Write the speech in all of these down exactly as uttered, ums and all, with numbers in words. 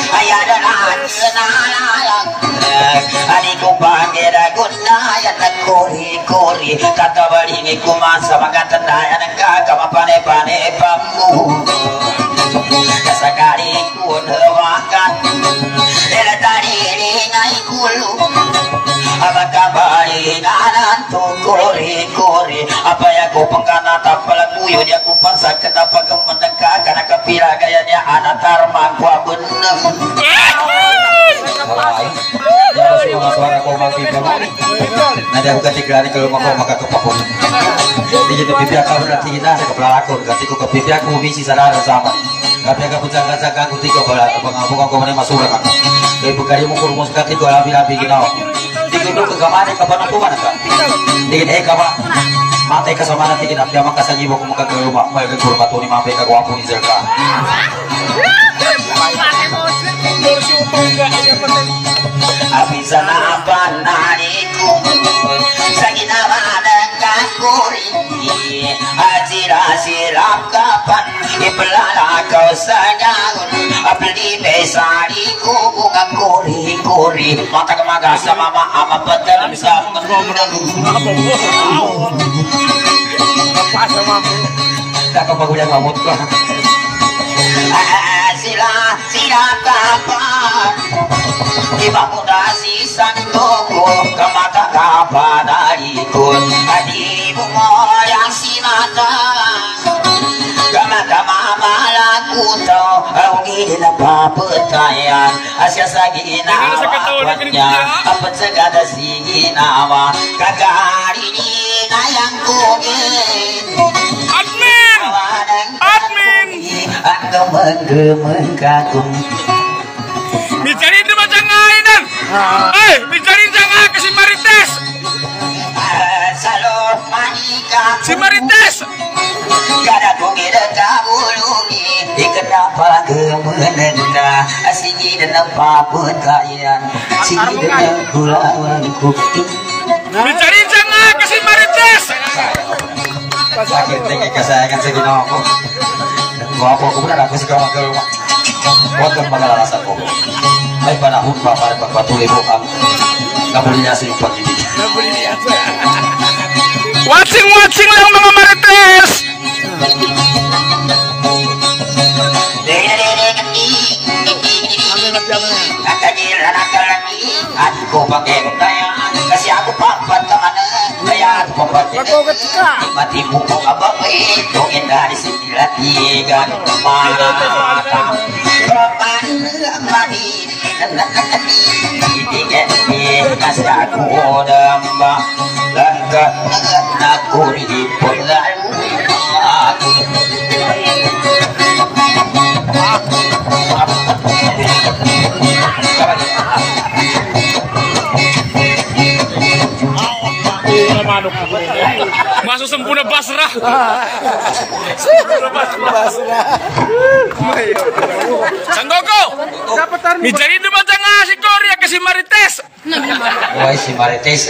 ayah dan kenalan adikku panggil gunaya dan kori-kori kata balingi kumasa mangatan daya nengka kama pane-pane pamu kasakari kudewakan ela tadi lingai kulu apa kabari nganan tu kori-kori apa ya ku pengkana tapal kuyo dia ku paksa kenapa ke mendekat karena kepira gayanya anak tarmang ku benem semua suara kau mati kamu nada bukan tiga hari kalau mau maka kepakun jadi itu pipi aku berarti kita ada kepelakon ganti ku pipi aku misi sadar sama tapi aku jaga-jaga aku tiga bala pengampung aku mana masuk kan dari bekari mukur mus kaki ku labi-labi kita tiga tu kegamane kapan aku mana kan dikit eh kapan mati kesamana tiga nak dia maka saji bawa muka ke rumah mau ke rumah tu ni mampir ke gua pun izerka Abisana apa nariku Sagina madangkan kuri Ajira sirap kapan Ibelala kau sajangun Abdi besariku bunga kuri-kuri Mata kemaga sama mama petel sama apa sama tak kau pagulan mamut kau sila sila kapan iba muda si santoku kamata kapan darikun adi bungo yang sinata kamata mama laku tau aungi na papetayan asya sagina awaknya apa segada siginawa kagari ni ngayang kugin admin admin anda menggemeng kagum bicarin di macam ngainan eh bicarin jangan ke si Marites salor manika si Marites kada kongeda kabulungi kenapa gemenenda asigi dan apapun kalian asigi dan gulawanku bicarin jangan ke si Marites sakit tinggi kesayangan segini aku gua apa aku benar aku sih kalau ke rumah buat kembali rasa kok baik pada hut bapak bapak tuh ibu kamu nggak boleh nyasih empat ini nggak boleh nyasih watching watching lang mga Marites adikku pakai kaya kasih aku papat kemana kaya aku papat mati buku abang itu indah di sekitar tiga mata kapan mati tiga kasih aku damba langkah aku di pelalu aku masuk sempurna Basrah Basrah Sanggoko bijari di macam si Korea ke si Marites wah si Marites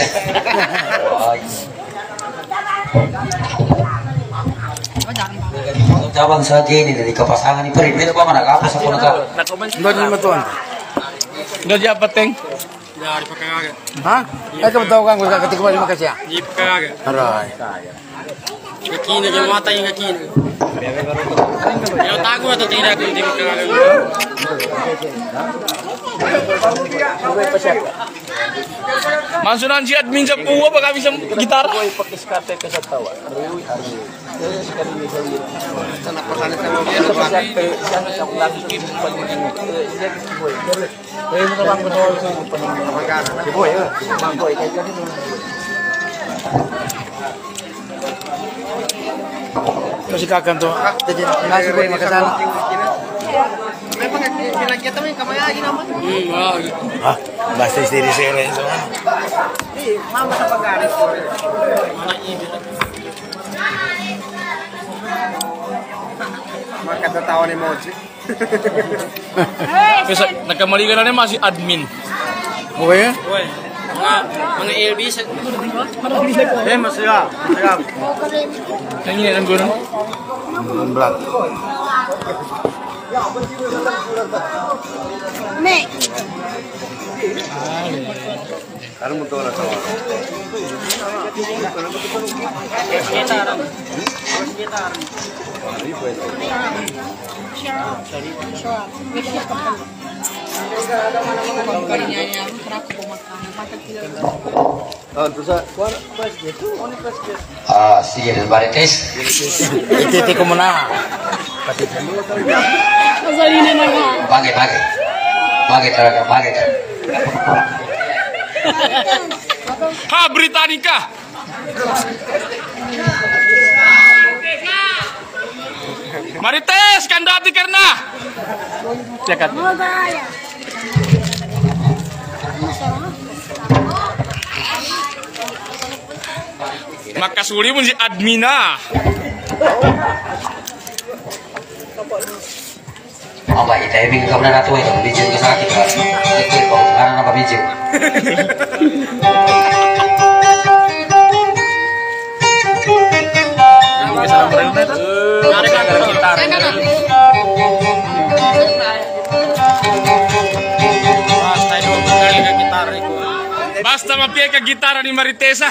cabang segini dari kepasangan ini perit itu mana apa sih pun tak nggak lima tuan nggak siapa teng ya dipakai agak hah eh kamu tahu kan gue ketika balik makasih ya dipakai agak alright kaki ini jangan mata yang kaki ini ya tahu atau tidak aku dipakai agak Mansunan si admin sa puwa baka bisa gitar pakai skate ke satawa masih kakan tuh jadi nasi boy makanan memang kita main kamera lagi nama ah bahasa istri saya itu mama sama garis maka tertawa nih emoji bisa nakamaligan na masih admin oh ya mga mga L B sa eh masaya masaya ini ang gulo berat Nih. Karena mau tahu rasa. Ah, sige dan Marites. Titi ko muna. Pagi pagi. Pagi talaga, pagi. Ha, Britannica. Marites, kandati karena. Cekat. Maka suri pun si admina. Apa itu? Tapi kau benar atau itu bijil ke sakit kan? Itu kau sekarang apa bijil? Basta mapia ka gitara ni Maritesa.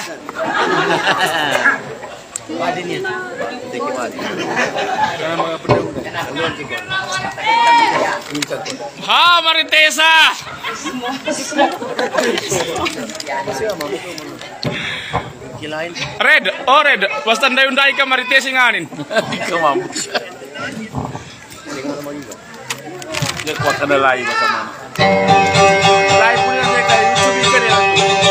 Ha, Maritesa. Red, oh red, basta ndai-ndai ka Maritesa nganin. Ikaw mampu. Ya kuat kena lain macam mana? Lain punya mereka YouTube ikan ya.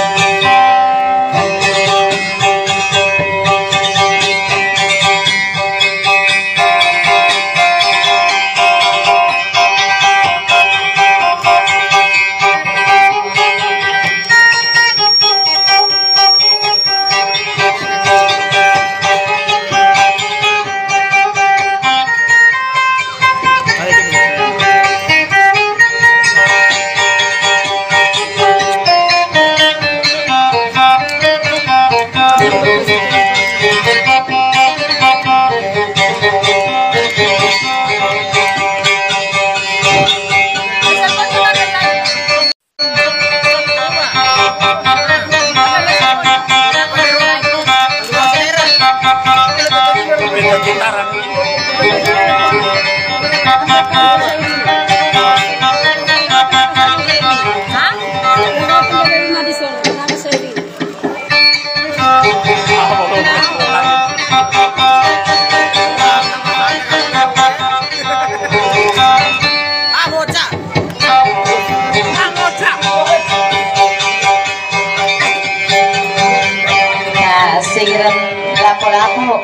Siram lapo-lapo.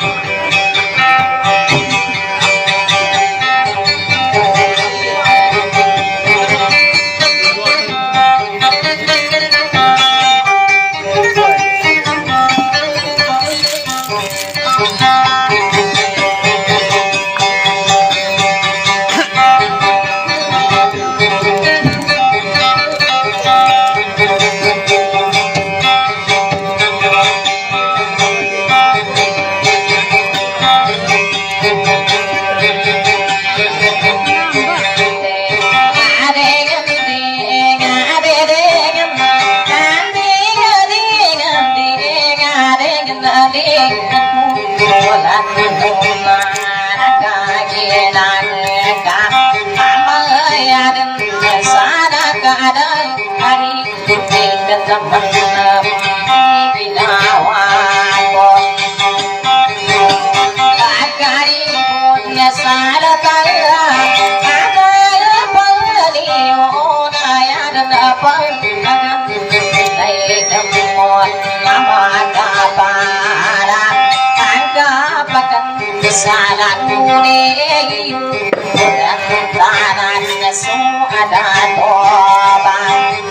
Salat muni dan tanahnya suada toba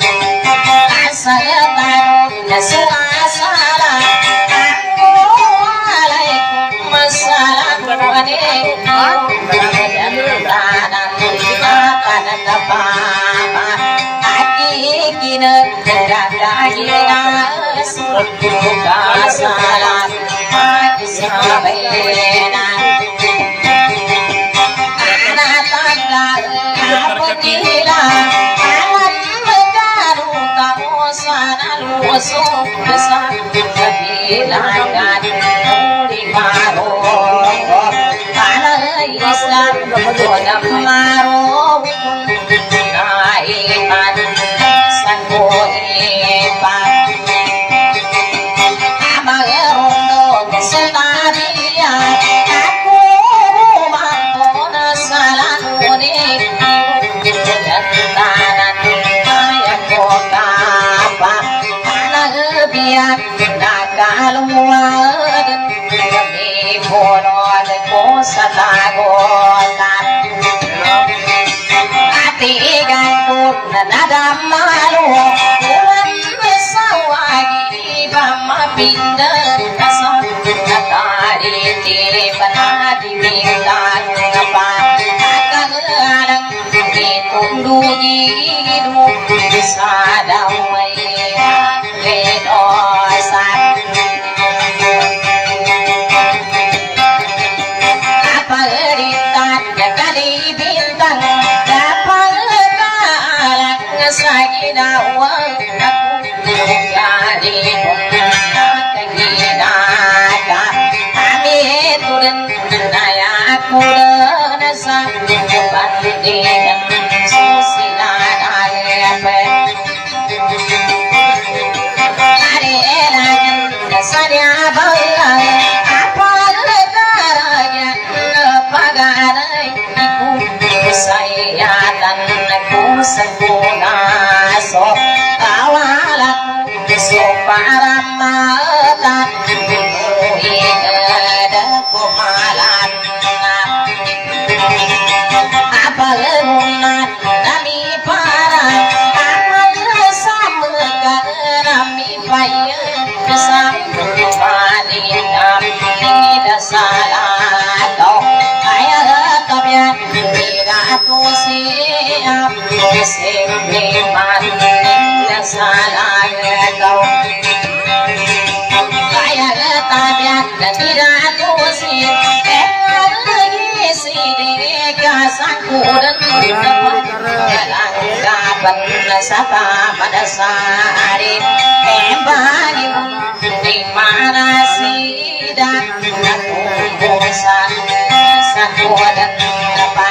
assalamualaikum salam alaikum assalam alaikum dan tanahnya kana baba aki kina dadagina suka salat sabena anak tangga apabila kusuk besar kebilangan di marung tanah Islam kodam marung naikan sangko ipan abang rondo setaria aku mangkona salan unik jantanan ayah kota apa anak biak nakal muadan kami bonon kosa tagotan hati gangkut nada malu bulan besawagi bama pindah kasar tadi tiba di bintang apa akan alang ditundu hidup bisa damai kedosan apa eritan kali bintang dapat alang sagi dawang aku jadi keginaka kami turun daya aku denasa bandingan susila dalepe hari elangan dasarnya balang apa lekaranya paganai iku saya dan aku sempurna so awalan so para mata ada kumalan apa lemunat kami para amal sama kami payah bersama palinam tidak salah kau ayah tabiat tidak tu siap sembeliman tidak salah kau ayah tabiat tidak tu siap lagi sini kasangku dan langgapan sapa pada sari embani di mana sidang aku bosan satu dan apa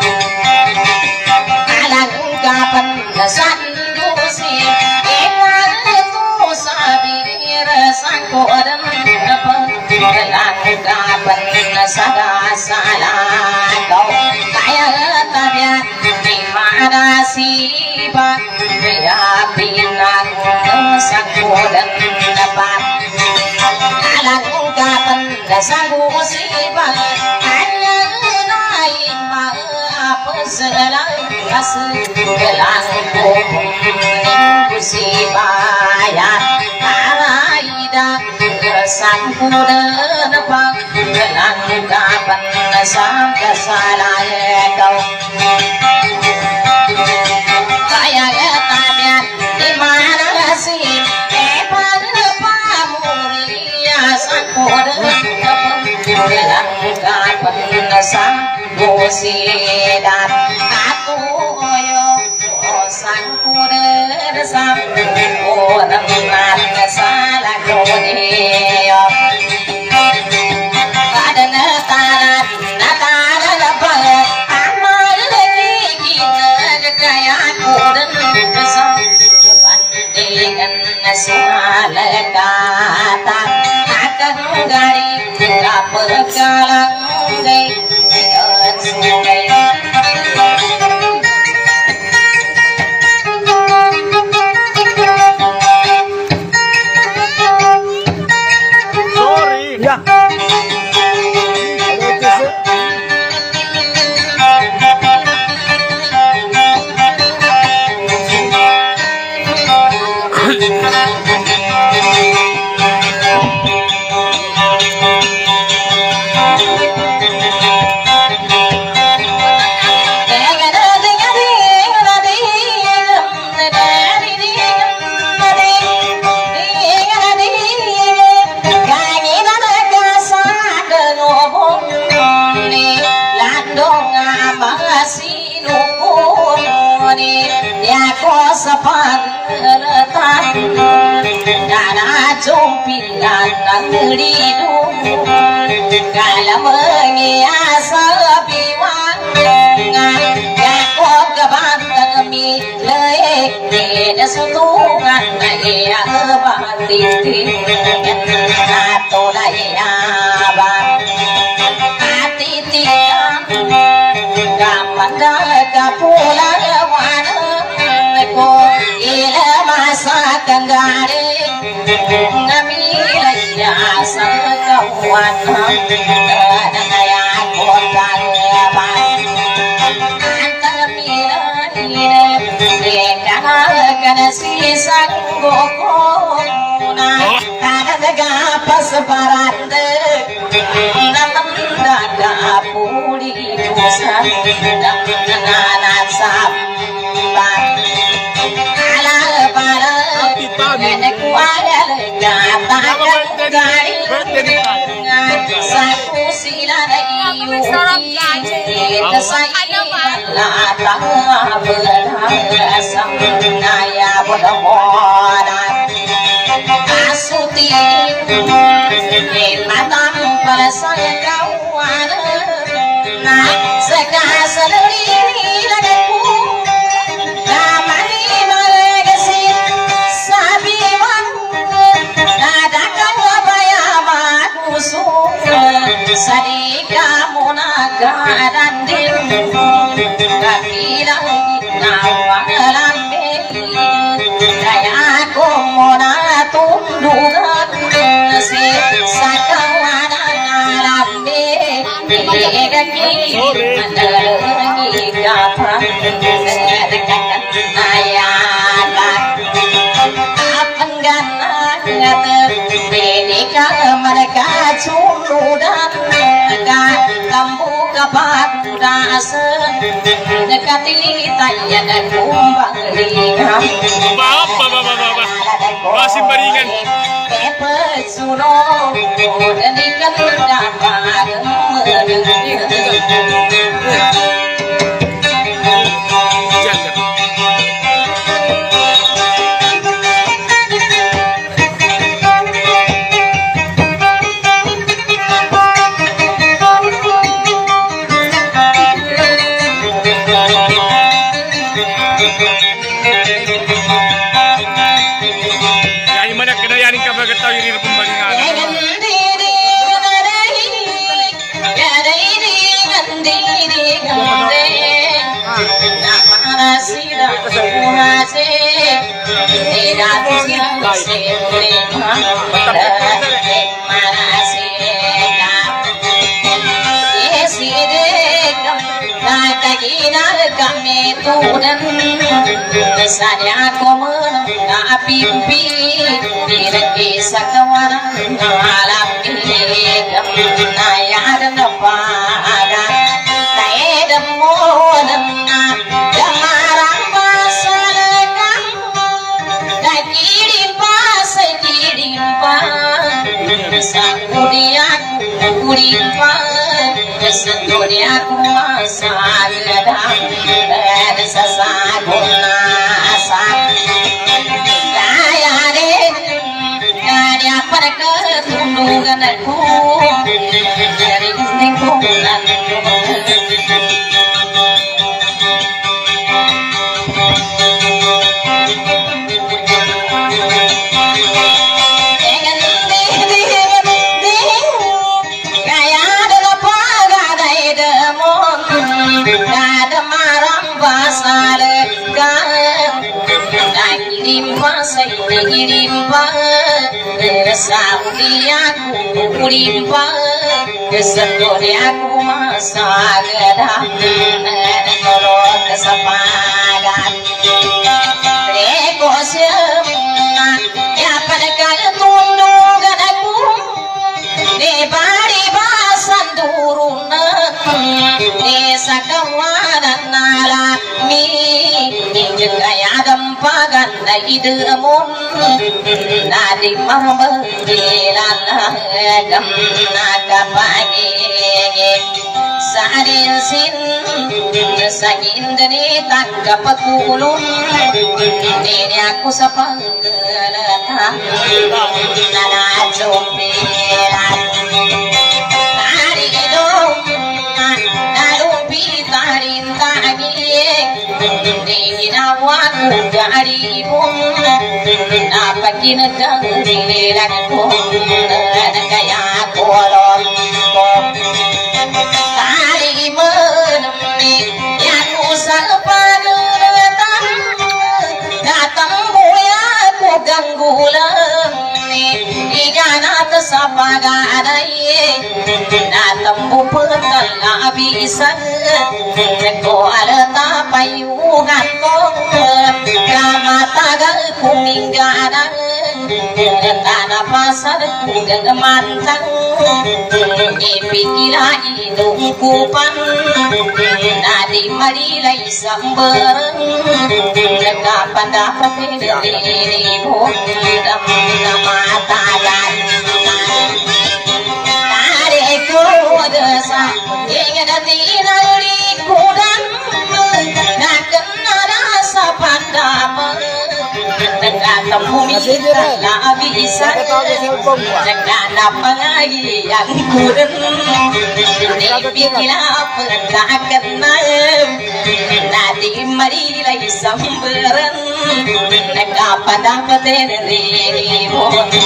langgapan sandusi ingat itu sabir sangku dan apa langgapan sada salah kau kaya tabiat di mana sibak ya bilang sangku dan dapat alang ungkapan sangku sibak hanya naik maaf selalu segelang minggu sibaya araida sangku dan dapat gelang ungkapan sampai salah kau kaya tabiat di mana sih hebat pamuria sangku dalam kapan sangku sidat aku oyo sangku desam orang mana salah dunia ada nataran nataran apa amal lagi kaya aku dan besar bandingan soal kata akan gari tak berkalang dengan sungai sorry ya ya ko sepantan dana jumpilan ngelidu kala mengiasa biwang ya ko kebantang mi le de sutungan ya batiti atau ya bang atiti gamanda kapula wana ko ila masa kanggare ngamila ya sakawan daya kota bang antang mila ine kana sisang goko na kana daga pasparande namanda puli kusan nana sambat ala para ene kuala gata gari saku silana iu kita sayla ta berasam naya bodoh asuti matam pada saya kawan nah sekasar ini lagaku namani malegasi sabiwan nadakan wabaya makusu sadika munagaran din kakilang nawalambe kaya ko muna tundugan si sakawanan alambe igagi mandalangi kapang dekat ayakan apengganan bedika mereka cumudan kambu kapat dasen dekati tayan kumbang lingam Bapak, bapak, bapak, masih beringan. Pepe suno dan ikan dapat Saya aku menapimpi diri sakawanan alam ini naya dan pada naya demo dan damarang masyarakat dan kirim pas kirim pas sangkuriak kirim pas sangkuriak masyarakat dan sasaguna tundungan aku dari lingkungan Limpa Saudi aku limpa Kesendori aku masa gedang Kalau kesepadan Leko semua Ya pada kala tundungan aku Di bari basan turunan Desa kawanan alami Ini juga ya dempak ganda idemun nadi mahbegilan gam nakapagi sarin sin sagin deni tangkapakulun ini aku sapanggelatan nana jombelan nari dong narupi tarin taging dinginawan garibun napakin kanggilan ko kaya kolon ko tari menemni yang usah panutan datang buya ko ganggulan igana sapagadai datang bupetan abisan ko alata payungan ko kamatagal kumingganan tanah pasar kugamantang ipikila idungkupan nadi marilay sambaran kapan dapat ini bundam namatagan tariku desa ingin datinal likudan nakan rasa pandam dengan bumi tak bisa dengan apa lagi yang kurang dipikirlah pergerakan malam nanti marilai sambaran kapan dapat dirimu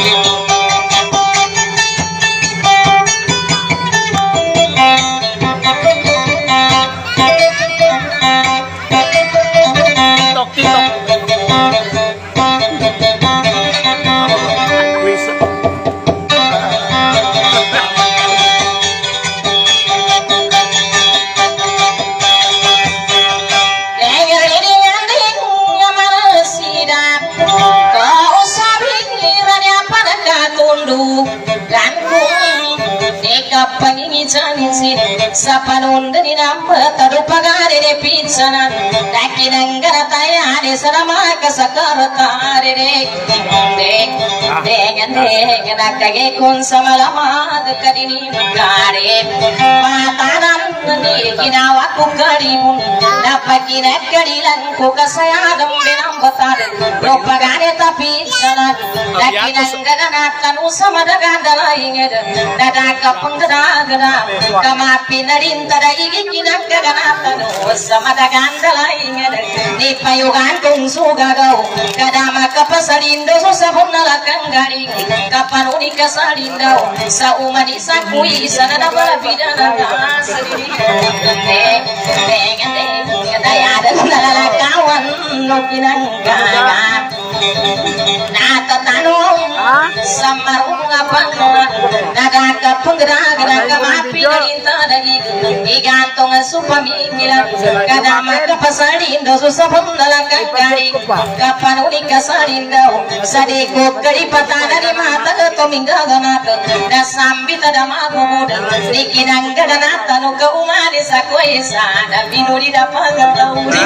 sapanun dari nama terupagare de pinsanan dakinan garataya de sarama kasakarta de dek dengan dengan kage kun samalama kadini gare matanan ni kinawa ku karimun napakina kadilan ku kasayadam benam batar propagare tapi sanan dakinan ganatan usama daga dalainged dadaka penggada-gada kamapi narinta daigi kinaka ganatan usama daga dalainged ni payugan kung sugagaw kadama kapasalindo susabon nalakang garing kapan unika salindaw sa umani sa kuy sana na balabidana na sadiri dengan dengan dayadan nalakawan no kinanggaga natatanong samarong apangan nagaka penggerak-gerak kamapi narinta dagig igantong supamikilan kadama kapasalindo susabon nalakang garing kapan unika salindaw sadiko kalipatan di mata tuminggaganat dasambita damagudan dikinang gaganatan no kaumani sa kuesa da binuri da pagatauri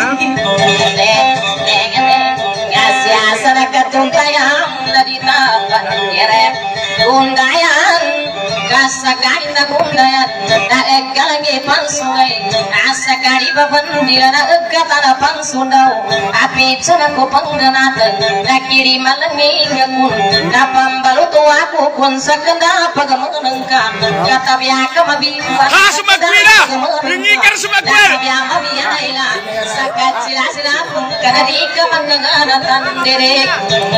ngasya sana katuntayam ladita pangyere kundayan kasakari na kundayan na egalangi pansungai asakari babandira na egatana pansundaw api sana ko pangganatan nakiri malangi ngakun napambaluto ako kun sakanda pagamanangka katabya ka mabimba ha sumakwira ringikar sumakwira ya mabiyaila sakat sila sila kana di ka mananganatan direk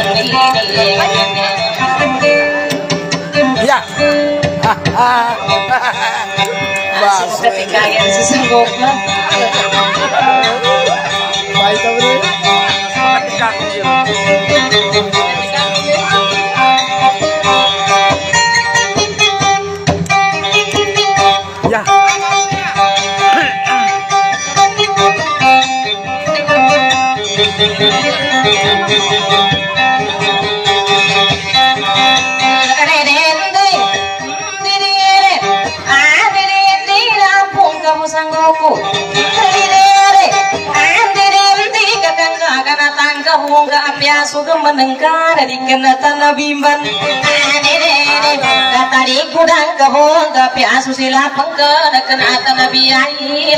ya Bas ketika yang sesungguh baik bro ya moga apya suga menengkar di kena tanah bimban tadi kudang kebun tapi asusila pengkena kena tanah biair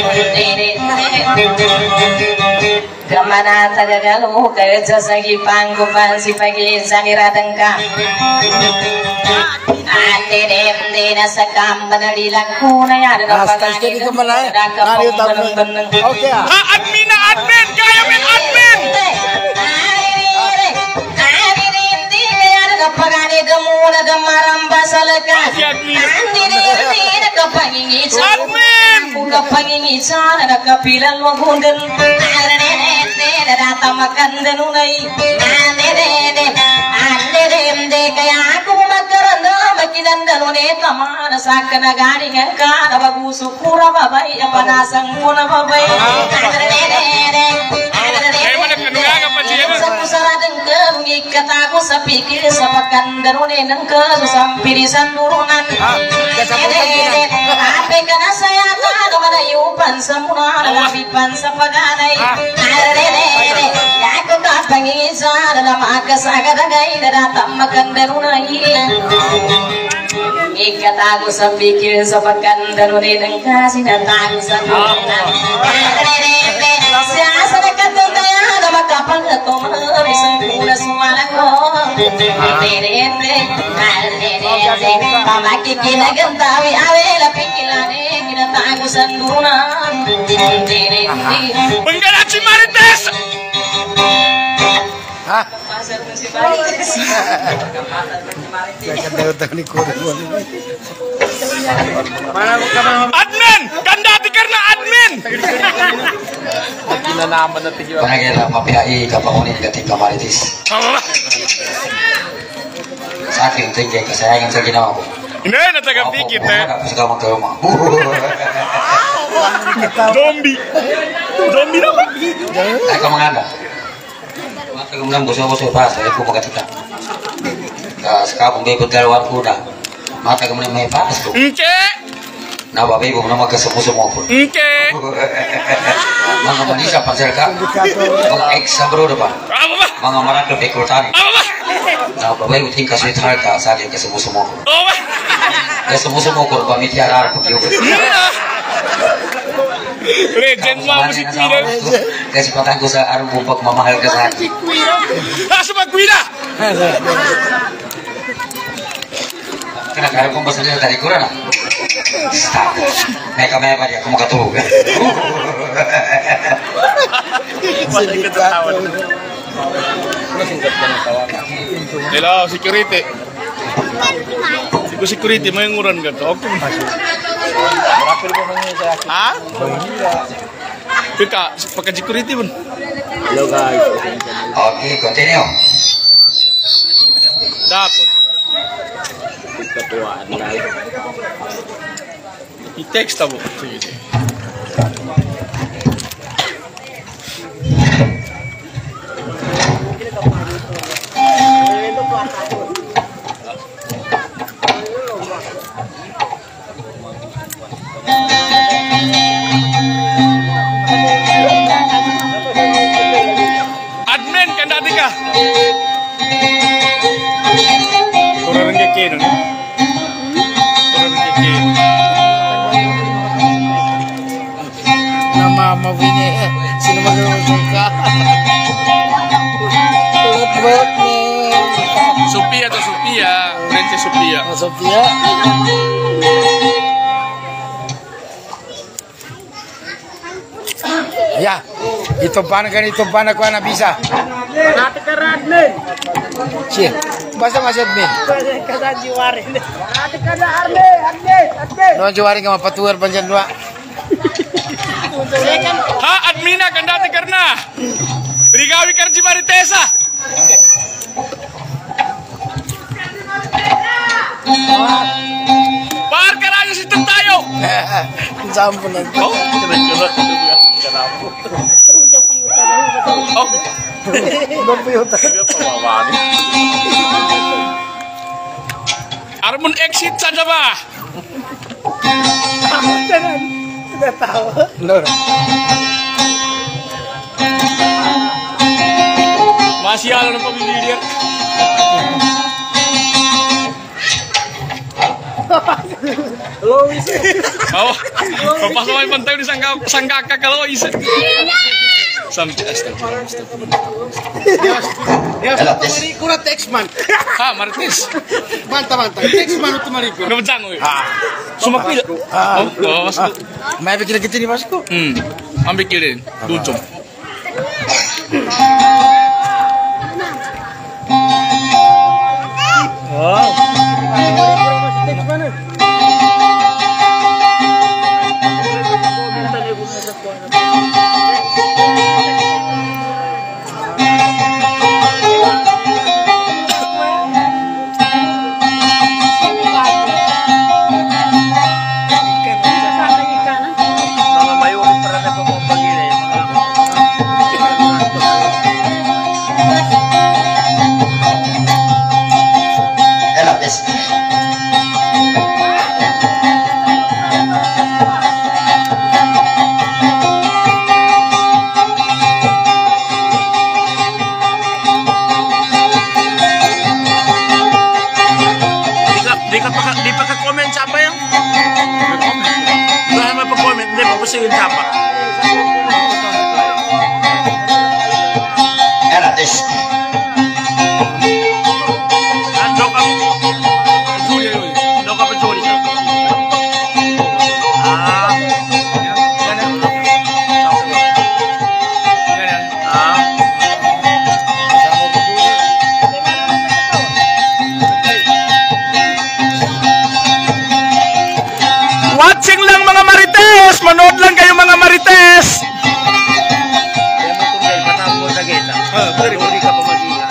kemana tagagalu kerja sagi pangku pansi pagi sangira dengka ate dem dena sakam benali lakuna ya ada Astaga, jadi kemana? Nari utama. Oke ya. Ah, admin, admin, kaya min admin. Pagani gemuna gemaram basalaka Admin. kapangingi Admin. kapangingi sana kapilan wagundan data makan denunai ande kaya aku makarana makinan danune kamana sakana gari ngaka bagus kura babai apa nasang puna babai Kayak mana kedua apa sih? saradeng ke kataku sapikir sapakan darune nengke sampirisan turunan ape kana saya kana mana yupan samuna lapipan sapaganai aku kapangi sana nama kasagadagai datang makan darunai ikataku sapikir sapakan darune nengke sinataku samuna siasa dekat kapal ketom bisa pula semua ko terete terete mama kikina gentawi awela pikilane kita tagu sanduna terete Penggala Cimarites. Hah? pasar Cimarites Jangan teknik kurang. Admin, kandati karena admin. Panagila mapiai kapangunin ketika maritis Allah. saking tinggi kesayangan sa ginawa ko Ini na taga pikit eh. ako sa kamang karuma Zombie. Zombie na ba? ay ka mga anda matagam lang buso-buso pa sa ko magatika sa kapong bebot dalawang kuna matagam lang may paas ko Nke. nababay mo na magkasumo-sumo ko Nke. mga manisa pansel ka mga ex sa bro ba Apa ba? mga marakot ikurtani Apa ba? nababay mo ting kasuit harta sa akin kasumo-sumo ko Apa ba? kasumo-sumo ko pamiti arar ko kiyo Legend mo mo si Kuya. kasi patang ko sa arong bumpak mamahal ka sa akin Ah, sa magwida. kinakaroon kong basta nila talikuran ah stop may kamaya pa niya kung makatulog Hello, security. Siku security mo yung uran ka to. Okay. Ah? Pika, pagka security mo. Hello guys. okay continue Dapat. Ketuaan live. I-text mo. Sige, sige. Admin kan dati ka. Kurang kekeno. Kurang kekeno. Nama mabini sino magsuka. Tulad bot ni Sophia to Sophia, Princess Sophia. Sofia. Ya, itu pan kan itu pan aku anak bisa. Nanti ke admin. Cie, basta masih admin. Kada jiwari. Nanti kada admin, admin, admin. No juari ka mapatuar panjan dua. Ha, admina kan dati karena. Rigawi karji Maritesa. Par karanya si tayo. Sampun lang. Oh, oh, Berpuyutan. Armun exit saja ba? Jangan. Sudah tahu. Lor. Asial ng pamilya dia. Hello, Isa. Oh, papasok ay pantay di sangka sangka kalau Isa. Sampai astagfirullah. Hello, tes. Kurat text man. Ha, Martes. Mantap, mantap. Text man itu mari. Ano ba oi? Sumakil. Oh, oh, Vasco. May bikin kita ni Vasco. Hmm. Ambil kirin. Duncom. Wow. Text mana? Hello, tes. Di ka pa di pa ka comment siapa yang? Dahil may pa-comment, hindi pa pasingin siapa. Hello, tes. Ando ka Juli, ando ka pa Juli siya. Ah. Yan yan. Yan yan. Ah. Watching lang mga Marites! Manood lang kayo mga Marites! Kaya mo tunggay, patapos mo sa gita. Ah, pero hindi ka pa mag-ingat.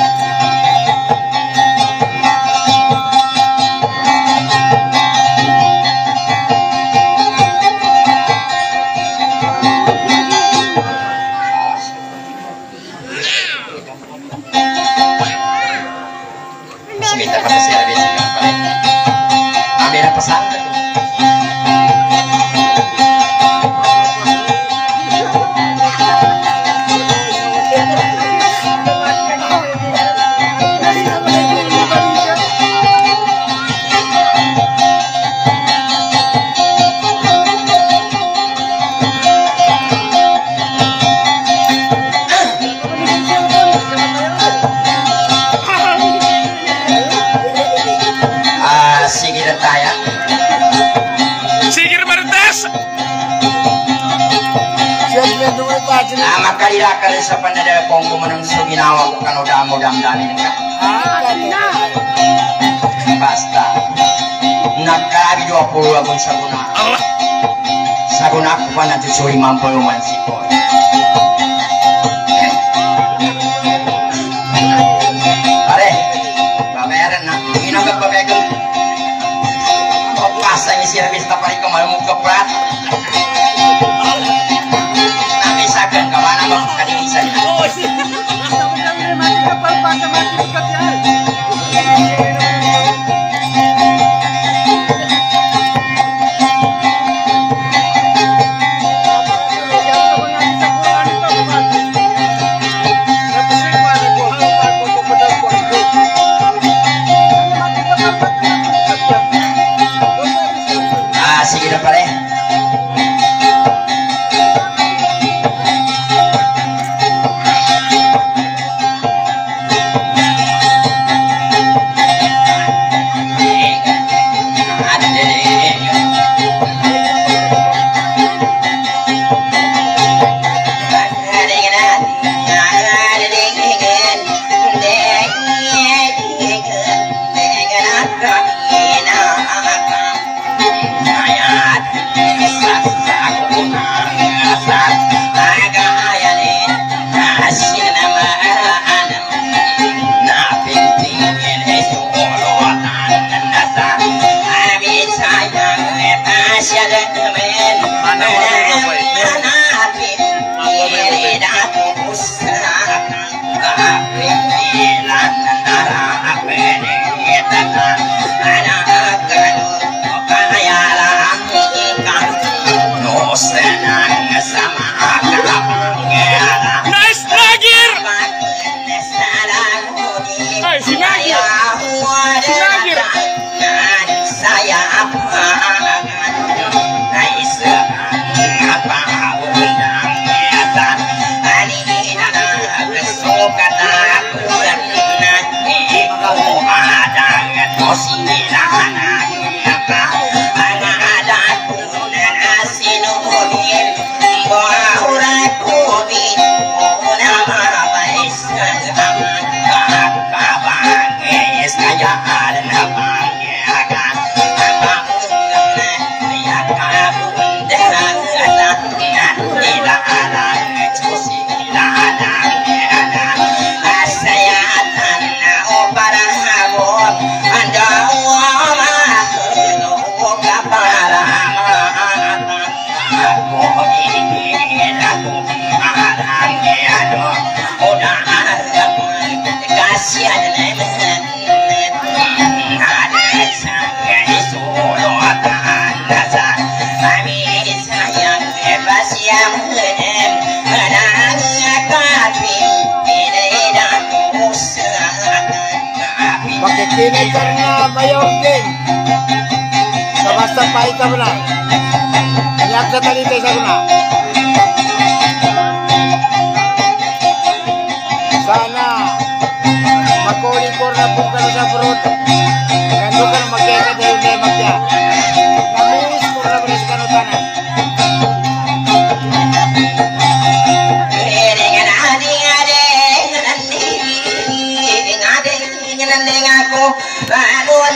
Semita pa sa service ka pa. Ambil na pasang ka to. Ah, sige na tayo. Sige Marites! Siya niya doon pa din. Ah, makalila ka rin sa panadala kong gumanong sa ginawa ko kano damo damdamin ka. Basta. Nagkabido ako akong saguna. Allah! Saguna ko pa na susuri mampo yung mansiko. Pare, babayaran na. Ginang magbabayagan. Pasa yung service na pari ko malumog ka prat. Nakisagan ka ba na magkalinisan na? Ah, sige na pare. kata nanti ada kosilan ada dan asinuhin bahura kubi nama baisan aman kabang es kaya ada nama pakai kini karena mayongking sama pai kabla yang tadi teh saguna sana makoli korna bukan sa perut kandukan magkaya dahil may magya namis korna beres kanutanan aku bangun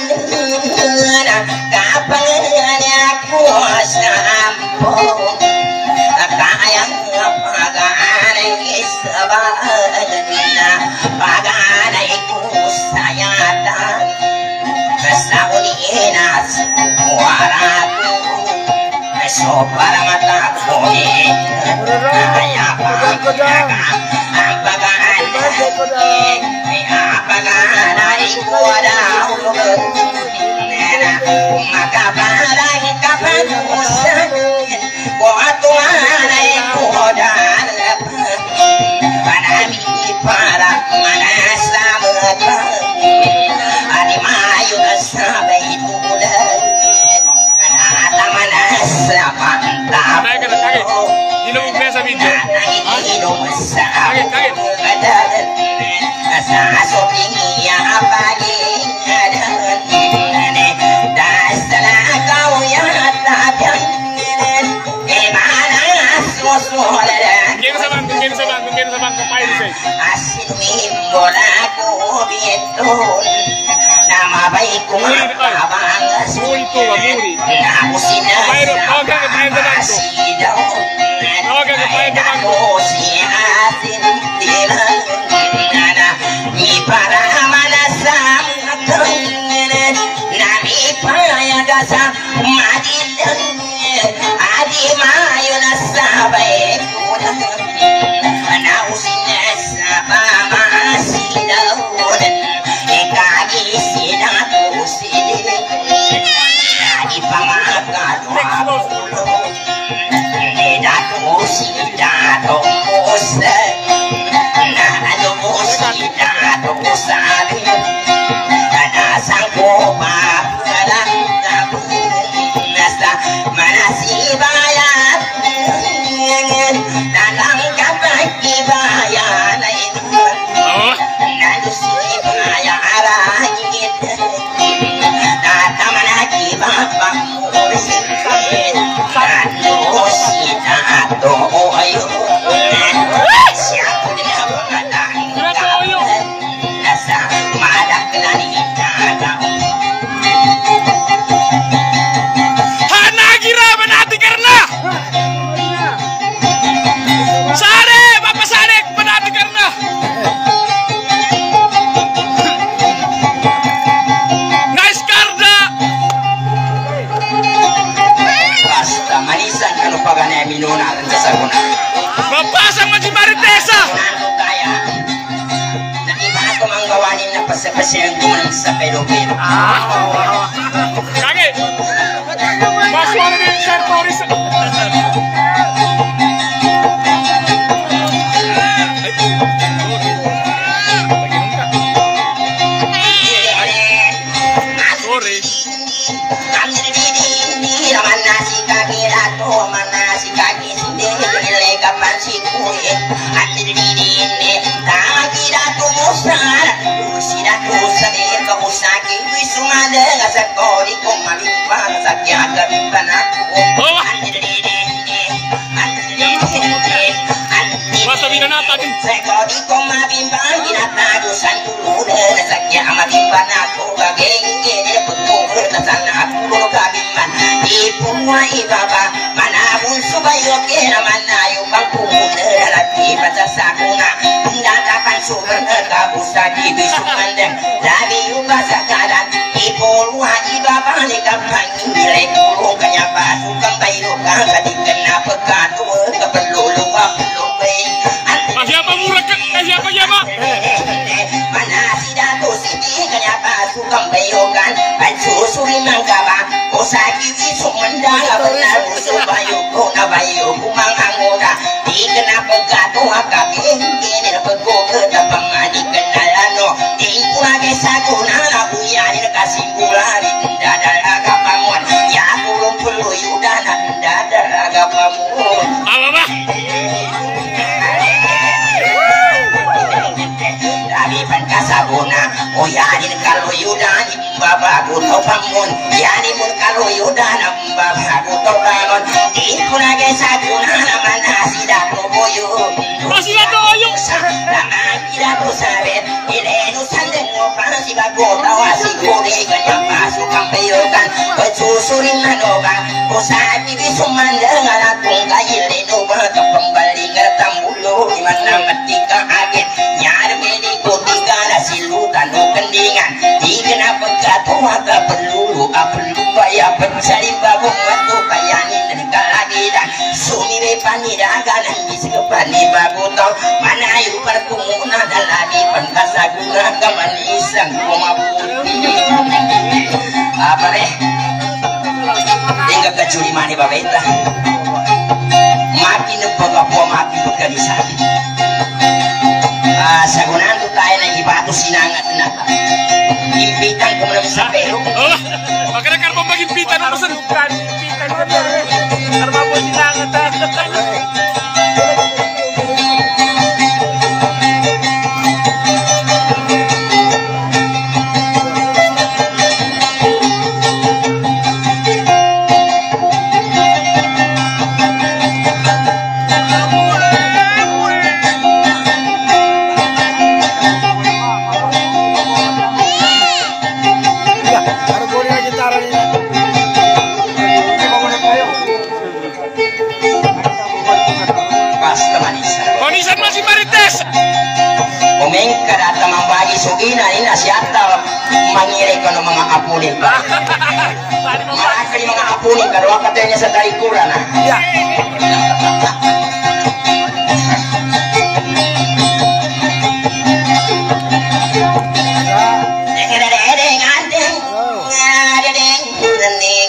kapannya kuasa ampun kaya paganay sabana paganay kusayatan kasaulinas waraku so para mata ko kaya paganay paganay kuwadaw makabalay kapanusan kuwatuanay kuwadalap panami para manasamat animayo na sabay tulan kanatamanas sa pantap Inom mo sa video. inom sa Kagit, kagit. sa asoping iya apaging dasala kau ya tapyan emana susulan Kung sa bang, kung sa bang, kung sa bang kapay di say. asin mimbola ko bientun namabay ko mabang Muri to, muri. namusin na Mayroon, tawag ka, kapay na lang to. asidaw Tawag ka, kapay na lang to. si asin tilang ni para manasam nami payagasa madilang adi mayo na sabay kulang nausin sa pamasidawan ikagisina ko siling adi pamagkatwa dato si dato musa na ano mo si dato sabi nasang ko pa palang nasa manasibayan nalang kapag ibayan ay nanusibaya arahit natama na kibabang musin ano si dato ayo siya ko din ang pagkatang nasa madaklan itagaw Hanagira manati karna. Sare, Bapak Sare manati karna. Nice karda. basta manisan kanu pagana minuna rin sa saguna Mapasang mo si Maritesa. ano kaya na iba ko mang gawanin na pasapasyan kuman sa pero-pero Kage. Mas wala din siya Toris. Sorry. Kaki di kumalipan sakya gabiban aku Masa binanata din. Seko di kumalipan ginatagusan dulu dan sakya mabiban aku bagengge di pagkukur na sana aku gabiban di pumwa ibaba manabun subayo kera manayo pagkumuna lalaki pasasakuna dadakan sumber kabusa di bisumandang labi ubasa karan ipoluha ibaba ni kampanye nilai kurung kanya pasukan bayo kang kadikena pekatu kepelulu wapelulu Masih apa murah ke? Masih apa ya pak? Mana si datu sini kanya pasukan bayo kan susuri mangkaba osaki wisumandang benar usubayo kuna bayo kumang anggota dikena pekatu akabing kini peko ketapang adikenalano tingkula gesakuna labuyani kasimulari dadal agapangon ya kulung peluyudana dadal agapamun Apa pak? Dari pankasabuna oh yani kalau yudani babaku topamun yani mun kalau yudana babaku topamun tingkula gesakuna mana sidak boyo Masih ada oyong. Nama tidak kusabet ilenu sandeng operasi bagota wasi kuri kanya pasukan peyokan kesusurin nanoba usabi bisumandang alatung kailenu batok kembali ngertam bulu dimana metika agen nyar meni kutika nasilukan kendingan dikena pegatu aga pelulu apelu baya pencari bagong waktu kayanin dan kalagidan sumi bepani daganan disekepani baguto mana ayu perkumuna dalami pankasaguna kamanisan kumaputi apa deh tinggal kecuri mani babeta makin pagapo makin pagkalisan ah sagunan tu tayo na ibatu sinangat na impitan ko mo sa pero Oh, makanya kan pembagi pita na pesan. Bukan pita kan karena mau sinangat. Manisan masih marites. Umeng kadata mambagi sugina ina siata mangire kono mga apunin pa. Makakali mga apunin kadwa katanya sa talikuran na. Ya. Deng adeng adeng adeng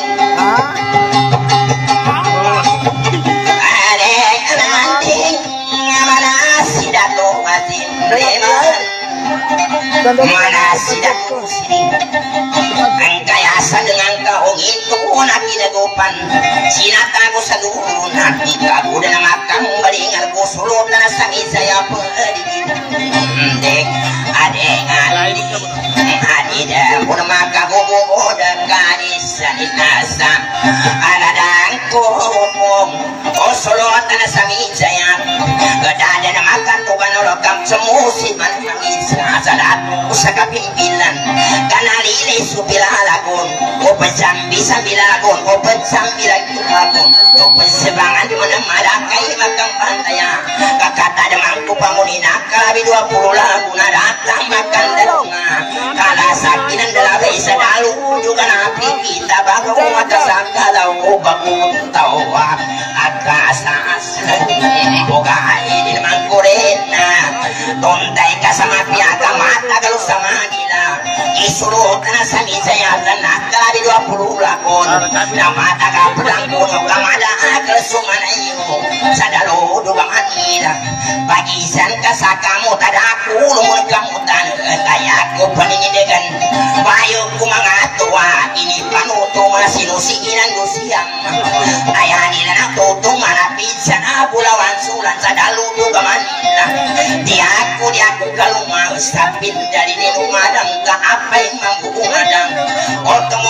mana sidak sini ang kayasa dengan kaong itu na kinagopan sinatago sa lunan ikago na makang balingal ko sulod na sa isaya padigid dek adeng adeng adida mo na makagugugo ng kanisan inasa aladang ko o sulod na sa isaya gadada na makantukan ulokam semusit man isa sa dato sa kapimpilan kanalili supilalagon o pasambi sa bilagon o pasambi lagtumagon o pasabangan di mana malakay magkampantaya kakatadamang kupamunina kalabi dua puluh lagu na datang makan dalunga kalasakin ang dalaway sa dalu juga napi kita bago matasaka daw o bago tawa akasas bugay di naman kurena tonday ka sa mapiaga mata kalau sama nila isurot na sa misaya na nakari dua puluh lakon na mata ka pedang puno kamada akal sumanayo sa dalo dugang nila pagisan ka sa kamu tadaku lumon kamu tan kaya ko panindigan bayo ko mga tuwa ini panuto mga sinusiginan mo siyang ayahan nila na tutong manapit sa nabulawan sulan sa dalo dugang nila di ako di ako kalumang sapin dari di lumadang kaapay mambukungadang o tumukulot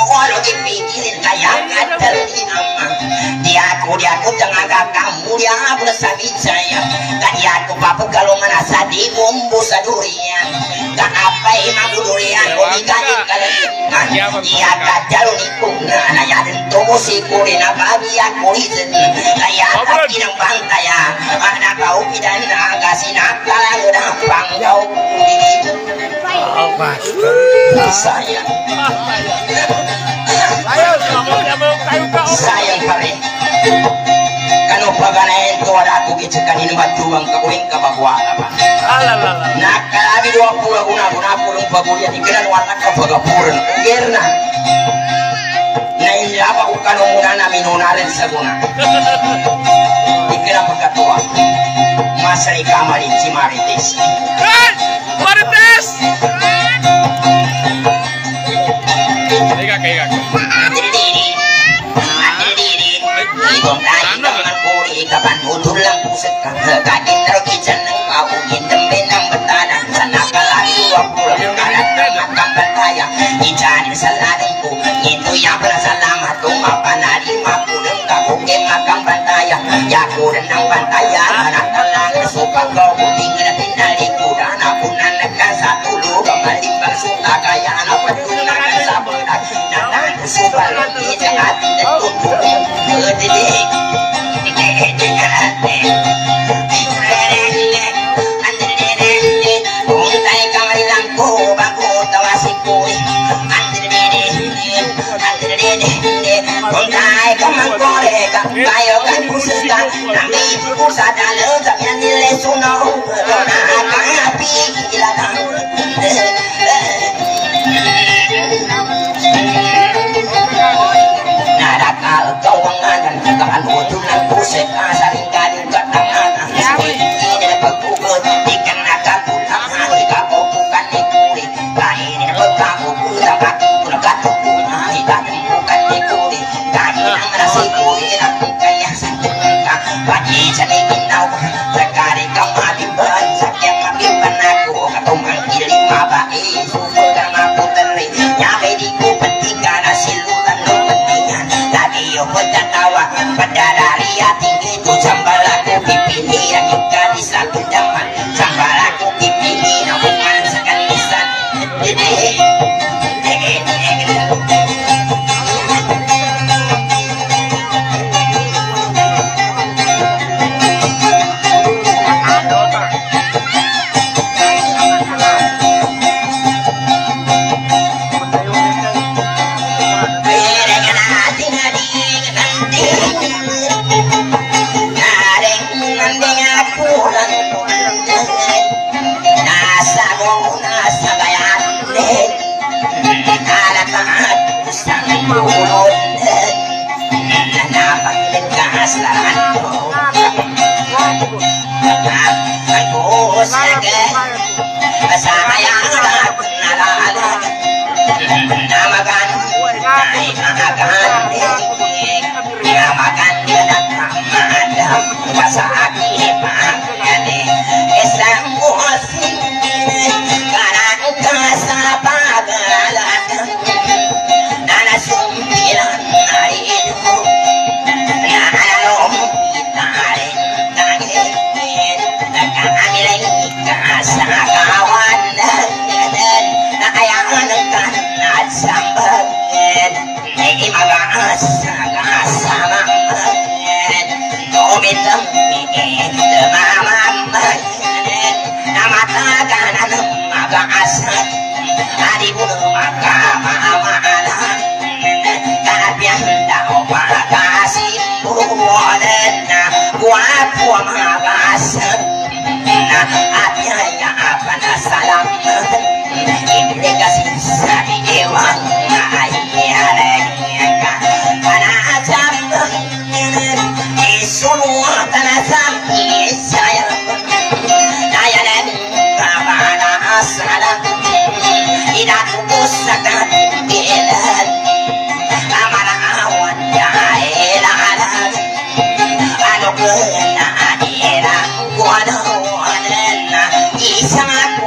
dipikirin kayak kadal inama dia aku dia aku jangan kamu dia aku sabicaya kan dia aku papa kalau merasa di bumbu sadurian kan apa imam durian kami kaji kalau dia kadal nikuna na ya den tomo si kurina bagi aku izin kayak kaki ng bantaya anak kau pidan na kasih nakal udah panggau sayang sayang pare kanu paganain to ada aku gicekan ini batuang kawin ka bagwa apa nakalabi dua puluh guna guna pulung pagulia dikenan watak ka pagapuran gerna na ini apa ukano muna na minunaren sa guna dikenan pagkatua masay kamarin si Marites Hey! Marites! Kaya kaya Adiri, adiri, ibang tayo naman po ikapan utol lang puset ka. Kakin na rokisan ng kaugin dambin ng batanan sa nakalagi wag pulang kalat na magkambantaya. Ijanin sa ladang ko, ito yung salamat kung mapanali mapulang kakukin magkambantaya. Yakuran ng bantaya, nakalang na supang ko, kuting na tinalikuran ako na nagkasatulog. Ang malimbang suta kaya napatunang sa budak. Supaya kita hati dan tubuh berdiri, untai kamarilang ko bago tawasikui, untai kamangkore kayo kan pusaka, nami pusada lezat yang nilai suno, dona kapi iladang. Narakal kawangan kan utulan pusek asaring kadin katangan ini pagpukul ikan nakal putang hati kako bukan nikuri kainin pagkaku pulang aku pulang katuku kita bukan nikuri kainin nasi kuri aku kaya sakitkan bagi sanikin nau sekali kau mati ban sakit mati panaku atau manggili mabai super aku teri nyampe di kupetika nasi lutan lo pentingan lagi yo bertawa pada daria tinggi tu sambal aku pipini yang juga di satu zaman sambal aku pipini namun sekali san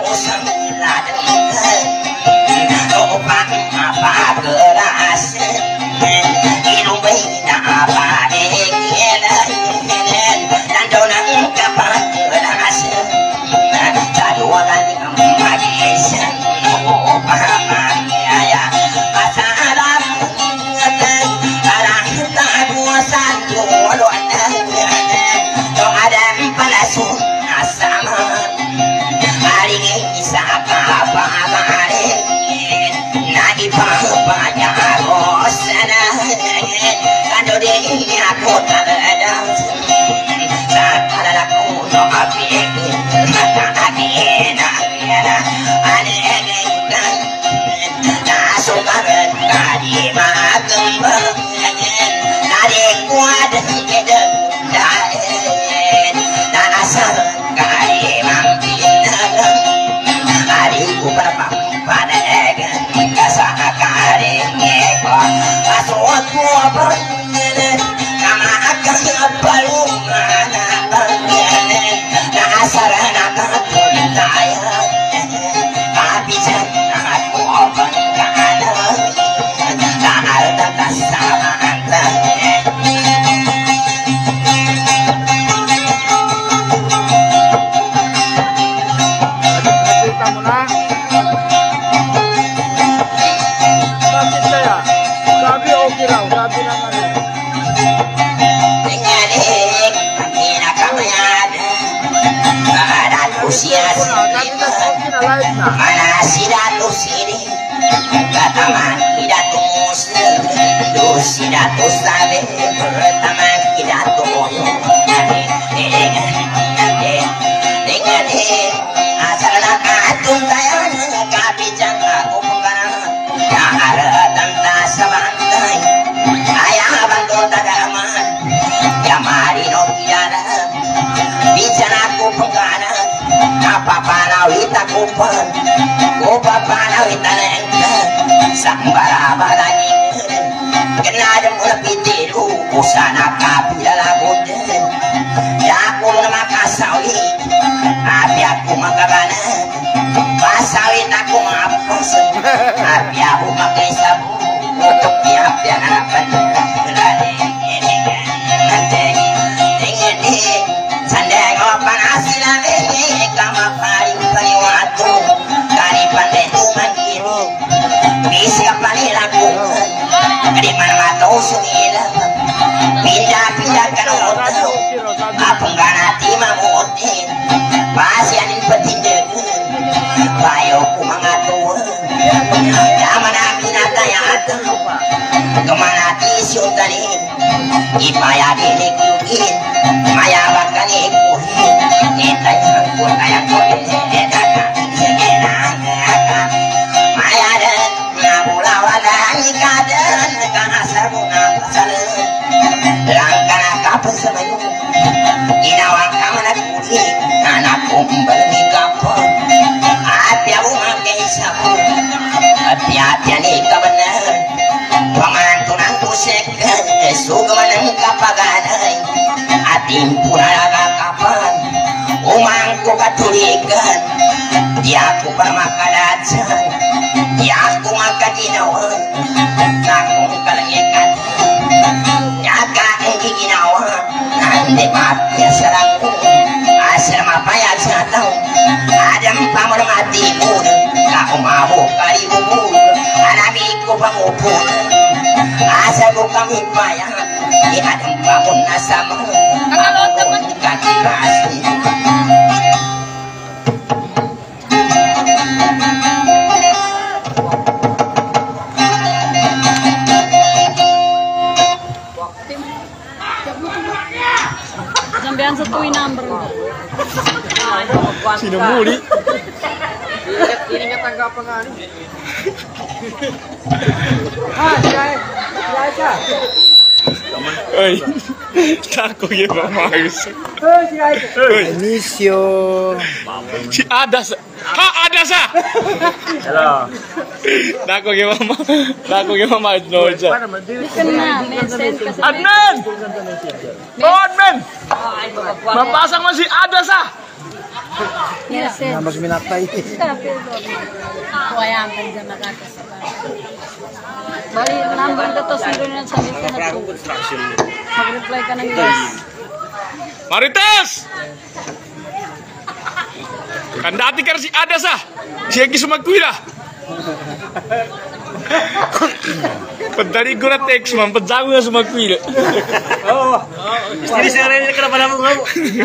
Apa keras ganti kemagisan oh pahamnya ya masalah arang tabu satu luan to ada palasun asama hari ini sapa apa hari nagi pahanya rosana kando dia aku tak ada sakala kuno api mata api na na ane kan nasukaran kadi magamba nade kuad kede daen nasar kadi mampina hari ku berapa pada egen kasah kadi ngeko asot ku apa kama akan balung mana bangene nasarana kataya tapi jangan ku apa kana tak ada sama mana sidatu sini pertama hidatu muslim dos hidatu sabe pertama hidatu moyo dengan asal katung tayan kapijang aku pengana yang ada tanda sabantai ayah bantu tadaman yang mari no pidana bicara aku pengana apa panawita kupan kupa panawita nengka sambara balani kena ada mula pitiru usana kapila lagunden ya aku nama kasawi api aku makabana kasawi aku ngapos api aku makai sabu untuk tiap yang apa lade ini nanti ini sandai ngopan asilan ini kama paling paling waktu kali pandai tuman kini bisa paling lakukan di mana mata usungila pindah pindah kan otak apa nggak nanti mamutin pasianin petindakan bayo ku mengatur zaman aku nata yang ada kemana tisu tadi ipaya diniklukin maya bahkan ikuhin kita yang pun kayak kode dedaka segenang akan maya dan nabula wadah ikadan karena sabuna pasalan langkana kapes semenyu inawang kamana kuli anak kumbal di kapal hati aku makai sabu hati-hati nih kebenar pamantunan kusekan sugaman kapaganay ating punalaga kapan umangku katulikan dia aku permakadatsan dia aku makaginawan nakong kalangikan nyaka ang giginawan nande mapya sarangku asal mapayag sa tao adam pamamati mo na umabo kalibubog anami ko pangupon asa ko kami payag iadam pamon na sama ako kakipasi sampean setui number sino muli Ini nggak tanggapan ngani. Ah, siya, siya. Oi, tako ya mamayos. Oh, siya. Inicio. Si Adas, ha Adas ah. Hello. Tako ya mama, tako ya mama no siya. Adnan, oh Adnan, mapasang mo si Adas ah. Yes, Na mas minatay. Wayang kan sa makakasama. Bali, number na to, sino na sabi ka na to. Mag-reply ka ng yes. Marites! Kandati kan si ada sah. Si Egi Sumakwila. Pedari guna teks man pejago na Sumakwila. Oh. Jadi saya kenapa namu kamu?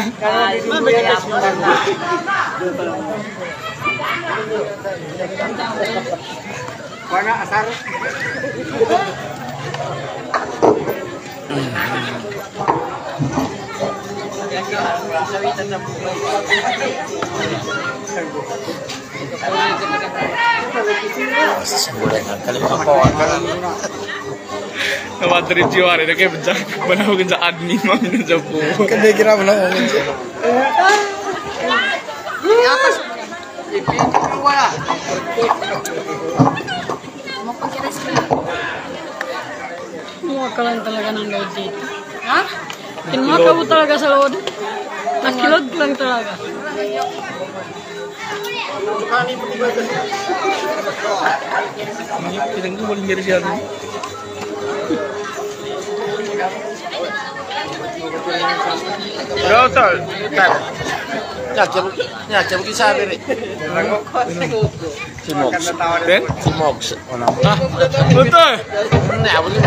Mana asar? Nawa dari jiwa ada kayak bencang mana mungkin sa admin mah ini jago. Kan dia kira mana ngomong. Apa sih? Ipin wala. Makalan talaga ng load dito. Ha? Kinmaka mo talaga sa load. Nakilod lang talaga. Pinang ko walang meron siya. Total. Ya, jam ya jam kisah beri. Si Mox. Ben? Si Mox. Ah, betul. Nah, boleh.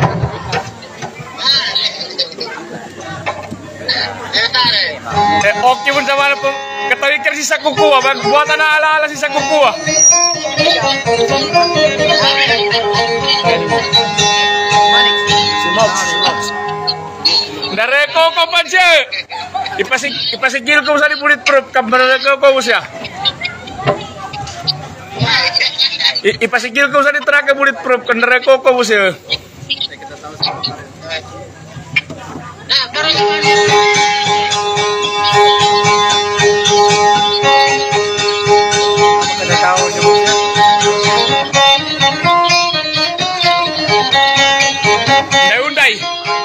Eh, oke pun sama na po. Katawi ka si Sakukua. Buatan na alaala si Sakukua. Si Mox, si Mox. Nareko ko pa siya. Ipasig, ipasigil ko sa bullet proof. Kabarako ko siya. I, ipasigil ko sa ni traga bullet proof. Kanareko ko siya. Kada tao siya. Hyundai.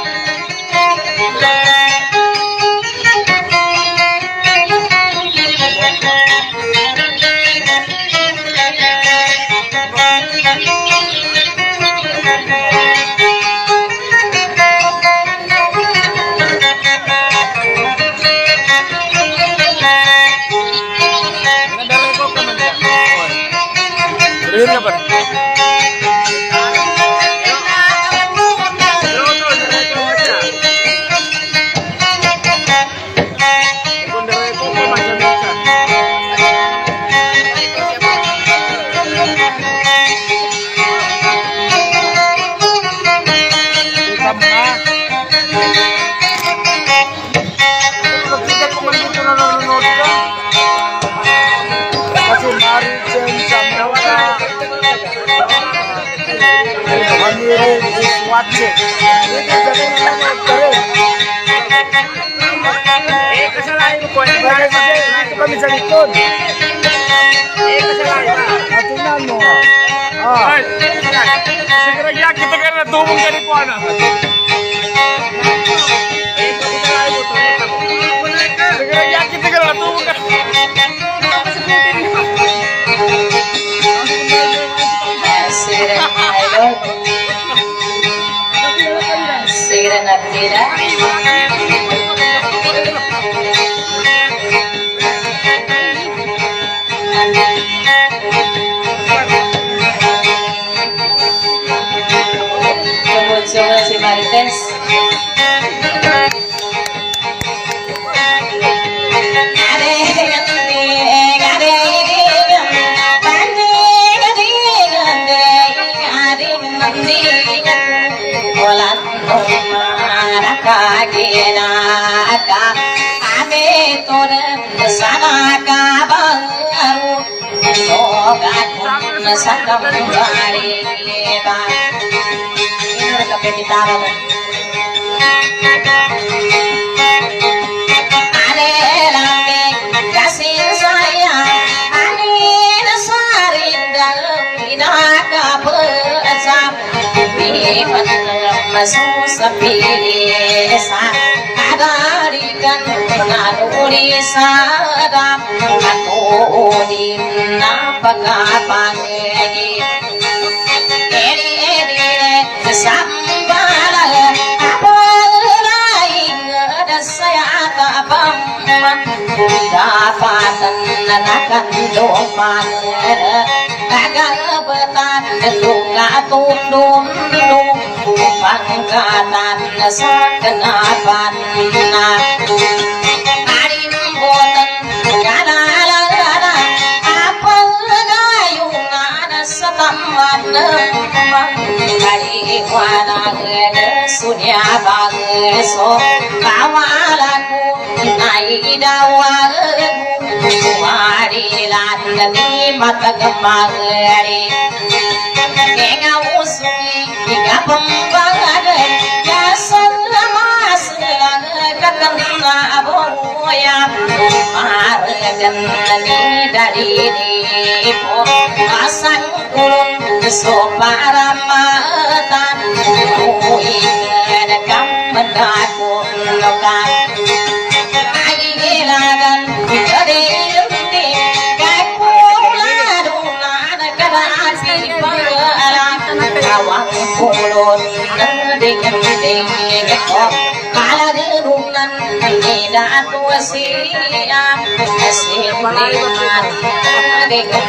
Ini apa? Eh, kasalanan ko eh. Kami sa likod. Eh, kasalanan. Atunan mo. Ah. Ay, siguro ya kita kan natubong ka ni Puana. Eh, kasalanan ko to. Siguro ya kita kan natubong ka. Segera nagtira. Kemudian si Marites. Sakam bari ba ini kapita ba ane lambe kasih saya ane nasari dal pinaka bersam biman masuk sepi sa adarikan naluri sadam atau di napakapanggi eri eri sambala apa lain ada saya tak paham dapatan nakan doman kagak betan duka tundung dung pangkatan sakenapan hari boten kadala apa gayungan setamban hari wana sunya bageso kawalaku nai dawal warilan di mata gemari kenga usui tiga pembangan ya selama selang kakena aboya margan ni dari dipo pasang kulung soparamatan uingan kam mendaku lokan ailagan dari di kakula dunan kadang sipala kawang kulun dengan dengan kala dunan tidak tuasia asiman dengan dengan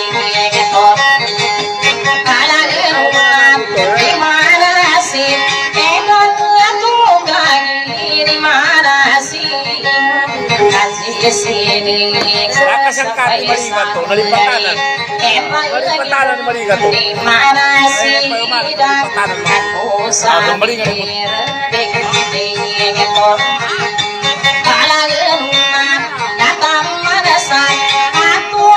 kala dunan di mana sih enon tugai di mana sih kasih sini sampai sampai Patanan Marigato. di mana sih dan aku sampai kala dunan datang madasan aku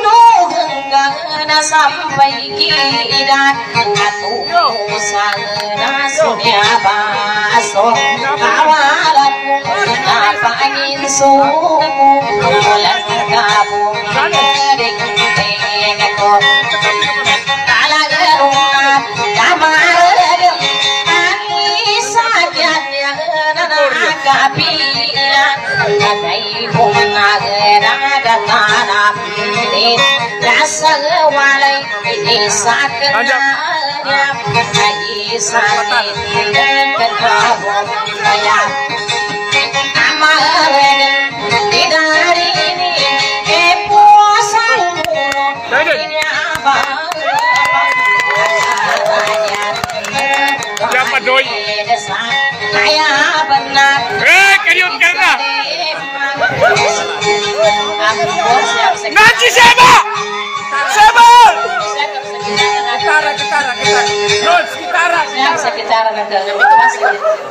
sampai kidat atu sana sunya baso kawalanmu apa angin suku bulan gabung deng deng ekor kala geruna kamarem angin sakyanya nana kapilan kadai punag nada tanam rasa walai ini sakitnya lagi sakit dan kabur saya amalan dari ini kepuasan ini apa Siapa doi? saya benar Eh, kayun karena. Nanti siapa? Siapa? Gitara, gitara, gitara. Nos, gitara. Yang sekitar itu masih.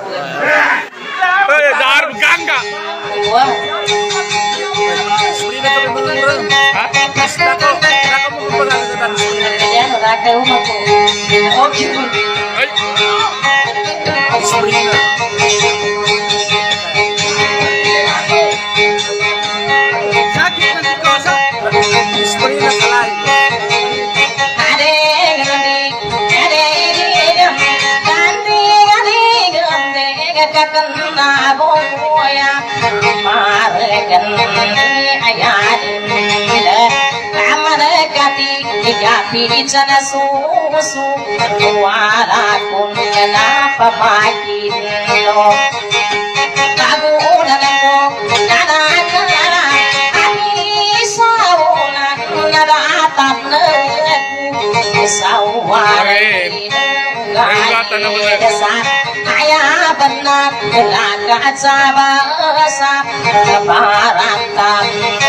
Eh, dar gangga. Wah. Sebenarnya kami mengurang. Hah? Kita kok, kita kok mau berangkat tentang sebenarnya. Ya, neraka rumahku. Oke. Eh, Sebenarnya. Sakit nanti kau sakit. Sebenarnya kelain. Ade gande, ade digam, gande gande gande kakakna boya, markan ayadin le, amane kati kapi chana susu, wala kun na pamakin lo, bagu dalako nana nana, ani sauna nana tapne. Sawari ayah benar laga cabasa barangkang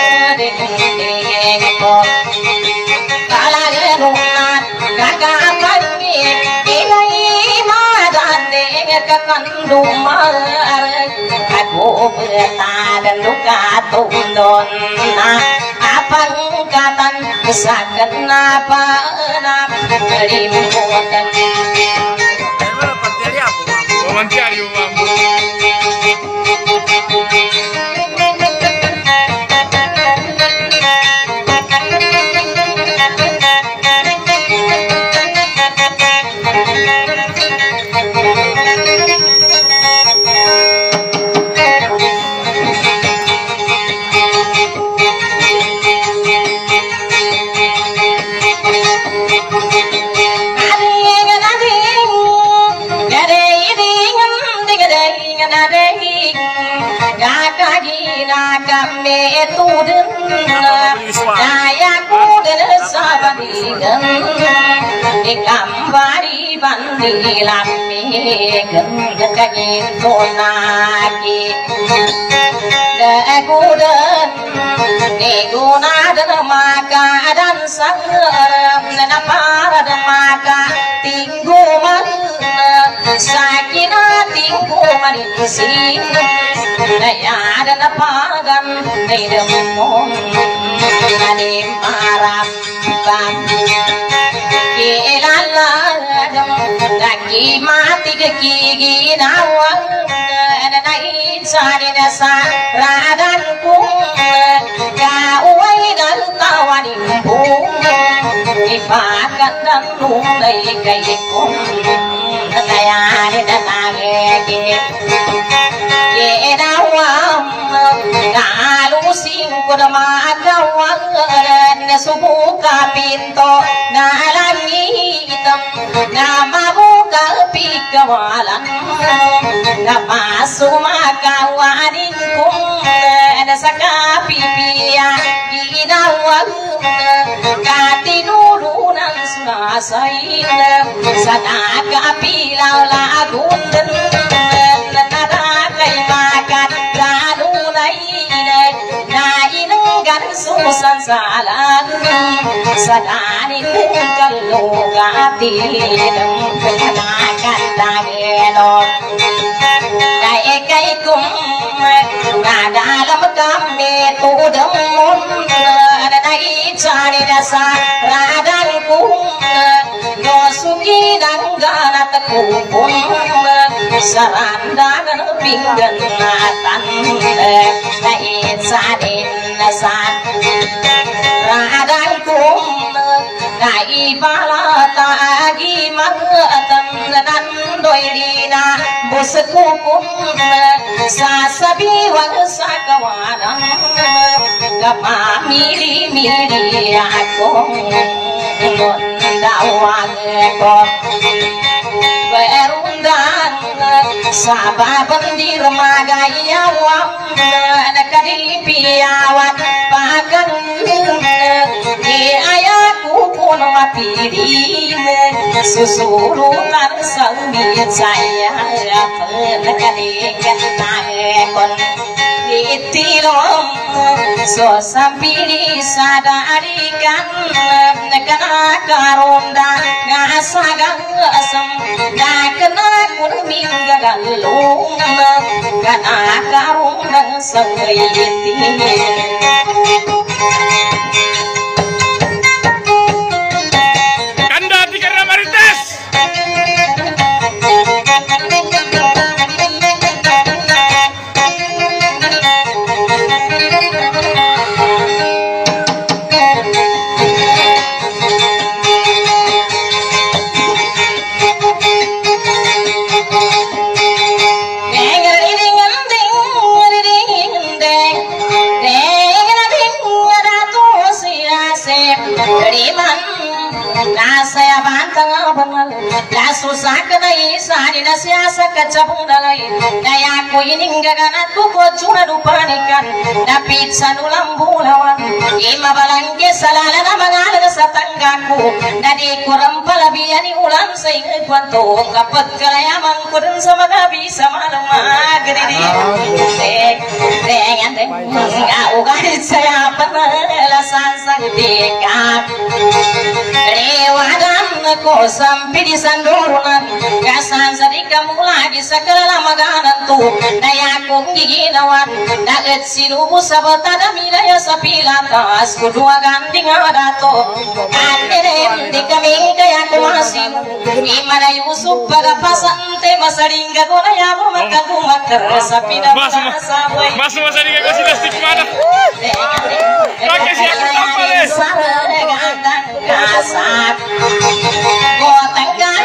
ding kala gerunat kakak panggil ilai madan ding kakandung mar aku bertahan luka tundon pangkatan sakit napa nap limutan Mana panteri apa? wawancara mampu. itu den daya ku den sabadigan ikambari bandi lammi gen kagin tonaki da guden ni guna dan maka dan sangram dan para dan maka tinggu mana sakina tinggu manin sin daya dan pagan ni demon adim maram bang kilala lagi mati ke gigi nawang nai sari dasa radan kung kawai dan tawanin pung ipakan dan nulai kai kung kaya dan nage ye nawang kalu singkur magawang na subuka pinto na langit na mabuka pikawalan na pasumakawanin kung na sakapipiya ginawag katinulunan sunasayin sa nakapilaw lagunan na narakay makat lalunay na inanggan susan salang sa danin kalugatin kanakan tanginom kaya kay kung nadalam kami tudang mon na naitsari na sa radang kung nosuki ng ganat kupon saranda ng pinggan natan naitsarin na sa radang kung naibalata agi magatan nandoy dina busekukun sasabiwag sa kawanan kapamili-mili akong dawag ko berundan sa babandir magayawang nakadipiyawat pakan di ayaku pun mapilin susurutan sangit saya nakadikan takon itilong so sampili sadarikan kena karonda ngasagang asam na kena kun minggalung kena karonda sangriti Kanda tiga Marites. saya bantang bangal la susah kena isa di nasiasa kacabung dalai daya ku ini gaganat ku ko cuna dupanikan na pizza nulambu lawan ima balangge salala na mangal sa tanggaku na di kuram palabiani ulang sing kwanto kapat kalayaman ku den sama gabi sama magri di dek dengan dek ga ugai saya panala sansang dekat rewadan ko sampai di sandurunan kasan sadika mulai sa kalalamagan tu daya kong giginawan dagat sinubu sa batada milaya sa pilatas kudua ganding adato anderem di kami kaya kumasin imana Yusuf pada pasante masaringga ko na yabo makakumakar sa pinabasa sabay Mas masaringga ko sila stick mana pakai siya kapal eh kasat goteng gaya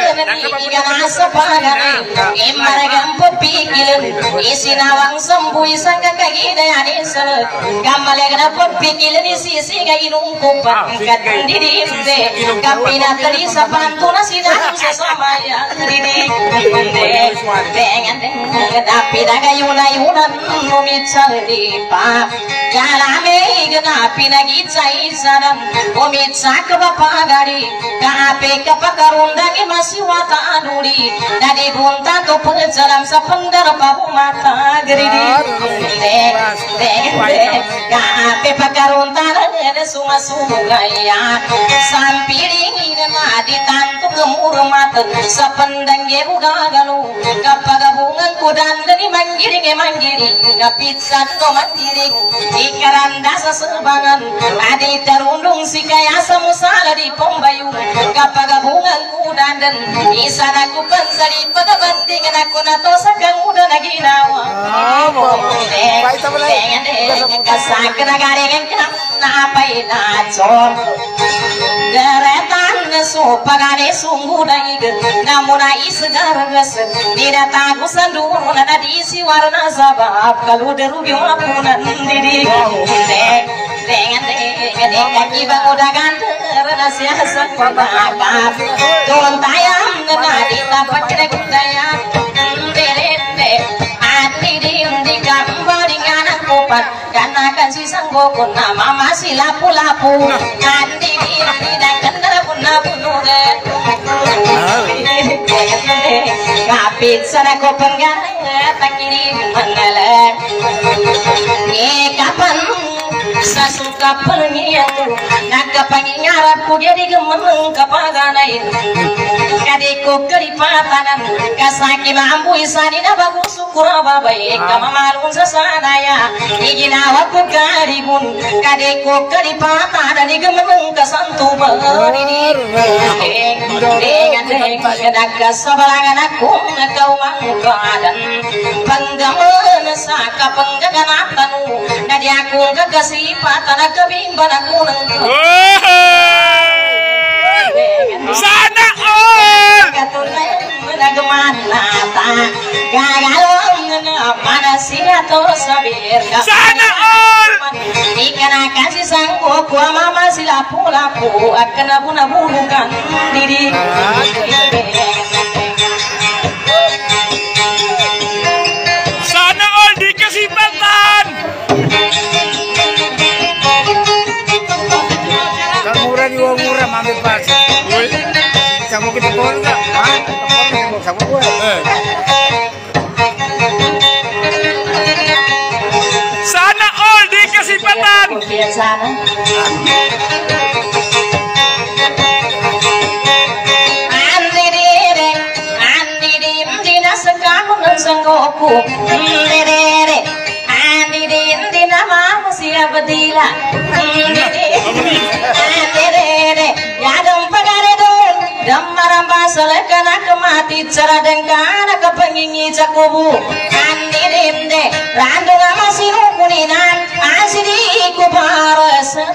Ikan sepadan Imaragam pepikil Isinawang sembuh isang kakagidayani sel Kamalagana pepikil ni sisi kainung kupat Kadidinde Kapinatali sa pantuna sinang sesama yang didinde Dengan dengan tapi nagayuna-yunan Umitsal di pa Kalame Ganapi nagitsay sadan Umitsa kabapagari Kaape kapakarundang masih wata anuri Nadi bunta to penjalam sa pendar pahumata geridi Deng Kaape pakaruntan ada sunga-sungaya Sampiring nadi tantu kemurmat sa pendang gebuga galu Kapagabungan kudan dani manggiring manggiring Kapitsan no manggiring Ikaranda sa serbangan Adi tarundung si kaya samusala di pembayu Kapagabungan kudan dan isana ku pensari pagabandingan aku nato sa kamuda na ginawa Dengan dengan kasak nagaringan ka na apay na chor Geretan supagane sungguh daig namuna isgargas dina tagusan dulu na disi warna sabab kalau derugi mapunan didi dengan dengan kaki bang udah ganter nasihat pabakap turun tayang na ditapak kudaya derende ati di gambar dengan kupat karena kan si sanggokun nama masih lapu-lapu nanti tidak kendara pun napunugan kapit sana ko penggan tak kiri mengalah ye kapan sasuka pengian nak pengingarap ku jadi gemeneng kapaganai kadiko keripatanan kasaki mampu isani na bagus syukur babaik kamamarun sasanaya iginawa ku karibun kadiko keripatanan di gemeneng kasantu baridin dengan dengan kesabarangan aku kau mangkadan penggaman saka penggaganatanu nadi aku kekasih patana kebimban aku nengkau sana all menagmana ta gagalong mana siato sabir sana all ikan akan si sangko ku mama silapu lapu akan abu nabukan diri sana all dikasih patan murah di uang murah mami pas kamu kita pon enggak ah kamu sama gue sana all dikasih patan sana andi dire andi dim dina sekamun sanggoku dire andi dim dina mama siap bedila dire ya dong pagare dong damaram basale kana kemati cara dengkana kepengingi cakubu andi dim de randung masih kuninan asidi ku parasan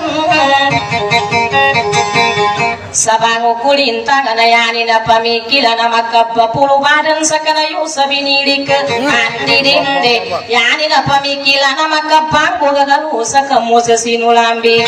sabangu kulintang anayani na pamikilan na magkapapulu badan sa kanayo sa binilik andi dinde yani na pamikilan na magkapangko gagalu sa kamu sa sinulambi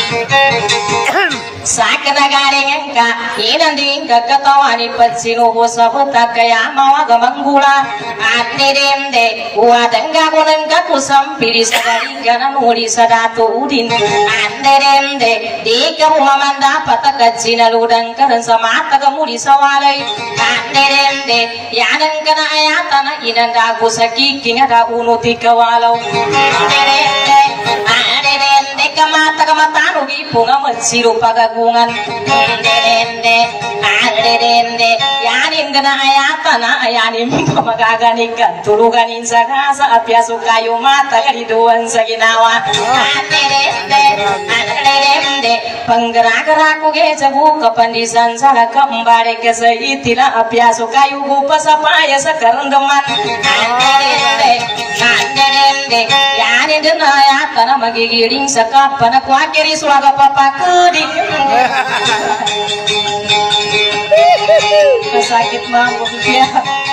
sa kanagaringan ka inanding kakatawani pat sinubo sa butak kaya mawagamang gula andi dinde kuwadang gagunan ka kusampili sa galingan na nuli sa dato udin andi dinde di ka umamanda patakat sinaludang karan sa mata kamuli sa walay kandirende yanang kana ayata na inanda ko sa kiking ada unuti kawalaw kandirende kandirende kamata kamatano gipunga matsiro pagagungan kandirende kandirende yanin kana ayata na ayanin pamagaganig tuluganin sa kasa apyaso kayo mata kaniduan sa ginawa kandirende kandirende panggerak-gerak ko gejabu kepandisan salah kembali ke seitila apyaso kayu gupa sapaya sakarendeman kandirende kandirende yani denaya tanah magigiring sakapan aku akhiri sulaga papa keding sakit langit mabuk dia.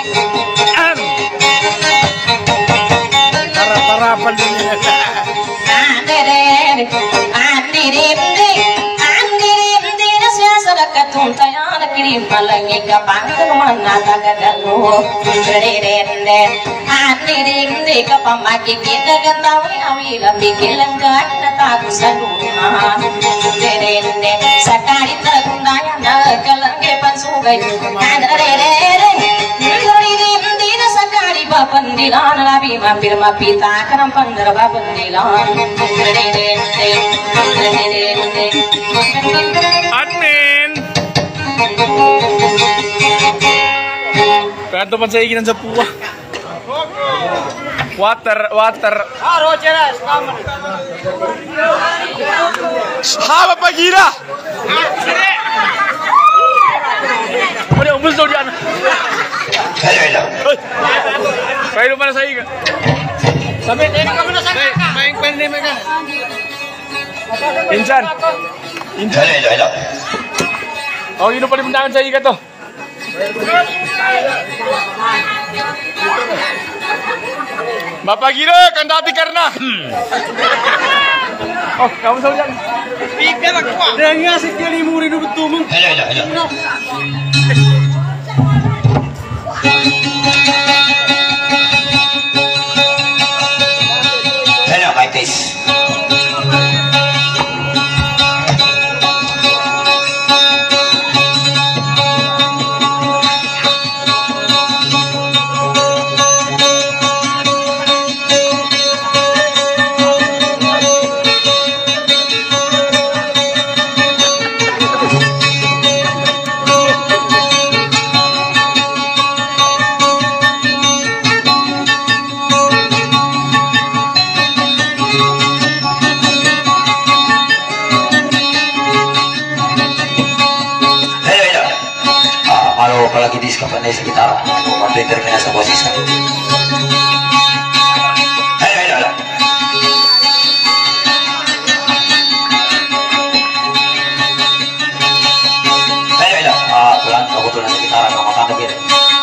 Harap-harapan dunia. Ande ande ande ande nasya sadakat tuntayan kirim palangi kapang kemana tagagalu. Ande ande ande ande kapamaki kita gandawi awi labi kilangan nataku sanuna. Ande ande sakari tagundaya nagalange pansugai. Ande ande sakari bapandilan labi mampir mapita kanam pandar bapandilan. Admin. Kanto man sa ikinan sa puwa. Water, water. Ah, Rogeras, kamu. Haba pagira. Mari umus daw diyan. Hello, hello. Kayo mana sa iga. Sabi, ini kamu na sa kaka. Maing pwede mo ka. Insan. Hello, hello, hello. Oh, yun pa rin undangan sa iga to. Bapak Giro, kandati karena. Oh, kamu sa ujan. Pikir ako. Dengan si kiri muri nu betumung. Hello, hello, hello. Hello, my face. Apalagi di sekitar sekitar komplek terkena sa posisi. Ayo, ayo, ayo. Ayo, ayo. Ah, pulang kebetulan sekitar rumah tangga kita.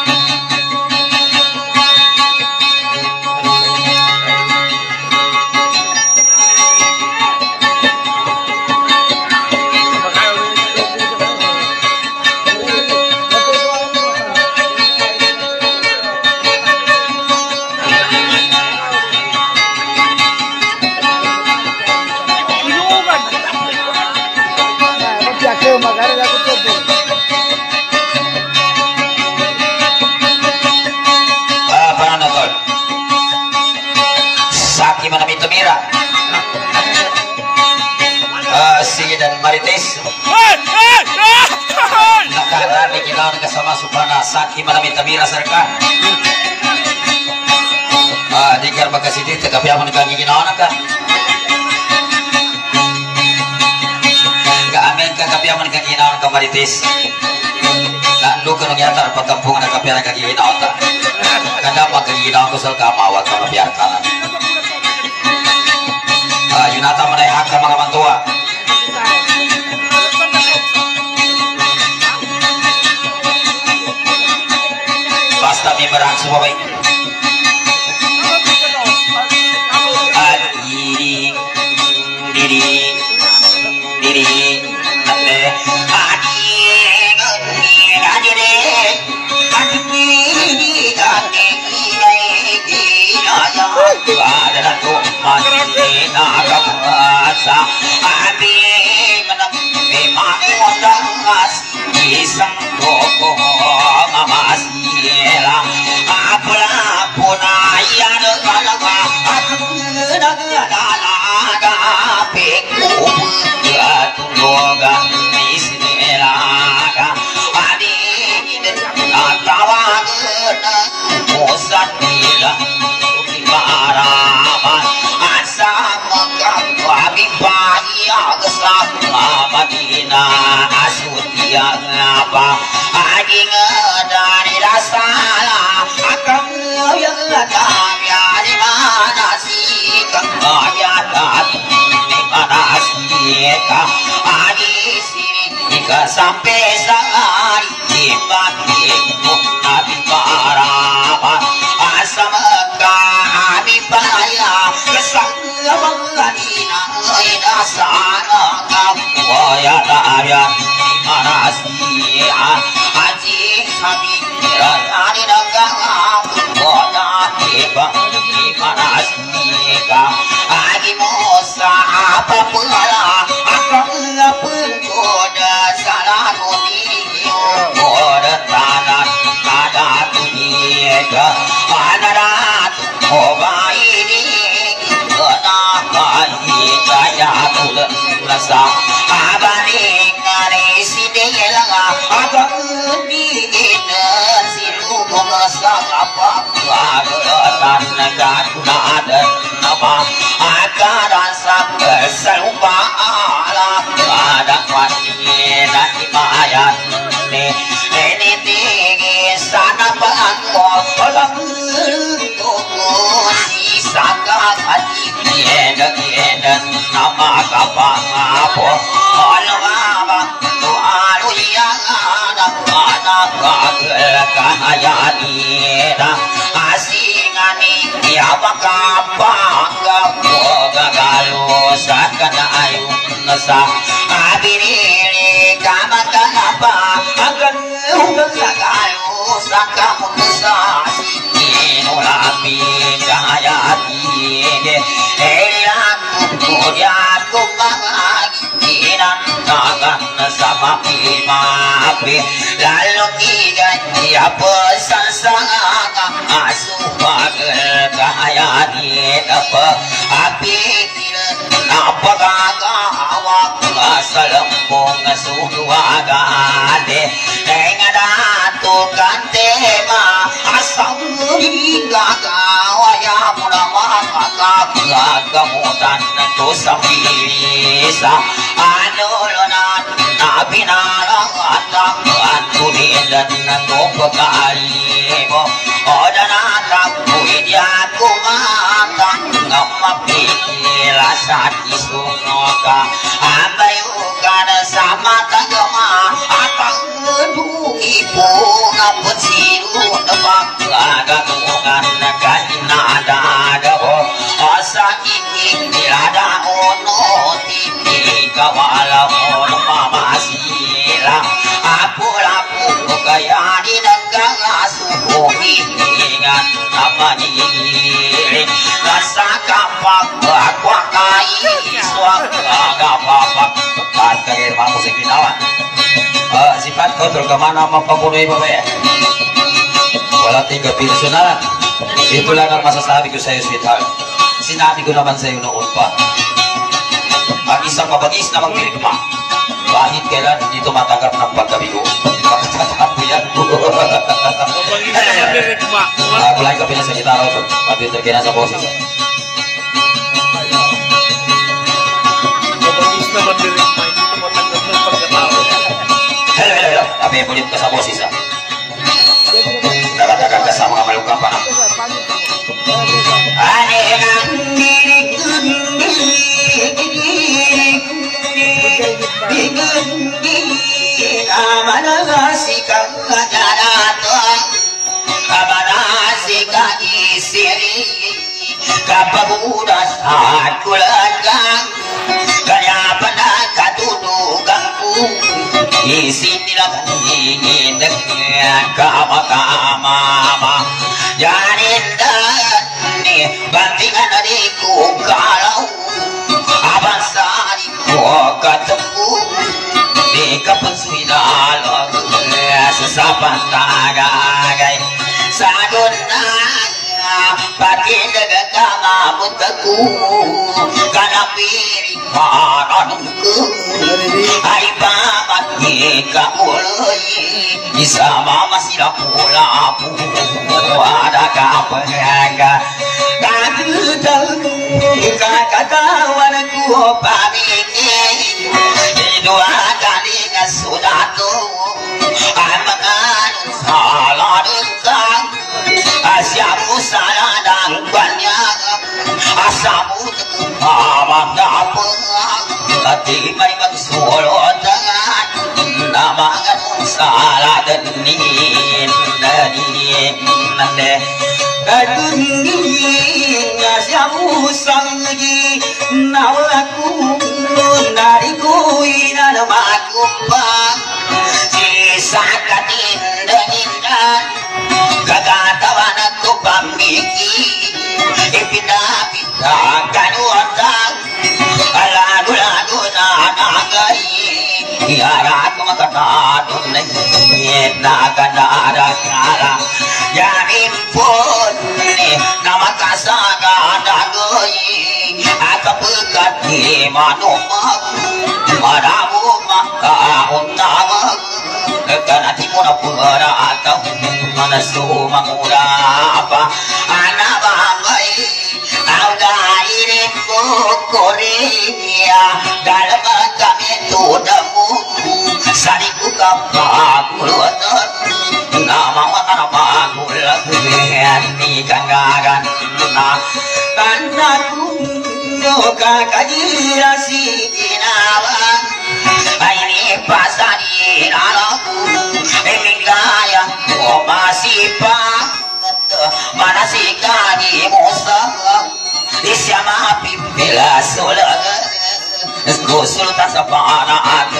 Dan Marites nakarani kinaon kasama subhana saki manami tabira sarka ah dikar makasih tekapi amun kang kinaon ka ka amen ka kapi amun kang kinaon ka Marites nandu kuno nyatar pakampungan ka piara kang kinaon ta kada makaginaon ko sal ka mawag ka mabiarkan ah yunata manay hak mga mantua. Basta may barang sa babay. At diri, diri, diri, ate, ating, adire, ating, ating, ginaya, ada na tumasin na kapasa, ating, may makuandas, isang toko, mamasira, apula, puna, yan, alaga, at naglalalaga, pekuga, tulogan, misniraga, anin, natawagan, musan nila, sukimaraman, asa magkakabing pahiyag sa mamadina, asutiyang apa, aging dari rasala, akang yang kaya di mana sih kaya di mana sih agi sini jika sampai sehari dibagi nasa abani ngani sidelang agak diinan silumong sa kapagatan nagatunadan nama akaran sa kesalupala ada kwatina imayan ne ini tinggi sana pangko kolam si sangka hati tiada tiada nama kapang apa alama tu alu yang ada anak kagel kahayaniera asingani tiapa kapang gagalu sakana ayun nasa abirili kamakanapa akan gagalu sakamutusa sinulami kahayati elang kudiat kumangaginan tangan sama pimapi lalu tiga dia pesan sangat asuh bagel kahayati apa api napa kagak awak selempung suduagade engadatukan tema asam digagawaya munama kakak gamutan tu sampirisa anulonan nabinalang atang antulidan tu pekalimu odanatang kuidyaku matang ngamapikila sati sunoka abayukan sama tagama atang ibu ngaput siru nebak lagatungan kainadadabo asa ini dilada ono titi kawala ono mamasila apu-apu kaya di negara suhumi ingat apa diri rasa kapak akuak kai suaka gapapak tepat kaya mampu sepinawan sifat kau terkemana mempengaruhi bapak ya walau tiga personalan itulah yang masa sabi ko sa iyo sweetheart sinabi ko naman sa iyo noon pa ang isang mabagis na magpirigma kahit kailan hindi tumatanggap ng pagkabigo pagkatatapo yan mabagis na magpirigma kulay ka pila sa gitara ito computer kaya nasa boses mabagis na magpirigma hindi tumatanggap ng pagkatao. Hello, hello, hello. Tapi boleh ke sabosis ah. Dapat ke sama ngamal ka pa na. Ane nang amanasi kang jarato amanasi kang isiri kapagudas at kulagang kaya pa nakatunugang isin nila kaningin dengan kama-kama janin dan ni bantingan adikku kalau abang sari ko ketemu di kapensui dalam sesapan tagagai saduna pakai dagang kama mutaku kana piring maranungku ay pamat ni kaulay isama masila pula pula ada kapaga kadudal kakakawan ko pamigay dua kali ngasudato amangan saladang asyamu saladang banyak asamu amang dapang Ati may magsulot dengan nama salah denin denin nande kadungin ngasyamu sangi nawaku nariku ina makumpang sisa katin denin kakatawan aku pamiki ipindah-pindah kanuatang lagu-lagu nanagay iarat ko makatadon na nakadadakala yanin po na makasaga nagay at kapagkat ni manumag Padamu maka utama karena timur pura atau mana semua muda apa anak banggai ada ini Korea dalam kami itu demu sariku kapal nama mana bagul ni kangagan karena kuno kakajira si ginawa ini pasari nalaku ini kaya oh masih banget mana si kani musa siapa pimpila solang gusul tak sepana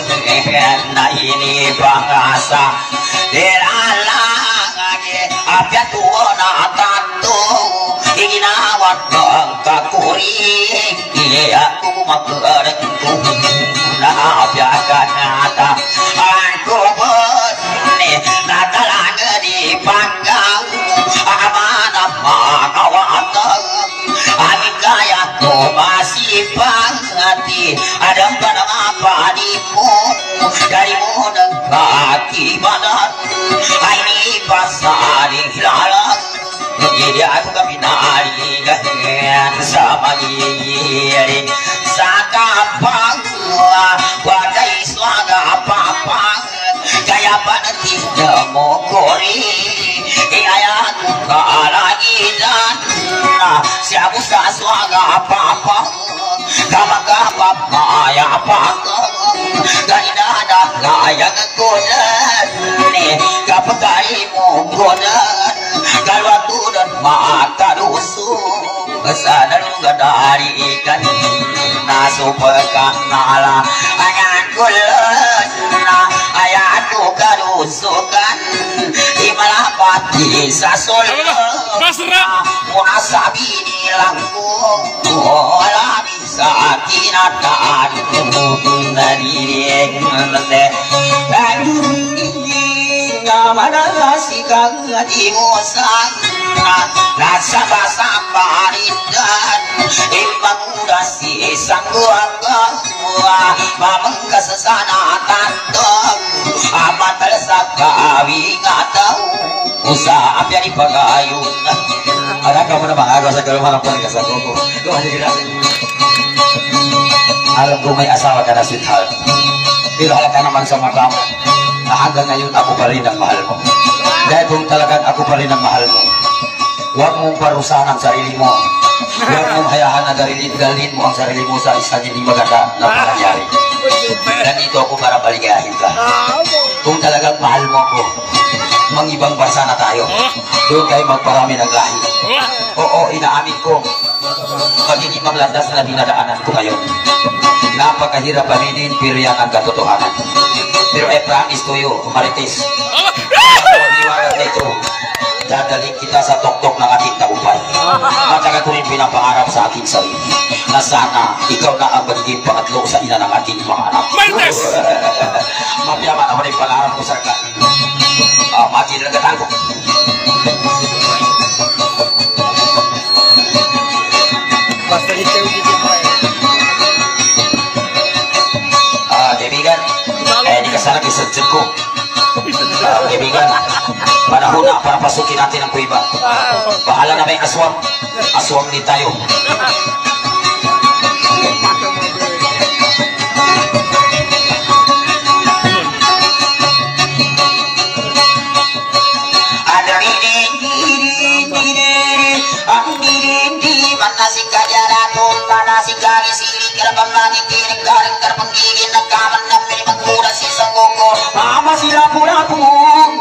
na ini bahasa deralangannya apa tuh na tanto ingin awat kakuri iya aku makarengku na apa kata aku berne natalange di panggang amanah makawatang angin kaya ko masih pangati ada pada apa dimu dari mudah kaki badan ini pasari lalang jadi aku kebinari gahen sama diri sakapang wadai swaga apa-apa kaya pada tidak mau kori ayah lagi dan siapa saswaga apa-apa kama-kama ya apa-apa dari dada layak kodan kapakai mo kodan kalau dan mata rusuh kesadaran dari ikan nasu pekan nala ayat kulen ayat karusukan imalapati sasol munasabi di langkung olah bisa kinatan dari nende mana si kang di musang rasa basa parindan imbang udah si sangguang gua mamang kesesana tantong apa tersak kawi nggak tahu usaha apa di pagayun ada kamu nama aku segala mana pun kasar koko lu aja jelasin alam gue may asawa karena sweetheart pero halata naman sa mata mo na hanggang ngayon ako pa rin ang mahal mo dahil kung talagang ako pa rin ang mahal mo huwag mong parusahan ang sarili mo huwag mong hayaan na dalhin mo ang sarili mo sa isang hindi maganda na pangyayari nandito ako para baligahin ka kung talagang mahal mo ako mangibang bansa na tayo doon kayo magparami ng lahi oo inaamin ko magiging maglandas na dinadaanan ko ngayon napakahirap aminin pero yan ang katotohanan pero I promise to you Marites pag-iwanan na ito dadaling kita sa tuktok ng ating tagumpay matagal ko rin pinapangarap sa ating sarili na sana ikaw na ang magiging pangatlo sa ina ng ating mga anak mapyaman naman yung pangarap ko sa kanin uh, mati na nagkatago basta dito yung ah kaibigan eh di ka sana kisadjud ko ah kaibigan panahon na para pasukin natin ang kuiba bahala na may aswang aswang din tayo nasi kajaratun nasi kari siri kerapang lagi kiri garing kerpenggigin nakaman namin magmura si sanggoko mama sila pula pun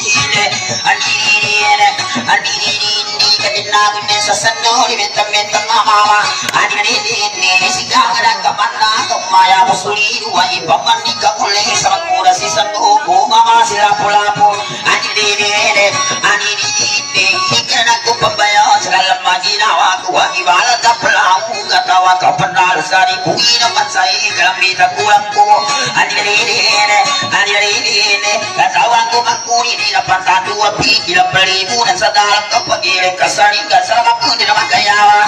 andiri andiri kadinagun men sa sanori mentam mentam mama andiri ni sigaran kamana kumaya musuli dua ibaban ni kamule sa magmura si sanggoko mama sila pula pun andiri andiri ikan aku pembayar segala maginawa ku ibala kapelau katawa kapenal sari bui dapat saya dalam bita kurang ku adiri ini adiri ini katawa aku makuni di depan dua pikir beribu dan sedalam kepagiran kesaringan sama pun tidak makayawa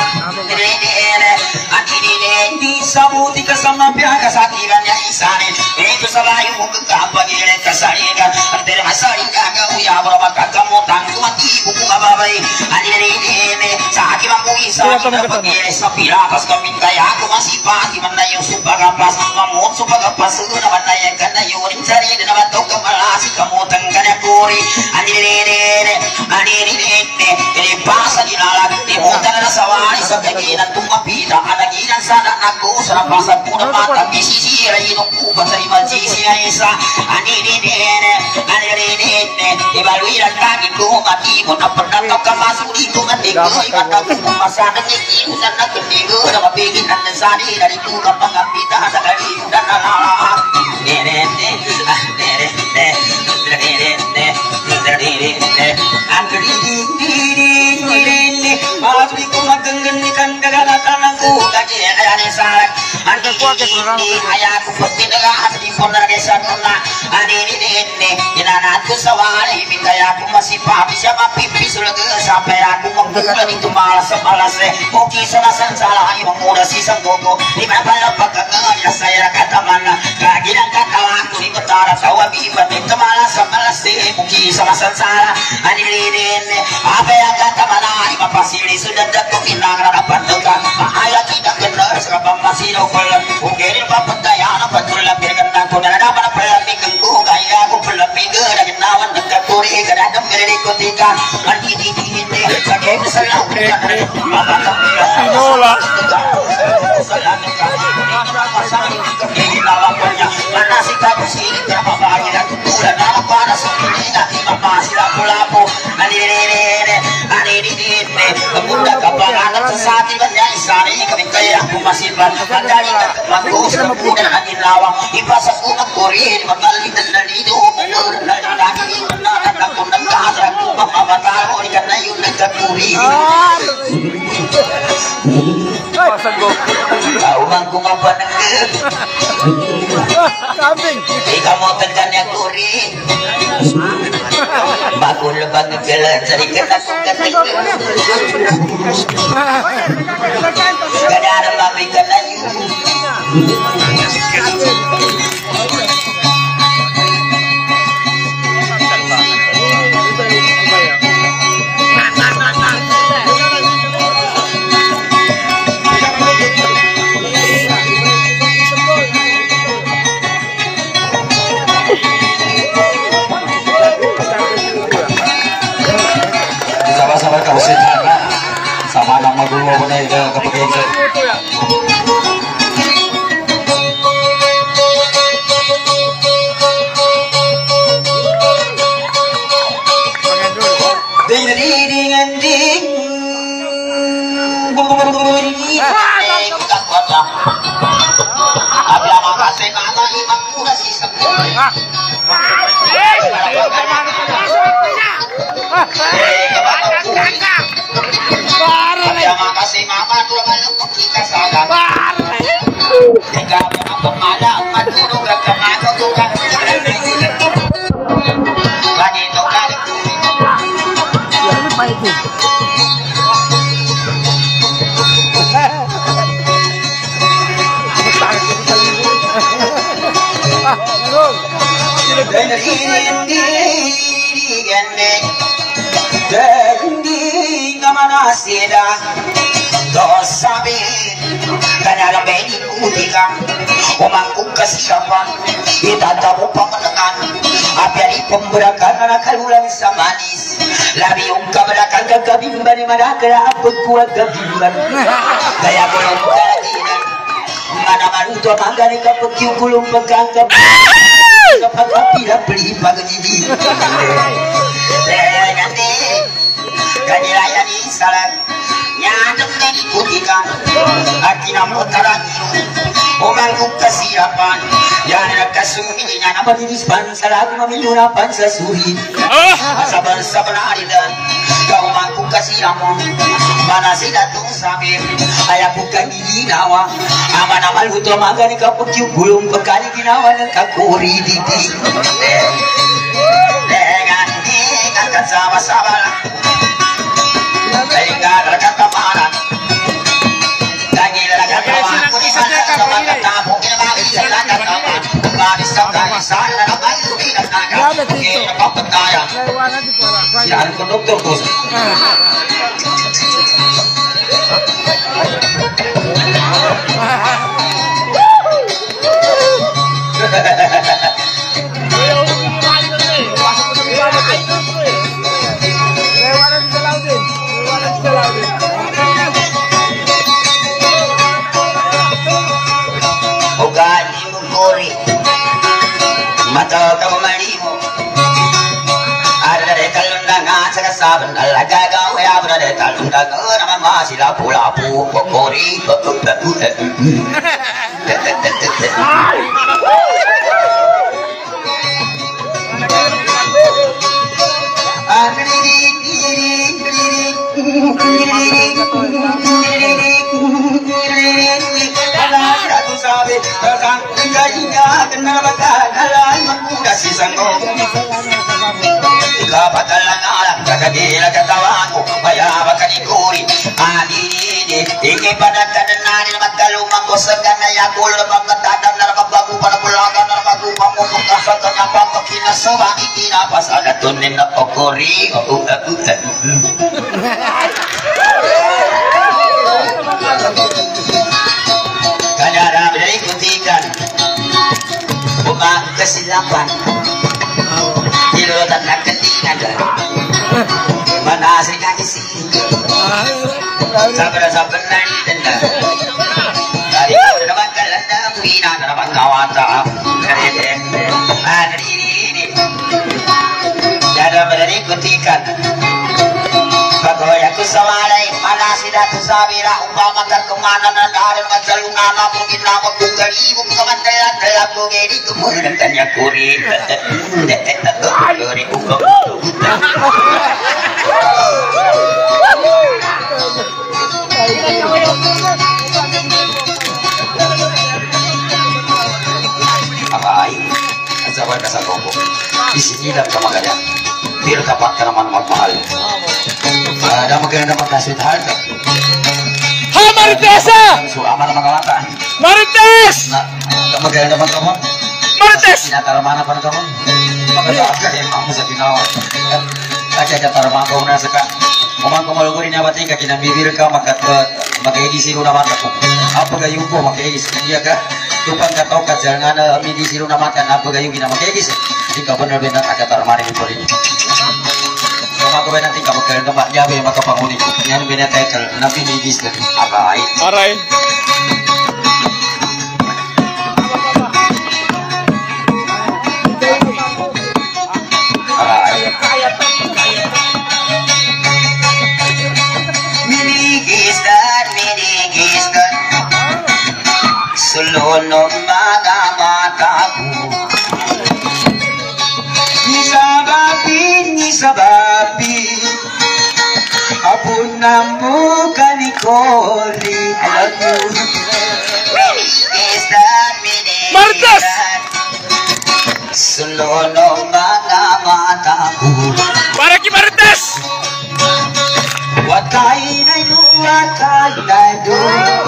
di sabuti kesama pihak kesakirannya isanin itu selayu ke kepagiran kesaringan antara masaringan uya berapa kamu tanggung mati buku ababai ini saat mampu isa kepagiran sapira pas kami kaya aku masih pati mana yang sumpah kapas mamut sumpah kapas sudah mana yang kena yurin cari dan bantu kemalasi kamu tengkanya kuri andirene andirene ini pasal di lalat di hutan ada sawari sebagian tumbuh pita ada ginan sana aku serap pasal pun mata bisi sihir inungku pasal imaji siaisa andirene andirene dibalui dan kaki ku mati pun pernah kau kemasuk di ku mati ku ibadah ku masa dengki sana ketiga nama bikin anda sari dari ku kapang pita ada kali dan lala nene nene sampai aku menggunakan itu malas malas mungkin selasan salah yang mudah sisa gogo di mana apakah saya kata mana kagiran kata aku di betara sawah bibat itu malas malas mungkin sama salah anilin apa yang kata mana ima pasili sudah jatuh inang dapat tekan ayat tidak benar serabang masih nopel mungkin bapak daya dapat berlebih kentang ku dan dapat berlebih kengku kaya aku berlebih gerak kenawan dekat turi kadang mereka ikutika anti di di di sakit salah Inola mana si kamu sini berapa banyak dan tujuan dalam pada sebenarnya mama si lapu-lapu andirene andirene kemudian kebanganan sesati banyak isari kami kaya aku masih banyak dari kemangus kemudian angin lawang ibas aku mengkurin mengalir dan itu benar dan lagi benar dan aku negara aku mama bataro di karena yun nagkakuri tahu bangku apa nengke Kambing. ikaw mo tagdan yang kuri bakul lebang ngegelan cari kena kukating gada ada mami kena yun sama kau sejana sama nama dulu benar ke kepegang ding ding ding ding abla makasih kata imam pura si sekolah terima kasih mama dua malam kita sadar jika apa malam madu gak kemana tukang lagi tukang itu Apa itu? dan ini gendeng Dendi kamana seda dosa be kanyara beni kutika omangku kesiapan kita tahu pemenangan apa di pemberakan anak kalulan samanis labi ungkap berakan kegabimban mana kera apa kuat gabimban gaya belum kerajinan mana malu tua manggani kapekiu kulung pegang kapak api dah beli pagi nanti kaji raya di salat nyadem dari putikan hati namun terangin omangku kesiapan yang kasumininya nama diris bangsa lagu meminurapan sesuri sabar-sabar hari dan kau mangku kesiapan mana si datung sambil ayah bukan gigi nawa aman amal hutu magani kapukiu belum bekali ginawa dan kakuri didi masabal. Sehingga terkataman. Lagi terkataman. Kuni sana sama kata mungkin lagi sana kata. Kali sama sana apa itu tidak ada. Mungkin apa percaya. Jangan konduktor bos. Mata kamu malimu ada dari talundang acara saban alaga kau ya ada dari talundang nama masih lapu lapu kokori Kagila katawanku Maya baka ikuri Adini Ingin pada kadenari Magkalumang ko sa kanaya Kulo na magkatadang Narababago para bulaga Narabago Pamukukasa Kanyapang Pakinasaba Ikinapas Ada tunin na okori Kanyara Berikutikan Bumang kesilapan Dilutan na ketingan Mana asli kaki sih? Sabar-sabar nanti tenda. Dari kau dapat kalenda, bina dapat kawata. Dari tenda, dari ini, jadi dari kutikan. Bagoya ku sawalai, mana sida tu sabira, umpama kan kemana nanti macaluna, mungkin nama bukari, bukan mantelan dalam bukeri kemudian tanya kuri. Kuri bukan. Abai, asaban kasar bongko. Di sini dan kamagaya, biar dapat tanaman mahal. Ada mungkin dapat nasi harga. Ha Marites! Suamar mengawatan. Marites! Nah, kamagaya dapat kamu. Marites! Sinatara mana pan kamu? Maka tak ada kamu sakinawa. Tak ada tarma kau nasaka. Omang ko maluguri na bati ka kinambibir ka makat mag-edisi ro naman ako. Apa gayung ko mag-edis niya ka. Tupang ka tao ka jangan amidisi ro naman kan apa gayung gina mag-edis. Di ka benar benar ada tarmari ni poli. Omang ko benar tingka magkaroon ka ba nyabe makapanguni. Yan benar title nabi ni edis ka. Aray. Aray. Sulunong mga mataku Isabapi, isabapi Apun namu kanikoli I love you Marites! Sulunong mga mataku Para ki Marites! Watay na ito, watay na ito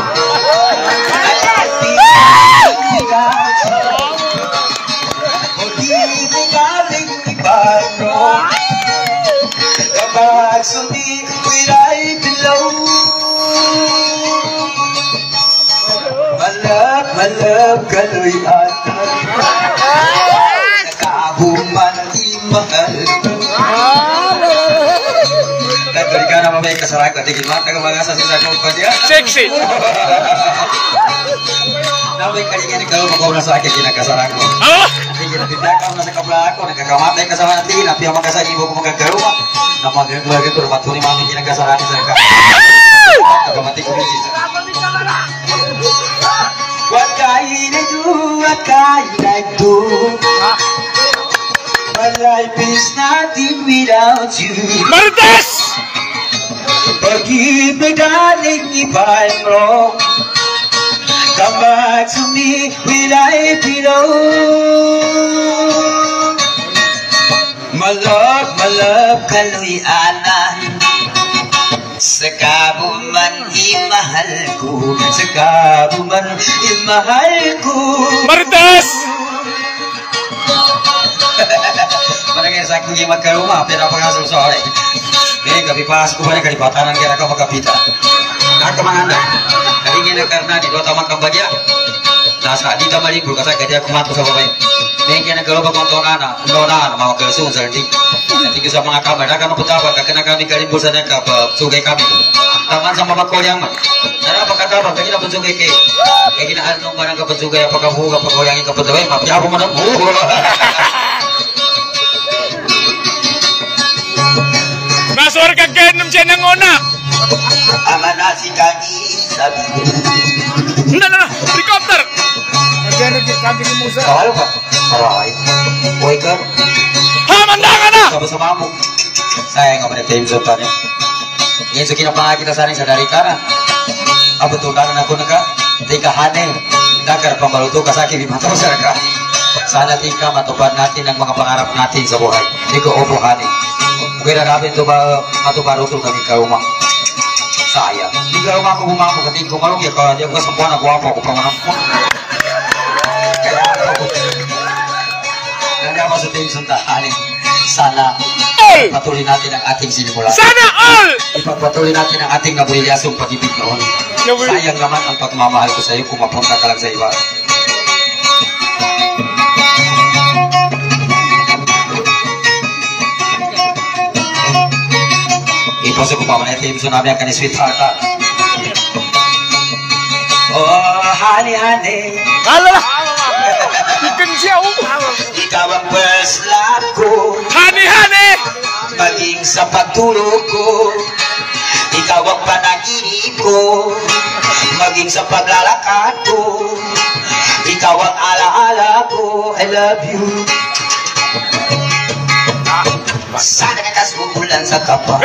Kapag sumi, wiray below Malap, malap, kaloy at nakabuman imahal Dari ka na mamay kasarag at tigil mata ka mga sasisa ko pa diya Sexy! Namay kaligyan ikaw magaw na sa akin kinakasarag ko Ah! Tigil tindak ka na sa kabla ako nagkakamatay ka sa mga tigil na piya makasagi mo kung magkagawa na magagawa ka turbat ko ni mami kinakasarag sa ka Nagkamati ko rin What can I do? What can I do? My life is nothing without you. Marites! Forgive me, darling, if I'm wrong. Come back to me, will I belong? Malap malap kaluy anan sekabuman imahalku sekabuman imahalku Marites. Mereka saking jimat ke rumah tidak penghasil sore ini kami pas ku pada kalipatanan kira kau makapita nak kemana kali ini karena di dua tamak kambaja nasa di tamali ku kasa kerja kumatu sama baik ini kena kalau berkontor anak nona mau ke sun serti nanti kita mengakam ada kan betapa karena kami kali busanya ke sungai kami taman sama bakol yang mana ada apa kata apa kita pensungai ke kayak kita anu barang ke pensungai apa kamu ke bakol yang ke pensungai maaf ya apa mana Masuk ke genom jeneng ona. amanah si kaki sabi Enggak, enggak, helikopter. Magkano di kami ni Musa? kalau pak aray woi kan Ha, mandangan na. sama-sama mo saya nggak pada tim soalnya ini sukin apa kita saling sadari karena apa tuh karena aku neka tika hane dakar pembalutu kasaki di mata masyarakat sana tika matopan natin ang mga pangarap natin sa buhay iko opo hane kaya namin ito ba matuparutul kami ka rumah saya di ka rumah ko bumako kating kumalong ya kalau dia ko sempuan aku apa aku panganap mo kaya ako nanda sa tim suntahan sana patuloy natin ang ating sinimula Sana all. ipagpatuloy natin ang ating nabulilyasong pag-ibig noon sayang naman ang pagmamahal ko sa iyo kung mapunta ka lang sa iba ito sa kumaman ito yung tsunami ang kanis sweetheart ha oh honey honey Ala. Ikan siya. ikaw ang first love ko Hani hani. maging sa pagtulog ko ikaw ang panaginip ko maging sa paglalakad ko ikaw ang alaala ko I love you sana nakasubulan sa kapa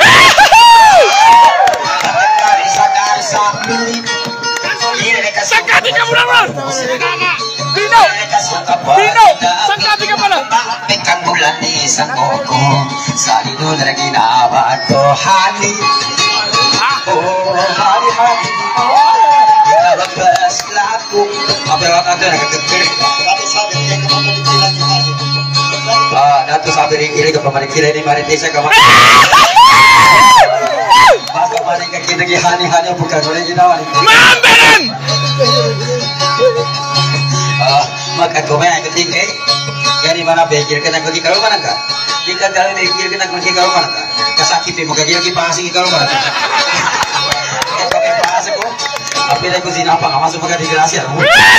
sadar sa amin Sangkati ka muna ron. Dino. Dino. Sangkati ka pala. Pekang bulan ni isang oko sa lino na ginawa ko honey oh honey honey ikaw ang best love ko mabirat ang nagkakakiri ah nato sabi rin kiri ka pamanikira ni Maritesa ka baka maning kakita ki honey honey bukan ulit ginawa ni Mamberan. ah makakumay ang katingkay Gani mana pikir kita pergi ke rumah nangka? Jika dalam pikir kita pergi ke rumah nangka? Kasakit mo kagaya kipasi ke rumah nangka? Kaya kipasi ko, tapi lagi sini apa? Kamu masuk di gelas ya?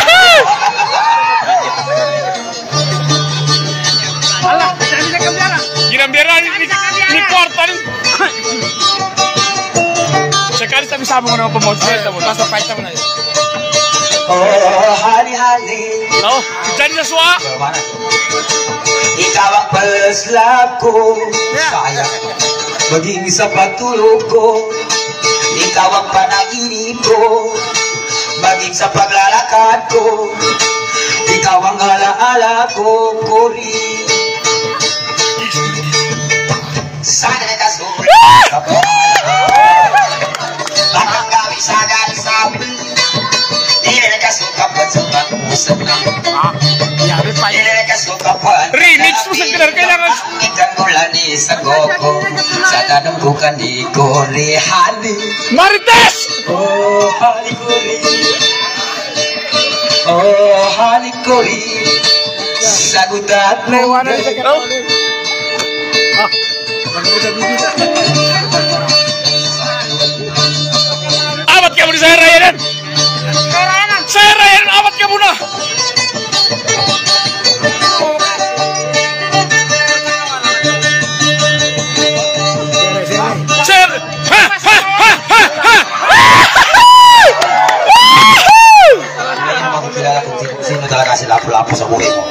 Alah, jangan bisa kemana? Ginambira ni ni kwartan. Sekali kami sama dengan pemotret tamu. Basta paita mo na yun. Oh, hari-hari. Lo, jadi sesuatu. Mana? Ikaw ang first love ko, sayang maging sa pagtulog ko. Ikaw ang panaginip ko, maging sa paglalakad ko. Ikaw ang alaala ko, Cory. Sana nakasulit ka pa. Bakang gawi sa galisabi. Hindi na nakasuka pa sa pag-usap na. Yari pa Hindi yun. na nakasuka pa. Remix mo sa kinar kailangan. Ikan bulan ni sa goko. Sa tanong bukan di Cory Honey. Marites. Oh, Honey Cory. Oh, Honey Cory. Sagutan mo. Lewanan sa karoon. Ah, magmuda bibita. Awat kamu di saya Ryan. Saya Ryan, awat kamu na. Saya, ha ha ha ha ha. Ngayon naman kung kilala kung sino- sino talaga si Lapu-Lapu sa buhay mo.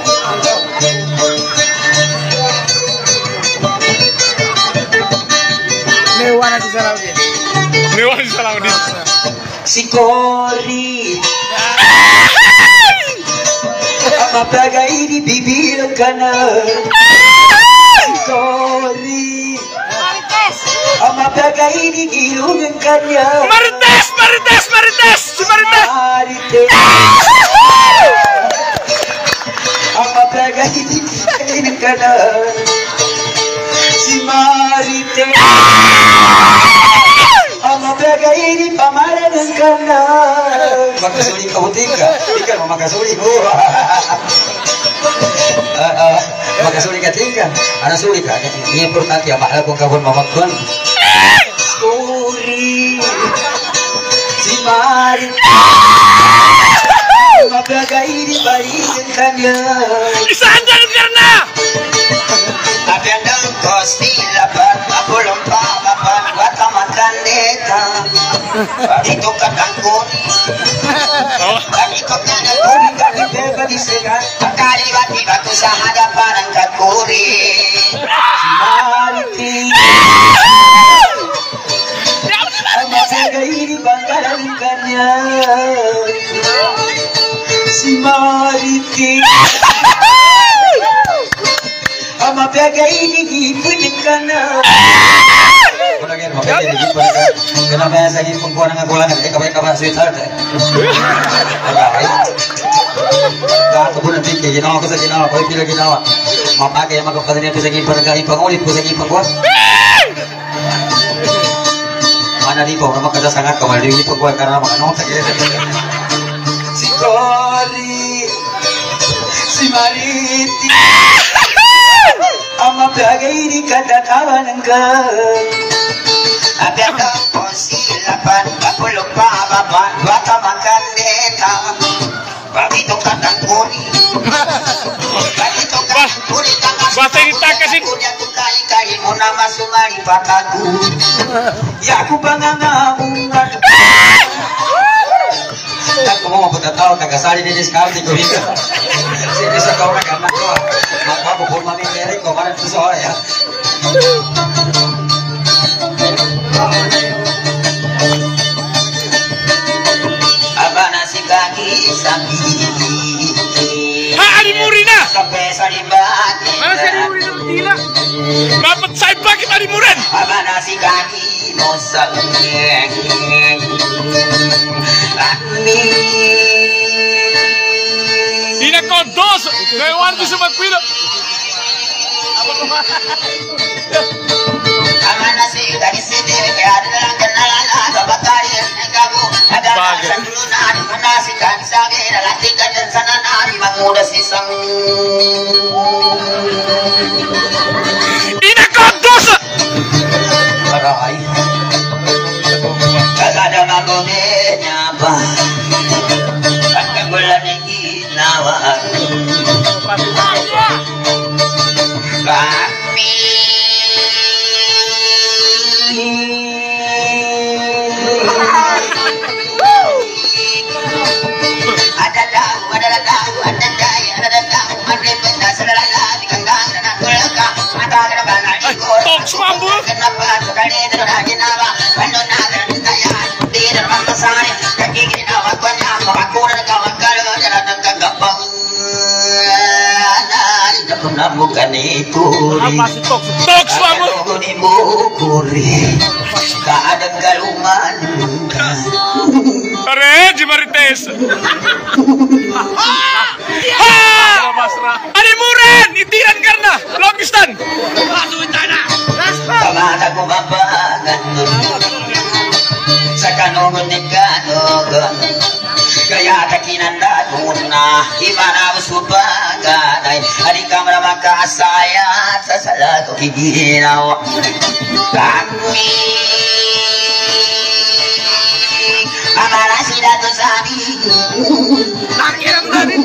Lewanan sa Sarawin. Dewan Salahuddin. Si Cory. Ang mapagay ni bibilang ka na. Si Cory. Amapagai di gilungan kanya. Marites, Marites, Marites, si Marites. Marites. Amapagai di gilungan kanya. Si Marites. Amapagai di pamarangan kanya. Makasuli kau tinggal, tinggal mau makasuli gua. Makasuli ka tinggal, anak suli ka. Ini pun nanti apa hal kau kau mau makan. Suri, si Mari, mabagai di barisan kanya. Isandar karena. Abandang kosti lapan, aku lompat lapan, wata makan neta. Itu kakang kuni, itu kakang kuni kaki beba di segan. Kali bati batu sahada parang kakuri. Mariti, amapagai di bangkalan kanya. Si Mariti. Amapagai di gipin kana. Kurangin mapagai di gipin kana. Kenapa saya lagi pengkuan dengan kulangan? Eh kapan-kapan sweetheart. Alright. Dah tu pun nanti ginawa ko sa ginawa ko pila ginawa. Mapagai magkapatid ko sa gipin kana ipangulit ko sa gipin ko. Mana di ko naman kada sangat ko mali gipin ko karena makano sa gipin. Si Cory, si Mariti. Amapagai di katatawa ng ka. Abiyang po silapan, kapulong pababan, wata makan neta. Bakito katang kuni. Bakito katang kuni. Basta kita kasi. Kunya tukay kain mo na masumari pataku. Yaku pangangamungan. Aku mau bertahu tak kasari di sekarang di kubika. Sini sekarang karena kau, maka aku pun mami dari kemarin tu soal ya. Apa nasi kaki sapi? Ha, Ali Murina. Sampai sari bati. Mana si Ali Murina tila? Dapat saya pakai Ali Murin. Apa nasi kaki nosak? Ina con dos, me guardo su macuilo. Amana si dari sini ke ada kenalan ada bataya kamu ada sanjunan menasikan sabi latikan dan sana nari manguda sisang. Ina con dos. Arai. Ada magomenya ba. Akan bulan ginawa. Kami ada tahu, ada tahu, ada daya, ada tahu, ada benda selala di kandang dan aku leka. Mata kenapa nadi kor? Kenapa sekali terus jenaba? Pandona dan daya di dalam pasar. Kaki ginawa kuanya, aku dan kawan kalau jalan kagapang. Bukan itu Tok suamu di bukuri tak ada galungan Are di Marites. Ali Murin itiran karena logistan. kamata ko babagan sa kanungon ni kanogon kaya takinanda na imana usubaganay ari kamera makasaya sa salato kiginaw kami amara sila to sabi nakiram namin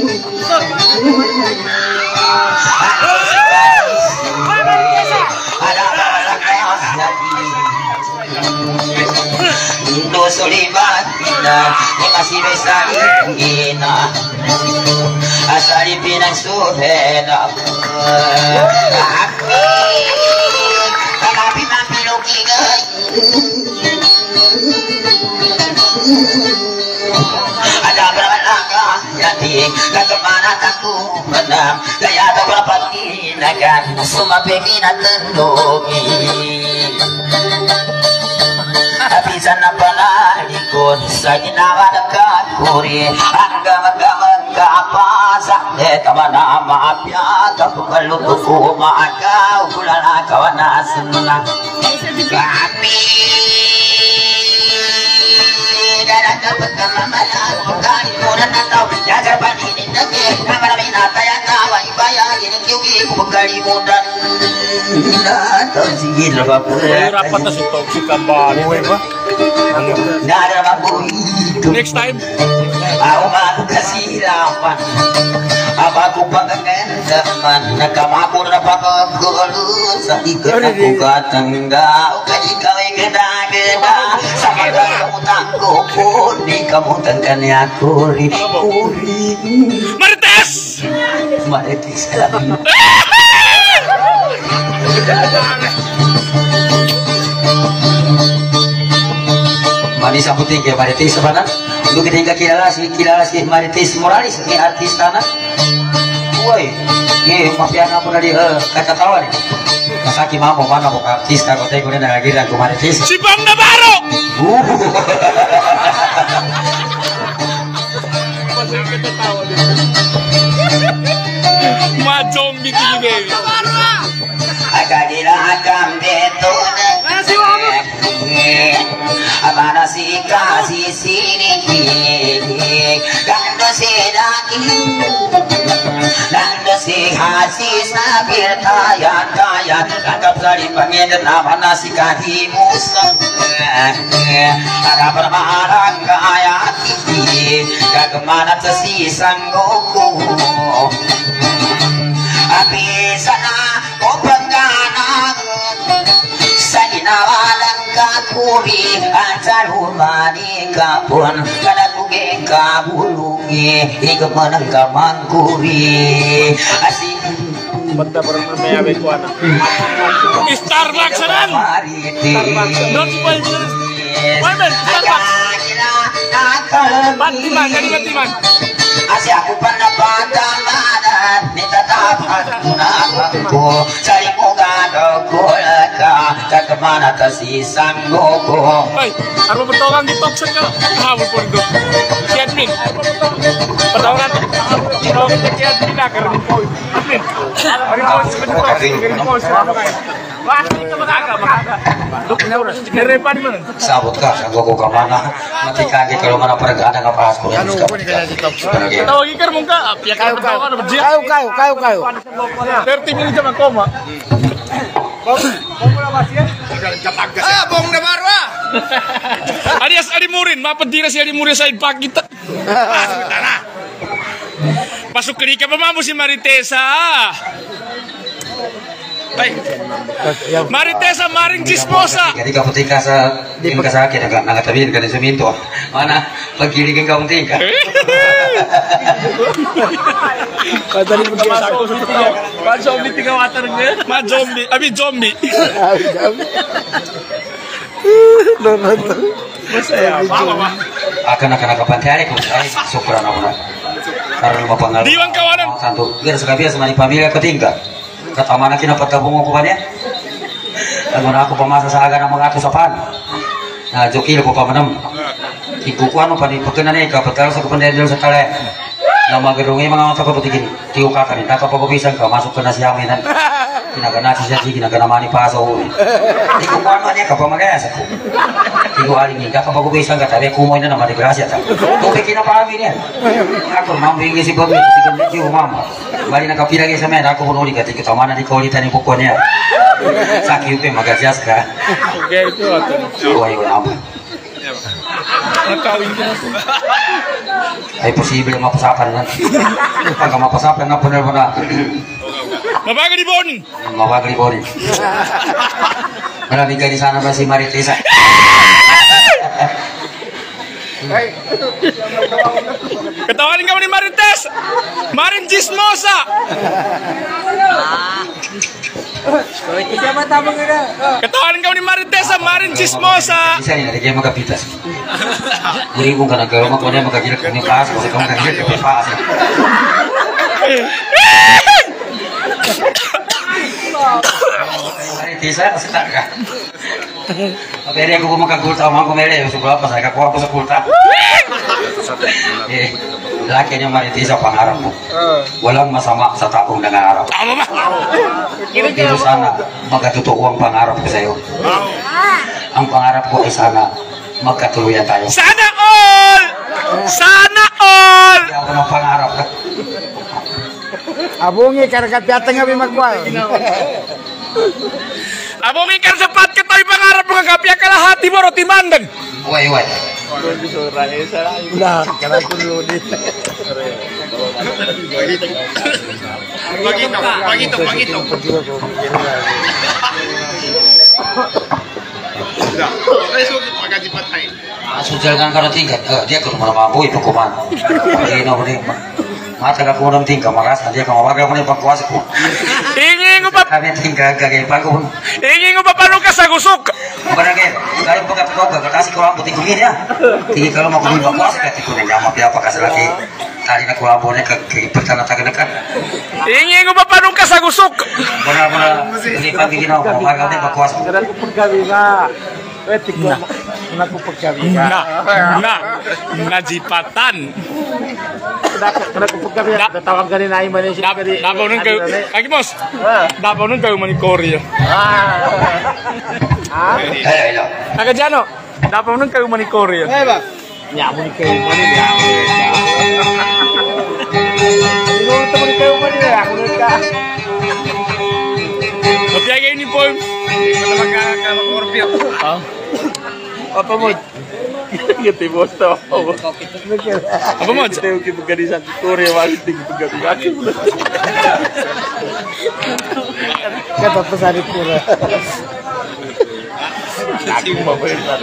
Indo solibat na masih besar ina asari pinang suhena kami kami mampilukigan ada berapa langkah nanti kemana takku menang gaya ada berapa tinagan semua pengen tendungi tapi sana panalikod sa ginawa nagkakuri hanggang magkamagkapasang netama na maapya kapukaluto ko maagaw kulala kawanasan na kami dapat kamamalan kani muna na tao yagar paninin na ke kamarami na taya tawa ibaya ginang yugi pagkalimutan na tao sige na ba rapat na si Toxic Kambal. Buhay ba? Next time. Ako magkasilapan Abago pagkagandaman Nakamako na pagkagulo Sa ikat ako katangga O ikaw ay ganda-ganda Sa magkakamutan ko po Di kamutan ka niya kuri Kuri Marites! Marites lang Manis ang puting kaya Marites sa banan Untuk kita kilala si kilala si Marites Morales ni artis tanah. Woi, ye mafia na pun dari eh kata tawa nih. Kasaki mampu mana kok artis tak kote kuda lagi dan Marites. Si Bang Navarro. Macam gitu baby. Akadila akam beto. Abana si kasih sini Kando si daki Kando si hasi sabir tayan tayan Kagap sari pangin abana si kahi musang Agak bermarang kaya kiki Kagemana si sanggoku Api sana kopengganang Sa ginawalang kakuri Antar humani kapon Kanatuge kabulugi Ikaw manang kamangkuri Asin Banda barang may ko anak. Starbucks sanan. Don't spoil this. Why man? Bantiman, bantiman. Asya aku panapatamanan Nitatapan ko Sari mo gado kulaka Kagamana tasisang loko Ay, ano bertawang di Toxic ka? Hawal po rin doon. Si Admin. Patawaran. Tawagin niya si Admin na. Karin po. Admin. Karin po. Karin po. Karin po. Wah, ito makaga. Makaga. Nerepan mo. Sabot ka, sago ko ka mana Matikagi kalau mana pergana nga pas ko Ano po ni kaya si Toxic? Tawagin ka mong ka. Piyak ka Kayo, kayo. na ba? Kayo, kayo, kayo, kayo. thirty minutes naman koma. Ah, Bong Navarro ah! Alias Alimurin, mapadira si Alimurin sa idpak kita. Pasok ka pa mamo si Maritesa. Ay. Maritesa Maring Chismosa. Jadi kamu tinggal sa di ka sa akin nga nagatabihin ka din sa minto. Mana pagkiligin ka mong tingka. Kadali mo kaya sa Ma zombie tiga water niya. Ma zombie, abi zombie. No, no, no. Masaya. Mama. Akan akan nakapantay ko ay syukuran ako na. Karena mapangal. Diwang kawanan. Santo, gara sa kabias man pamilya ko tingka. Katama na kinapatabong ko ba niya? Ano na ako pamasa sa aga ng mga ato sa pan. Na jokil ko pa manam. Ikukuha mo pa ni pagkana niya kapatal sa kapandendel sa tala. Na magarungi mga mga kapatikin. Tiyo ka kanita kapag-ubisan ka, masuk ka na siya aminan. Kinagana siya siya, kinagana mani pa sa uwi. Ikukuha mo niya kapamagayas ako. Tiyo alingin ka kapag-ubisan ka, tabi kumoy na naman, degrasya ta. Tubig kinapami niya. Ako, mambingi si Bobby, tiyo tiyo mama. Bali nakapilagi sa men, ako punuli ka, tiyo tamana di kaulitan yung kuko niya. Saki yung magasyas ka. Okay, ito ato. Uway ko naman. Nakawin ko na po. Ay posible mapasapan na. Pagka mapasapan na punar mo na. Mabaga di Bon! Mawagli po rin. Maraming gani sana ba si Maritesa? Ketawanin kamu ni Marites! Marin Chismosa! Ketawanin kamu ni Marites sa Marin Chismosa! Bisa nih, ada kayak magapitas. Meribung ka nagkaroon mo ko niya magagilak ng paas kasi kung magagilak ng paas. Maritesa, kasi taka. Pere aku mau kakulta, mau aku mere, sebelah apa saya aku aku sekulta. Eh, lakinya Maritisa pangharapku. Walang masama sa taong nangarap. Tama ba? Pero sana magkatotoo ang pangarap ko sa iyo. Ang pangarap ko ay sana magkatuluyan tayo. Sana all! Sana all! Kaya ako ng pangarap ka. Abungi karakat yata nga magkwal. Abong ikan sepat ka tayo pangarap mga kapya kalahati mo roti mandag. Uy, uy. Udah, kaya ko lodi. Pagito, pagito, pagito. Masuk jalan karena tingkat, eh, dia ke rumah mampu itu kuman. Ini nomor lima. Mata ka kurang tingkah maras dia ka mawaga mo ni pagkuasa ko. Ingin ko pa Kami tingkah gagay pagkun. ingin ko pa paano ka sa gusok. Barangay, kaya pagka ko kasi ko ang puti ko ya. Tinggi kalau mau kumin pagkuasa ka tiko na nyama pia pa kasi laki. Tali na kuha mo ni kag pertana tagana ka. Ingin ko pa paano ka sa gusok. Bona-bona ini pagi ginaw ko mawaga ni pagkuasa. Kada ko paggabi nga. Etik ko na ko paggabi nga. Na, na, najipatan. Kada ko paggabi nga. Tatawag ka rin na iman yung Dap, dapaw nun kayo, kaki mos, dapaw nun kayo manikoryo. Ah. Hello, hello. Kaka Jano, dapaw nun kayo manikoryo. Eh ba? Nyamo ni kayo man ni ako. Minuto mo ni kayo man ni ako ka. Tapi kayo uniform. Hindi mo naman kakakorpyo. Ha? Apa mo? Gitu bos tau. Apa mo? Tayo kita gadisan di Korea wasit tinggi pegadi. Kata pesari pura. Aku mau belajar.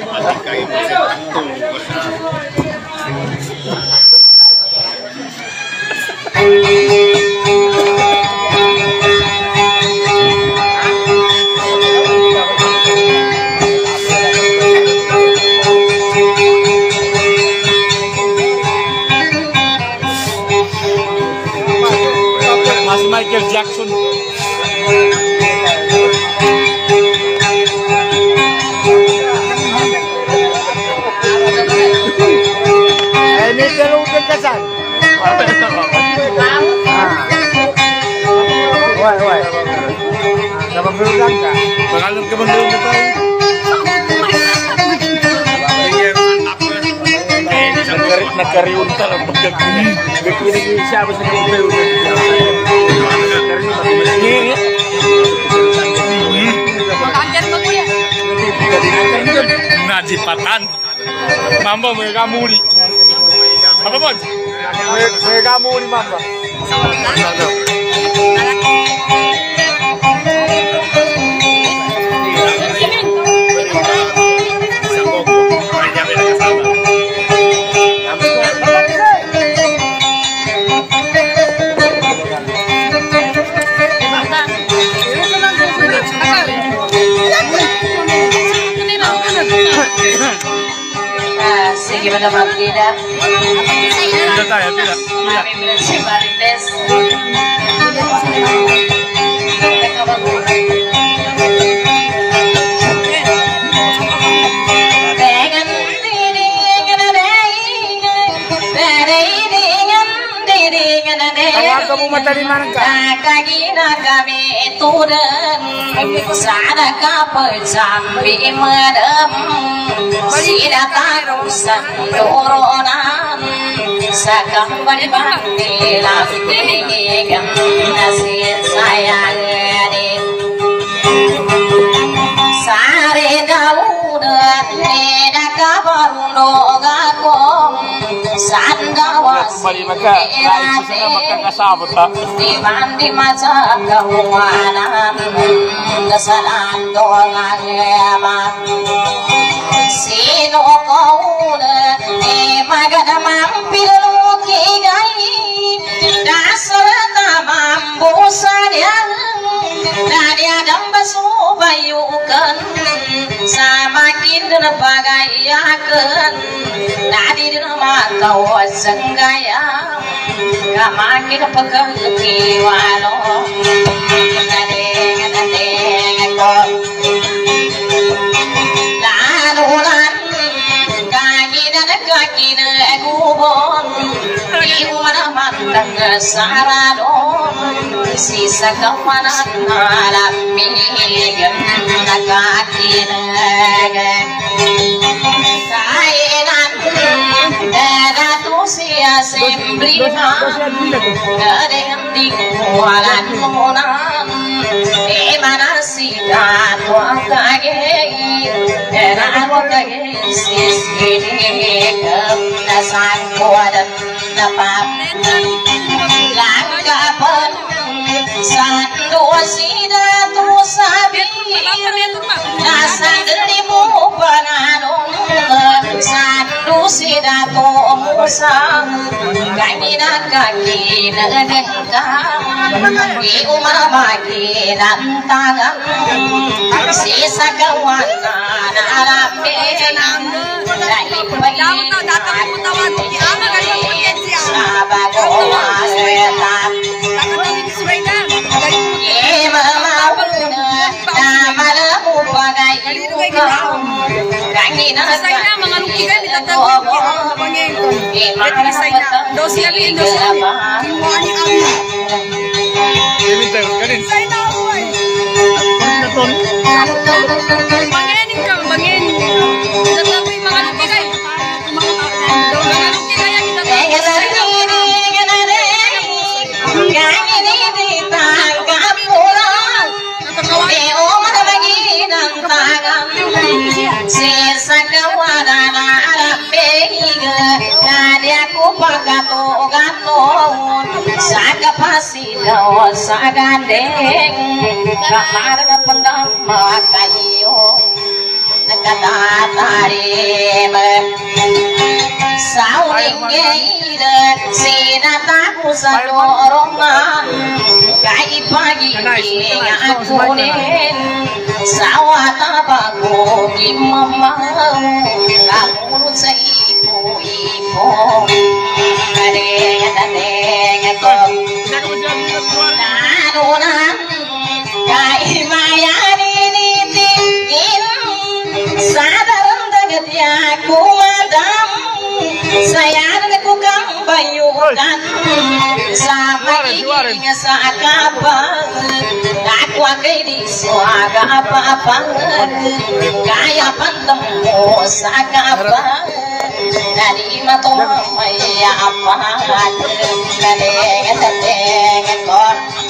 Mas Michael Jackson. Ini kalau udah kesan. Wah, wah. Dapat berulang kan? Pengalam ke bendung kita. Nagarit nagari untar ang pagkakini. Begini siapa sa kumpel. Najipatan. Mamba mereka muri. Apa bos? Mereka mau di mana? Gimana Bang Tidak? Tidak saya tidak. Kami berisi Marites. Kalau kamu mata di mana kak? Kagina kami turun, sana kapecam bimedem, sida karusan turunan, sakam berbandi lagi kan nasib saya ini. Sare Daud neda kabarundo gakong sandawas Kembali maka lain sana maka kasabot ha. di mandi maca kawanan kesalan doangama sino kau ni magada mampil luki gai dasar tamambu sadyan dari adam basubayukan samakin napagayakan dari mata wasanggaya kamakin pagkalaki walo nadeng nadeng ko dengan saradon sisa kemana alami gemna kakina kainan dada tu sia sembrina dengan dikualan monan emana sida tua kage era kage sisi gemna sangkuadan dapat langgapan sandu sida terus sabi nasa delimu panganong sandu sida to musang kamina kaki nagengkang i umamagi nantangan sisa kawana narapenang dahil Saga pasilaw sa gandeng kamar na pandama kayo nagkatatarim sa uling sinatago sa dorongan kaipagiging akunin sa watabago imamaw kamunod sa ipo-ipo kadeng-kadeng ko nanunan kaimayanin itigin sa darandagat yaku madam sayang ko kang bayukan sa magiging sa kapag ako kay di swaga papang kaya pandam mo sa kapag dari matumaya apat kadeng-kadeng ko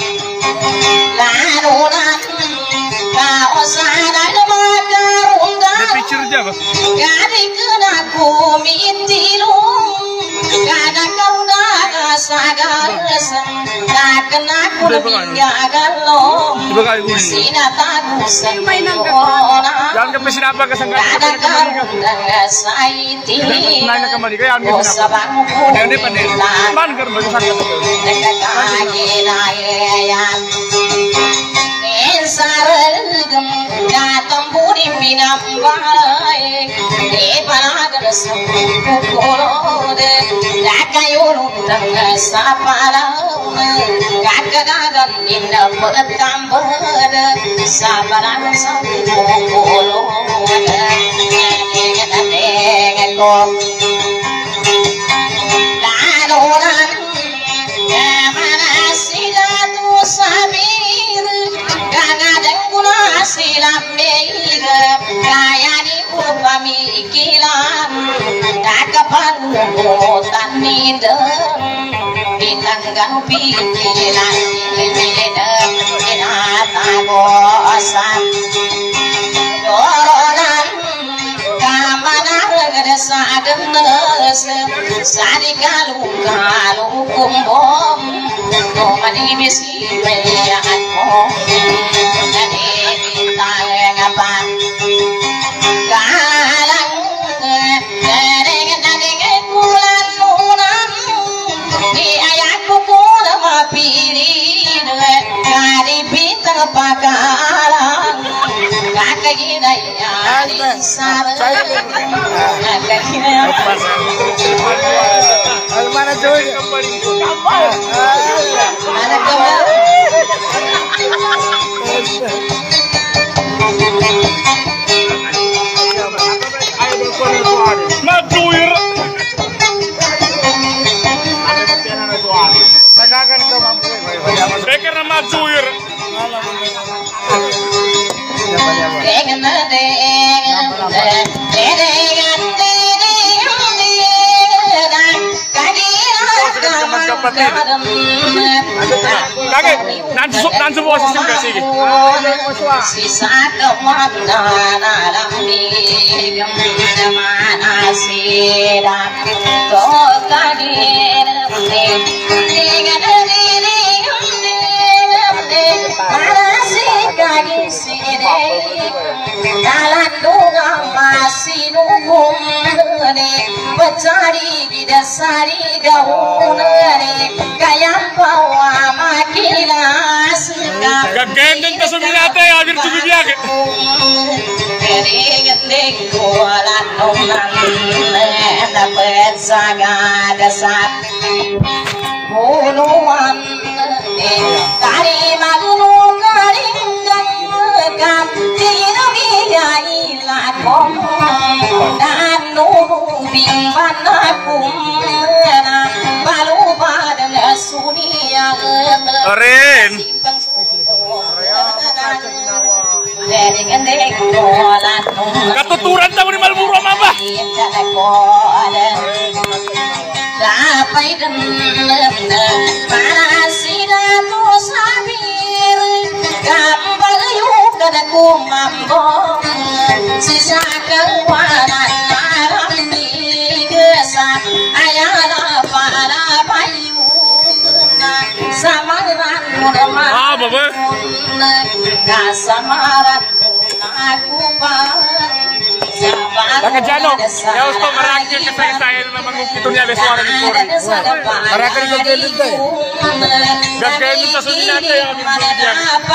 lanunan kausanan makarunda gadi kena kumitilung kada kauna sagasan tak kena kulbinggalong sinatagusan corona jangan ke mesin apa kesangka kada kauna saiti osabangku man ker kesangka nakakaginayan saragam datang budi minambai di panagan sempurode lakayulung tengah sapalau kakagagan indah petambad sabaran sempurode ngekong lalunan kemana sidatu sabir kadang guna silap mega kaya di pamikilan tak kepanutan nidem ditanggang pikiran nidem inata bosan doronan kamana regesa genes sadi galu galu kumbom nomani misi melihatmu jadi bintang ngapan galang dereng-dereng bulan nunan di ayatku kuda mapilih dari bintang pakalang kakak gina ya di sana kakak gina mana coy ada kembali Maduir. Ada piano suara. Kakek, nanti nanti semua sistem kasih. Sisa kemana dalam digem mana sidak kau kadir dengan diri mana si kaki sidik dalam dunga masih nunggu pencari di dasari gaun kayang bawa makilas Gagandeng ka suminate agir tubibiyag. Gandeng kuala nonan dapat sagad sat Huluan tari magunu karinggang kam Tinubiya ilakom dan nubing manakum Balupa dan sunia Ren. Katuturan tamu di Malburo mama. Dapai dan parasida tu sabir gampang yuk kadaku mambo sisa kewanan malam di gesat ayana para bayu samaran mudaman Ah, baba. kasamaran aku pan Kakak Jano, ya usah merakit ke saya saya memang ngukitunya ada suara di kori. Merakit ke gelut deh. Gak kayak minta suminate yang agir tubibiyag.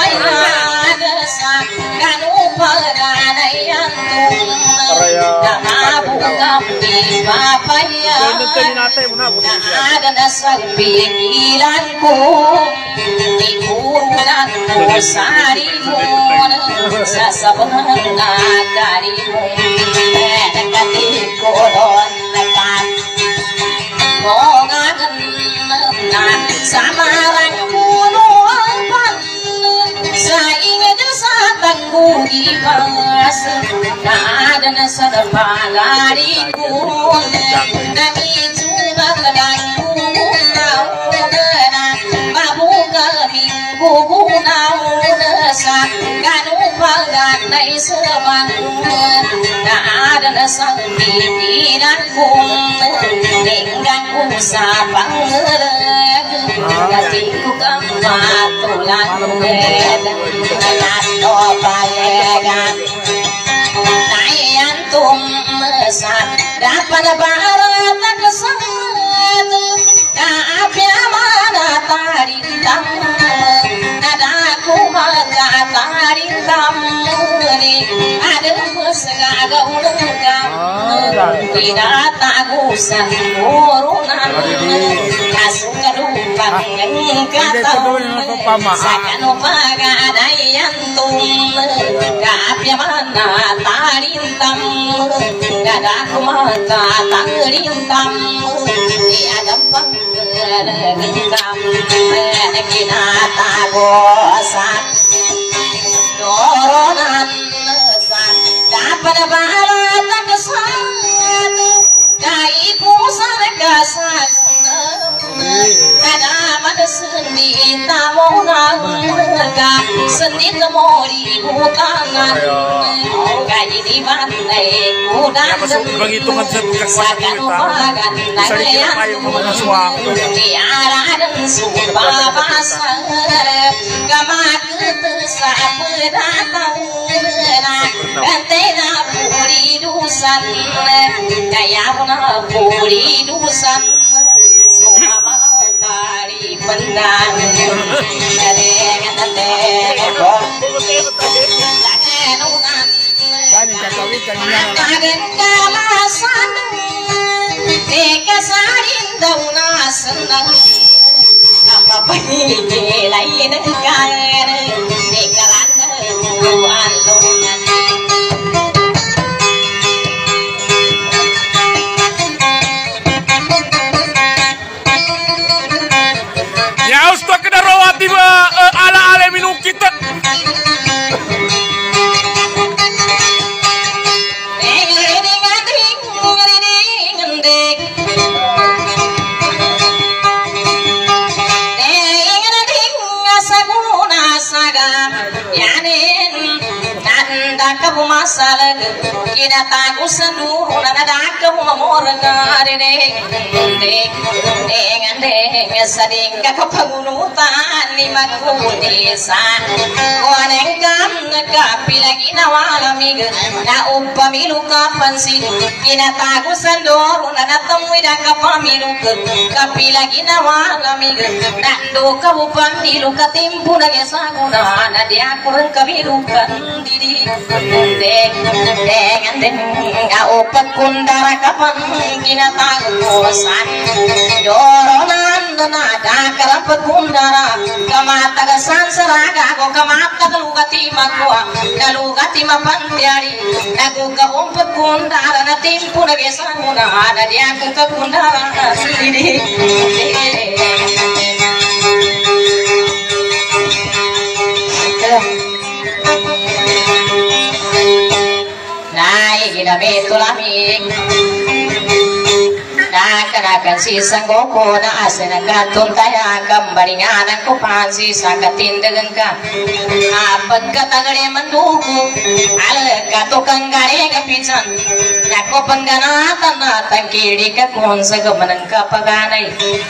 Ada dasar pikiranku dikurunan sarimu sasabenga darimu dekati kolon nekat mongan nan samarang kunuan pan saingat satangku ibas ada nasar palariku nami coba kadangku nauna babu kami guguna sa kanu pagan nai sebang ada nasang pikiranku tinggalku sabang hatiku kemat tulang nato payegan nayantum mesat dapat barat kesat kaapya mana tarindam nadaku mata tarindam ada pesega ulengkam tidak tagusan urunan kasukadupan yang kata sakanu pagadayantum kaapya mana tarindam nadaku mata tarindam ada panggelam kita tagosan doronan dapat barat kesan kai pusar kasan ada mana sendi tamonang ka sendi temori bukangan kai di bandai kudan Penghitungan saya bukan sakan upagan nayan tiara dan sumpah basah kamak sapu datang Antena puri dusan Daya puna puri dusan Sumpah tari pendang Kadang-kadang Lakenunan Kadang kamasan Dekasarin dauna senang Apa pagi lain kan Dekaran alungan Ya usah kena rawat tiba ala ala minum kita. anda kamu masalah kina tagu sendu nana dak kamu mamorga dek dek dek dek sading kakak pengunutan lima ku desa koneng kam kapi lagi nawalami na upamilu kapan sih kina tagu sendu nana temui dak kapamilu kapi lagi nawalami na do kamu pamilu katimpu nage saguna na dia kurang kabilukan diri dek dengan dengan opat kundara kapan kina tagusan doronan nada kalapat kundara kamata gasan seraga ko kamata kalugati makwa kalugati mapantiari nago ka opat kundara na timpu nagesanguna ada dia ko ka kundara diri naik ina betulamik nakanakan si sanggoko na asena katun taya kambaringan ko pansi sakatindagan ka apad katagare manduku al katukang gare kapisan nako pangganatan na tangkiri ka kunsa gamanang kapaganay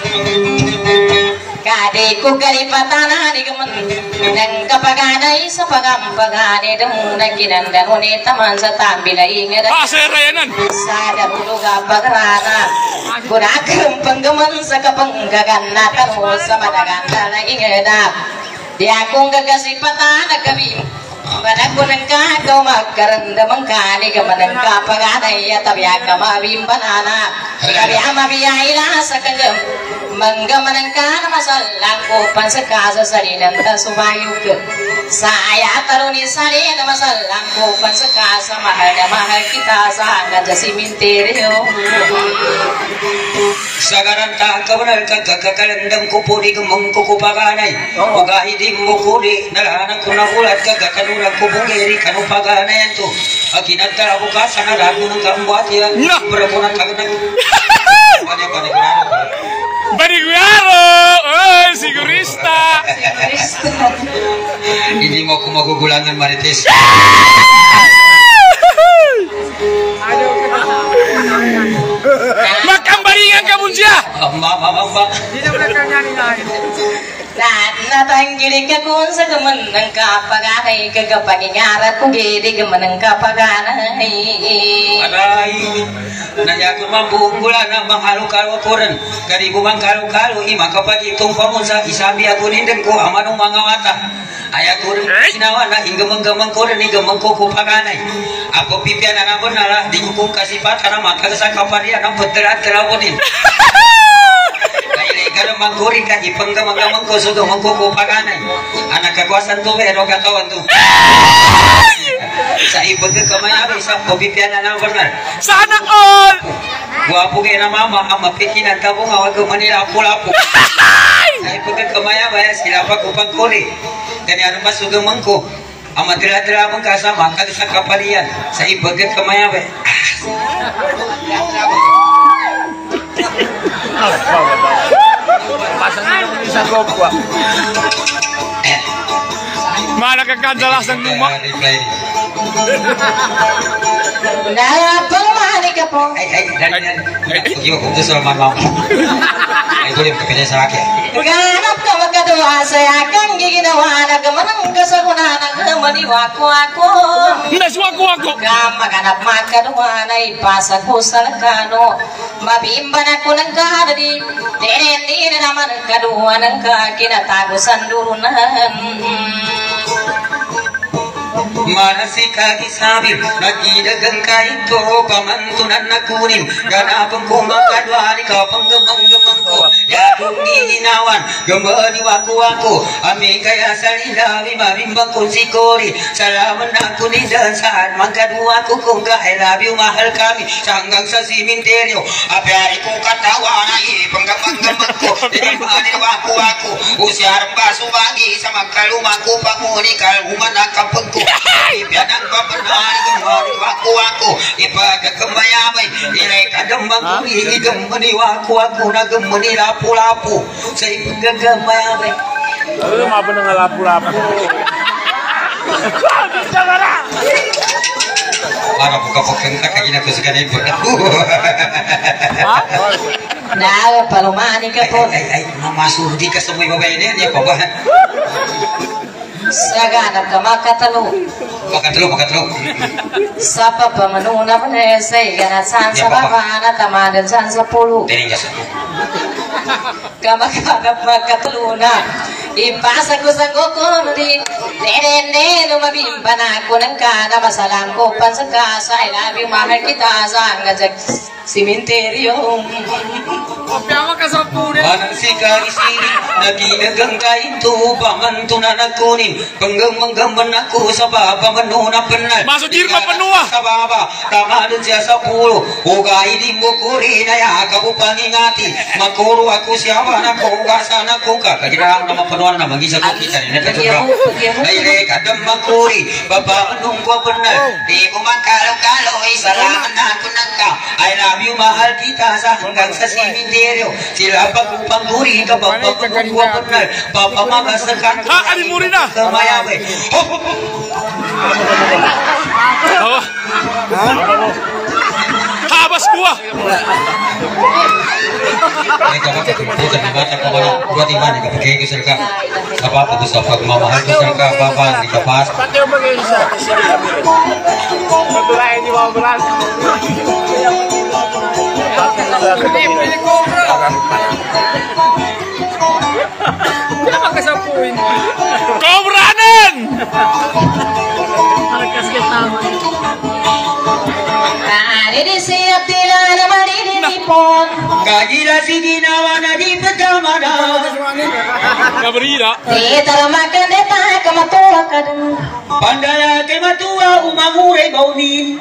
kade ko kalipatana ni gaman nang kapaganay sa pagampagani demu na kinandan ni taman sa tambila ingada Paserayanan sada buluga pagrana gunakan penggaman sa kapanggagan na tanu sa madaganda na ingada di akong gagasipatan na kami Manang kau makaranda mengkani kemanang kapaganay tabi akama bimbanana tabi ama biyaila sakagam manggamanang kana masalang ko pansakasa salinan ta subayuk saya taruni salina masalang ko pansakasa mahal na mahal kita sa hanggang sa simenteryo sagaran ta kabanal kagakalandang kupudi kumang kukupaganay magahidim mo kudi nalahanan ko na ulat kagakanu kubungeri kanu paganayan to akinata bukas sana ragu ng kambuat ya berapa nak kagak banyak banyak banyak Bariguaro, oh sigurista. Ini mau ku magugulangan marites. Makan baringan kamu dia. Mbak, mbak, mbak. Nah, natang giri ka kun sa gamanang kapaganay kagapangingarat ko giri gamanang kapaganay. Aray, nanyago mambunggulan na manghalu-kalu akuran. Karibu mangkalu-kalu ima kapag itong pamunsa isabi ako nindang ko amanong mga mata. Ayat ko rin sinawa na ingamang-gamang ko rin ingamang ko kupaganay. Ako pipian na naman nala di ko kong kasipatan na matagasa kaparian ang pagdarat-dara ko din. Kalau mangkuri kan ipanggamang-gamang ko sudo mangkukupaganay anak kekuasaan to pero katawan to sa ibag kamay sa kopipian na benar Sana all. guwapo kayo na mama ang mapikinan ka mo nga wag manila lapu-lapu sa ibag kamay ba sila pa kupangkuri ganyan ba sudo mangko ang madira-dira mong kasama kag sa kapalian sa ibag kamay ba Mana kekandalas ng luma? Nalapamani ka po. Ay, ay, dan, dan. Yo, kung gusto naman mama. Ay, boleh kapilya sa akin. Ganap ka magkatuwa sa yakang giginawa na gamanang kasaguna ng maniwako ako. Naswaku ako. Kamaganap magkatuwa na ipasa ko sa lakano. Mabimban ako ng kadadi. Dinin naman ang kaduwa ng kakinatagosan durunan. Manasika isabir nagidagang kaito pamantunan na kunin ganapang kumakadwari ka panggamang-gamang ko yadong ginawan gamani waku-waku aming kaya sa lilawi mabimbang kong sikori salaman na kunidan saan magkadwa ko kung I love you mahal kami hanggang sa simenteryo apyari kong katawa na ipanggamang-gamang ko dinimani waku-waku usyarang baso bagi sa magkalumako panguni kaluman na kapag ko Ipianang papanari kumari waku-waku ipagagamayamay ilay kadambang kuri igamani waku-waku nagamani lapu-lapu sa ipagagamayamay Ano mapa nang lapu-lapu? Para buka pokeng tak kayak gini suka ibu. Nah, palomani ka po. Ay ay masuk di ka semua bapak ini ya bapak. Saganap ka makatalo. Makatlo makatlo. Sapa pamanuna pa na say ganasan sa baba na tamadan san sa pulo. Tening ka. Kamakagap magkatuluna. Ipasa ko sa ngokon di Nene lumabimpa na ako ng kada masalang ko pan sa kasa I love you mahal kita sa ngajag simenteryo. Kopya ka sa puno. Manang sikari siri naginagang kain tubangan tunanan kunin panggamanggaman ako sa baba manuna penal. Masuk jirma penua. Sa baba tama dun siya sa pulo ugay di mo kuri na ya kabupangingati makuro ako siya na ko ugasan ako ka kagirang na mapanuan na magisa ko kita ni nagkatulog. Ay kadam makuri baba anong ko penal di ko magkalo-kalo ay salamat na ako nagka I love you mahal kita sa hanggang sa simenteryo sila pagpangguri ka pagpapagong ko penal papamagas na kanto Ha, alimuri na. kamayawe Oh. Habas kuah. ay kapag bukan di bata ka wala buat iman ka pagkaya ko ka apa apa ko sa pagmamahal ko sa ka baba di kapas Pati yung mag-isa. Matulayan di mga beras. Kenapa kesapuin? Kau beranen. Harkas kita mo. Tari di siap tila naman inipon. kagila si ginawa na di pagkamana Gabrina. Di taramakan deta kamatuwa ka dun. pandaya kay matua umamuray baunin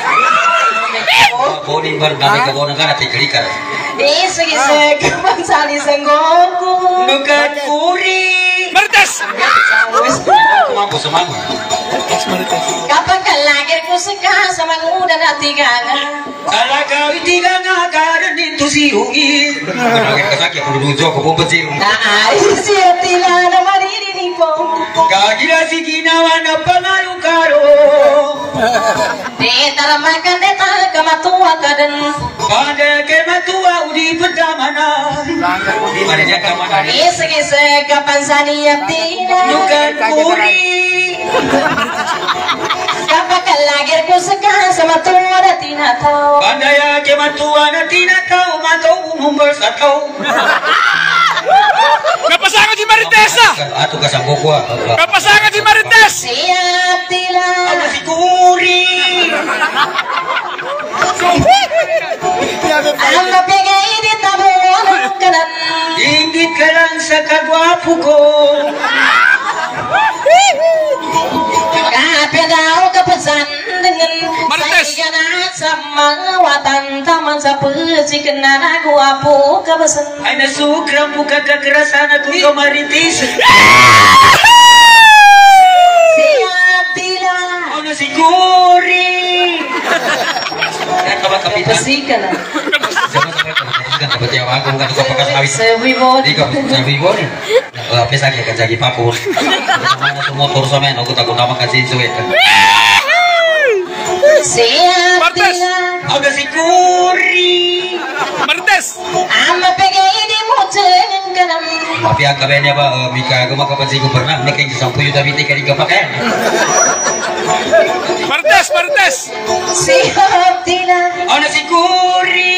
baunin berdami ka baunin ka natin kalikar Di sige-sige magsali sa ngoko. nukat kuri Marites. kumampo sumama Kapag kalagir ko sa kasa manguda na tigana. kalakaw itiga nga karan dito si Hungi kanagin kasaki ako lujo ako pumpatsin Naari di siap tila naman inipon. kagila si ginawa na pangayo karo Di taramakan deta kamatuwa ka dun. pandaya kay matua udi pagkamana di mana niya kamana Di sige-sige kapansaniap tila. nukat kuri Kapag kalagir ko sa kasa matuwa na tinataw. pandaya kay matua na tinataw mataw umumbar sa tao Kapasangan si Maritesa. ato kasanggo ko Kapasangan si Marites. Siap tila. ano si kuri Ang mapigay di tabuan ang kanan. ingit ka lang sa kagwapo ko Kapya daw kapasan dengan Marites. Sa iganat sa mga watan taman sa pusikan na nagwapo kapasan. ay nasukram po kagakarasan at kung kamaritis Siap tila. ano si kuri yan ka ba kapitan? Pasikan na. Jangan sampai kapitan kapati ako ako kan ko pakasawit Sewibon. di ka sabi mo ni pesa kaya kan jagi pakul mana tu motor sama yang aku takut nama kasih suwe Siap Marites. tila. ada si kuri Marites. Ang mapigay di mo jangan kanan. tapi akabenya ba mika aku maka pasti ko pernah naking sampu yuta biti kali kapakan Marites. Marites. Siap tila. ano si kuri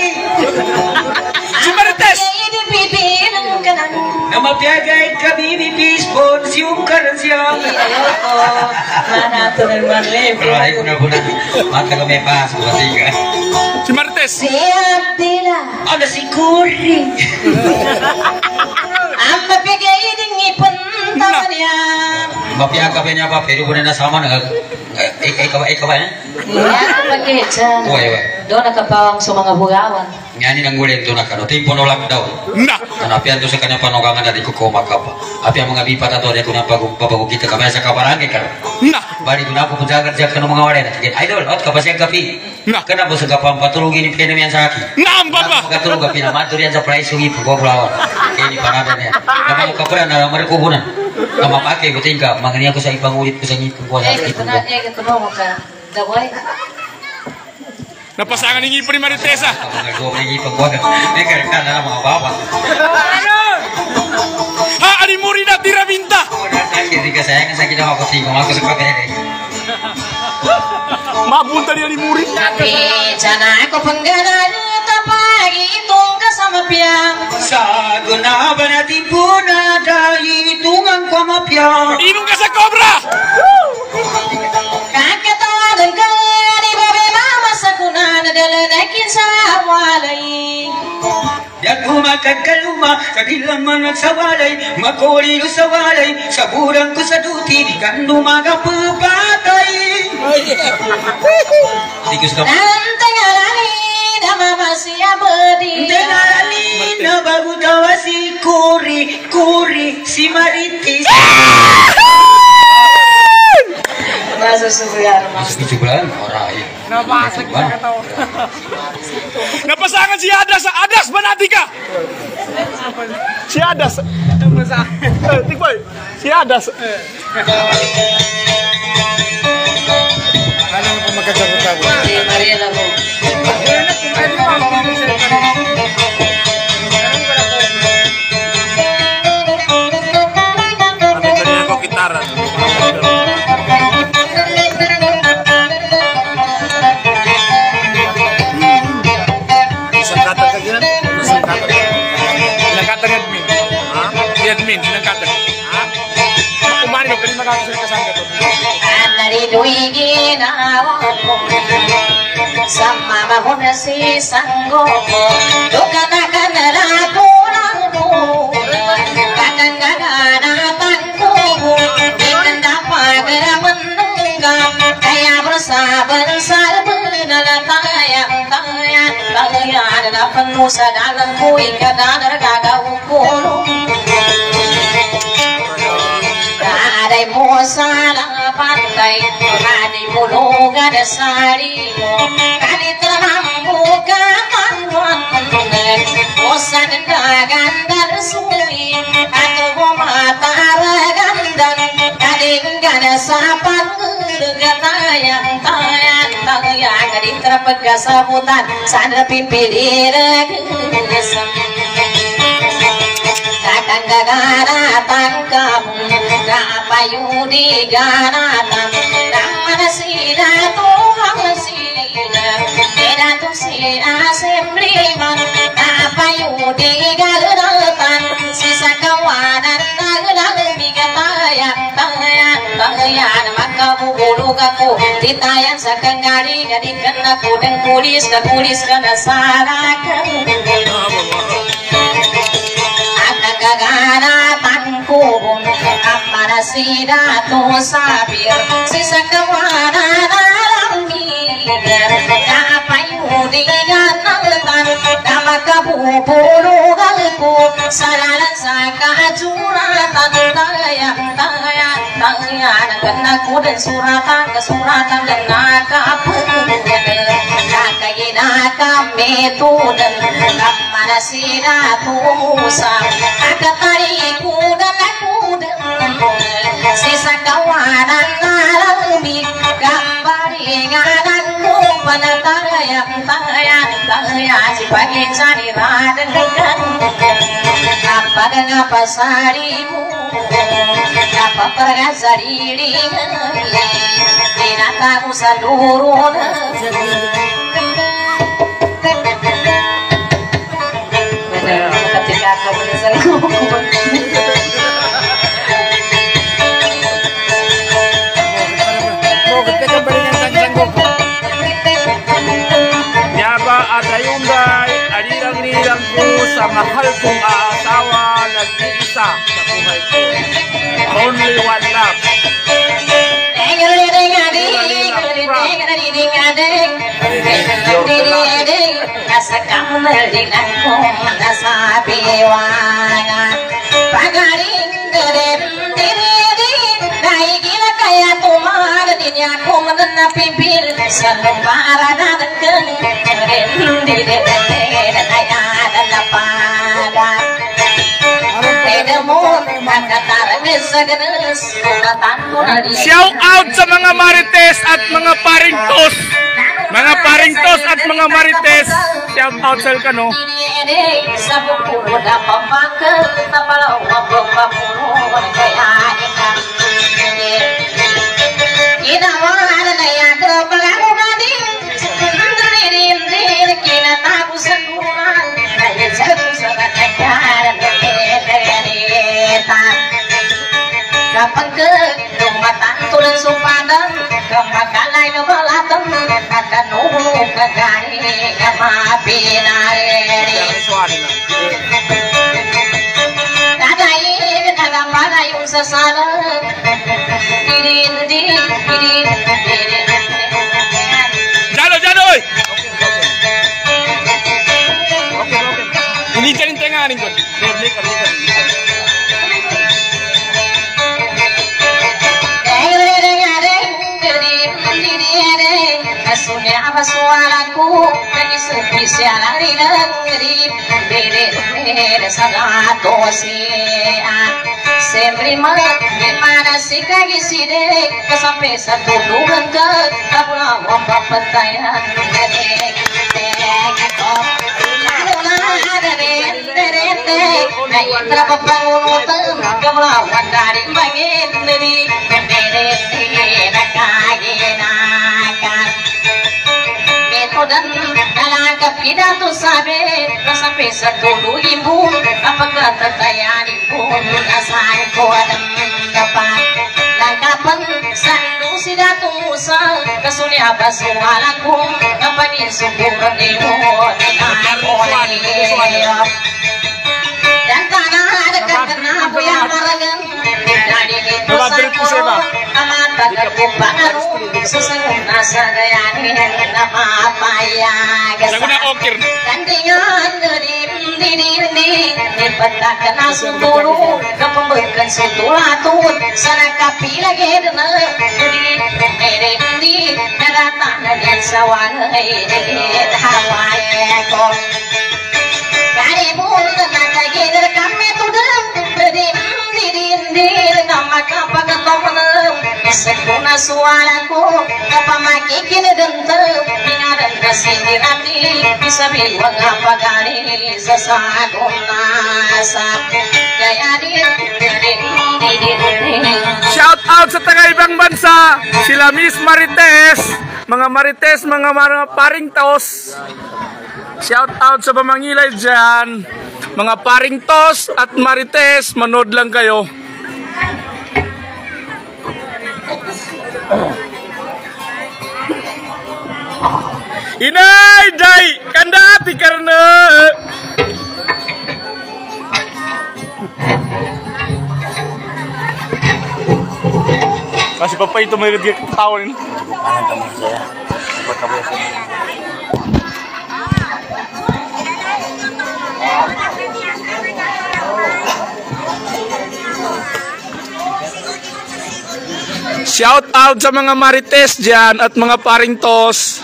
Si Marites. Ang di bibir ang kanan. nama piagay kami ni pispon siung karan siya Ayoko. Mana to ng manlip. ay guna-guna mata kami pas pasti ka Si Marites. Siap tila. ano si kuri Ang mapigay ding ipon taman yan. Mapia kabenya ba pero bulan na sama na eh eh kawa eh kawa eh Iya, pagkitsa. oh iya Doon nakapawang sa mga bugawan. nyani nang ngulen to nakano timpo nolak daw Nah. tapi ando sa kanya panogangan dari ko koma kapa api ang mga bipat ato dia kunya pag pabago kita kamaya sa kabarangi kan Nah. bali duna ko pujagan siya kanu mga wala na idol ot kapasya kapi Nah. kana bo sa kapam patulungin ni pinam yan sa aki Nambah ba? katulog kapi na matur yan sa price ugi pagwawlawan kini panada niya naman kapra na mar kubunan Kamu pakai gue tinggal, makanya aku saya bangunin, aku saya ngikut kuasa Eh, itu. gitu na, eh, gitu dong, ka. Dawai. Napasangan ini pri Maritesa. Kamu nggak gue lagi pengkuasa, ini karena ada nama apa-apa. Ha, ari murid tira minta. Ketika saya sakit aku tinggal, aku suka ini. Mabun tadi ari murid. Tapi jana aku penggananya tapagi tungga sama piang. Saguna banati puna dari tungang kama piang. Inung ka sa cobra. Kakek tawa dengan di babe mama sakuna nadaladakin sa walay. Yaku makan kaluma, kabilang manak sawalay, makori lu sawalay, saburang ku saduti, kandu maga pepatay. Tikus kamu. Nantangalani dama masih abadi. Tengalani na bagu tawasi kuri kuri si maritis. Masuk subuhan. Tujuh bulan orang ini. Napasangan si Adas, Adas Banatika. Si Adas. Eh, Tikboy. Si Adas. Ano ang magkasabot-sabot? Si Maria Labo. Tapi tadi kok gitaran. Sinangkatan ka dyan? Sinangkatan. Sinangkatan admin. Ha? Si admin, sinangkatan. Ha? Kumain mo, kanina nakakasunod ka sangka to. Anariduy ginawa ko sa mama mo na si Sanggo ko. Dukatakan na lakunan mo, kakang-kaganatan ko. Ikanda pagaraman nunggam, kaya bersabar salban nalatayang tayan. Tayan na penuh sa dalam ko, ikadadar gagawin ko. Aday mo salah pantai, aday mo lugar sari mo, kanit rambu katanwan kunden, bosan dagan darsui, atau mo mataragandan, kading gana sapan gergatayang tayan tayan, kading terpegasabutan, sadar pimpiri regesam. Kakang-gagana tangkap, kapayudi ganatam, namana sida Tuhan sida, eda tu si asembliman, kapayudi ganatam, sisa kawanan naglang bigatayan, tayan, tayan, maka bubulu kaku, ditayan sa kangari, gadikan aku dan pulis, dan pulis kana sarakan. Gagana tangkubun amana sida tu sabir sisa kawana naramir kapayudi ganaltan dama kabubulu galku salalan saka curatan tayang tayang tayang kena kudan suratan ke suratan dan nakapun kakayina kami tudan amana sida tu musa akatari kuda lakuda sisa kawanan nalambi gambari nganan mo panatayang tayang tayang si paging sani radan kan apa dan apa sarimu apa pergasari dinataku salurun ketika kau menyesal Nyaba at ayunday, alilang-lilang ko sa mahal kong aasawa nag-iisa sa buhay ko. Only one love. Asa kamu merdeka ko nasabi wala pagaring gerem diri dai gila kaya tumar dinya ko manana pipil salumbara dan ken gerem diri kaya dan pada Edemon makatar Shout out sa mga marites at mga paringtos. Mga paringtos at mga marites. Shout out sa kano. Kapag dumatan tulad supadang kamakalay na balatang nakanuhulog na gani na mapinariri nadayin nagambala yung sasala didin didin didin didin Jalo, jalo oy! Ini jaring tengah nih kon. Sunya basualaku dari spesial hari negeri bere bere sagato sia sembri mat di mana si kaki sidek sampai satu bulan ke kabula wamba petayan dek dek oh ada dek dek dek na indra bangun utam kabula wandari bangin dari bere bere nakagi nakan dan kalangkap pidato sabi sampai satu ribu apakah tertayani pun asan ko adam dapat langkapan sandu sidato musa kasuni abasualaku kapanin suburan imo dan tanah dekat kenapa yang maragan dari itu saya amat bagat kupangaru susah nasa dayani nama apa ya gantingan dari diri di dipetakan asuduru kepembekan sutulatun sana kapi lagi dena di mere di daratan dan sawan ini hawaye kok kari bul tenaga gider kami tudem dari diri di nama kapag tomenem sekuna suaraku kapamaki kini denteu ingadan kasih nanti bisa bilang apa gani sesaguna sak gaya di Shout out sa taga ibang bansa, sila Miss Marites, mga Marites, mga mga paringtos. Shout out sa pamangilay dyan, mga paringtos at Marites, manood lang kayo. Inay, day, kandati karena. Masih papa itu may dia ketawa ini. Shout out sa mga Marites dyan at mga paringtos.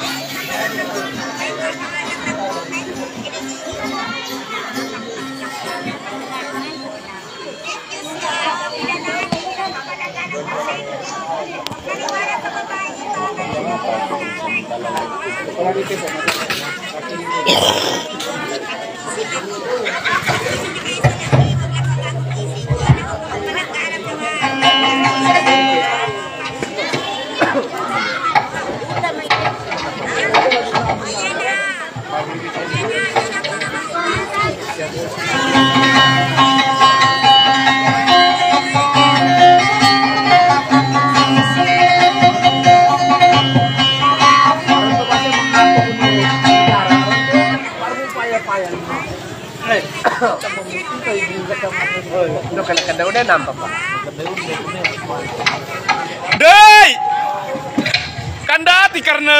Dey, kandati karena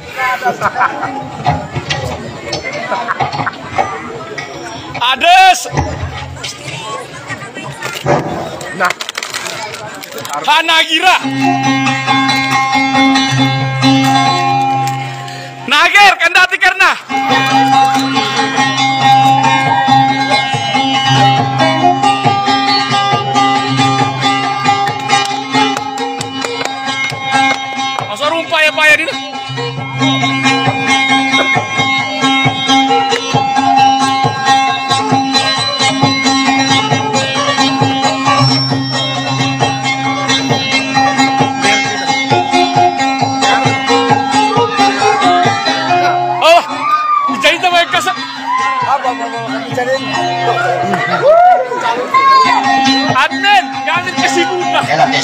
ades. Nah, Hanagira, Nager kandati karena. Admin, jangan kesibukan. Elates.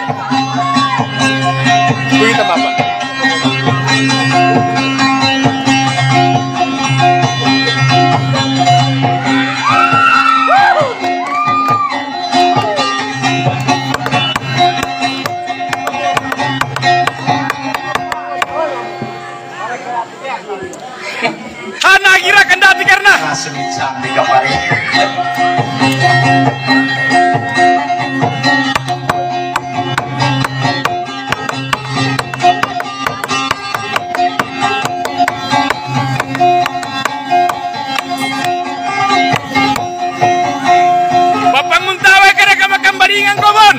Begitu Bapak. Hana kira kendati karena Semisal di kamari. Bapak muntawa kada ka makambaringan ko mon.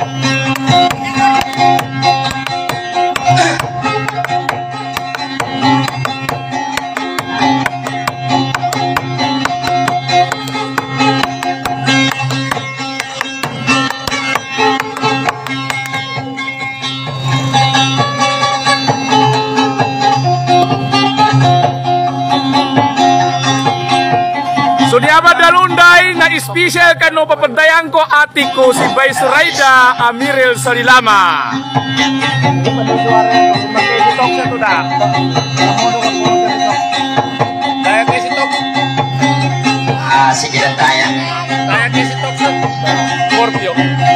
Sudiaba dalunday na special kano papadayang ko atiko si Bay Suraida Amiril Salilama. Ah, sejalan taya. Kaya kasi tok sa Scorpio.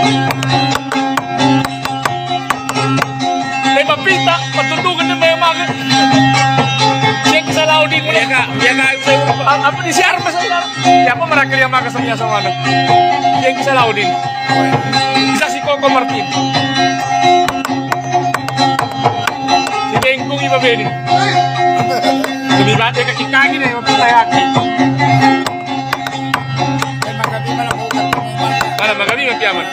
May mapita, patutugan na may mga check sa laudi ko ya ka. Ya ka ang apa ni si Arma sa ila. Ya pa marakil yang maka sa niya sa mana. Check sa laudi. Isa si Coco Martin. Si Kengkong iba beni. Tumiba dia kakikangin na yung mapitayaki. Mana magabi magpiaman.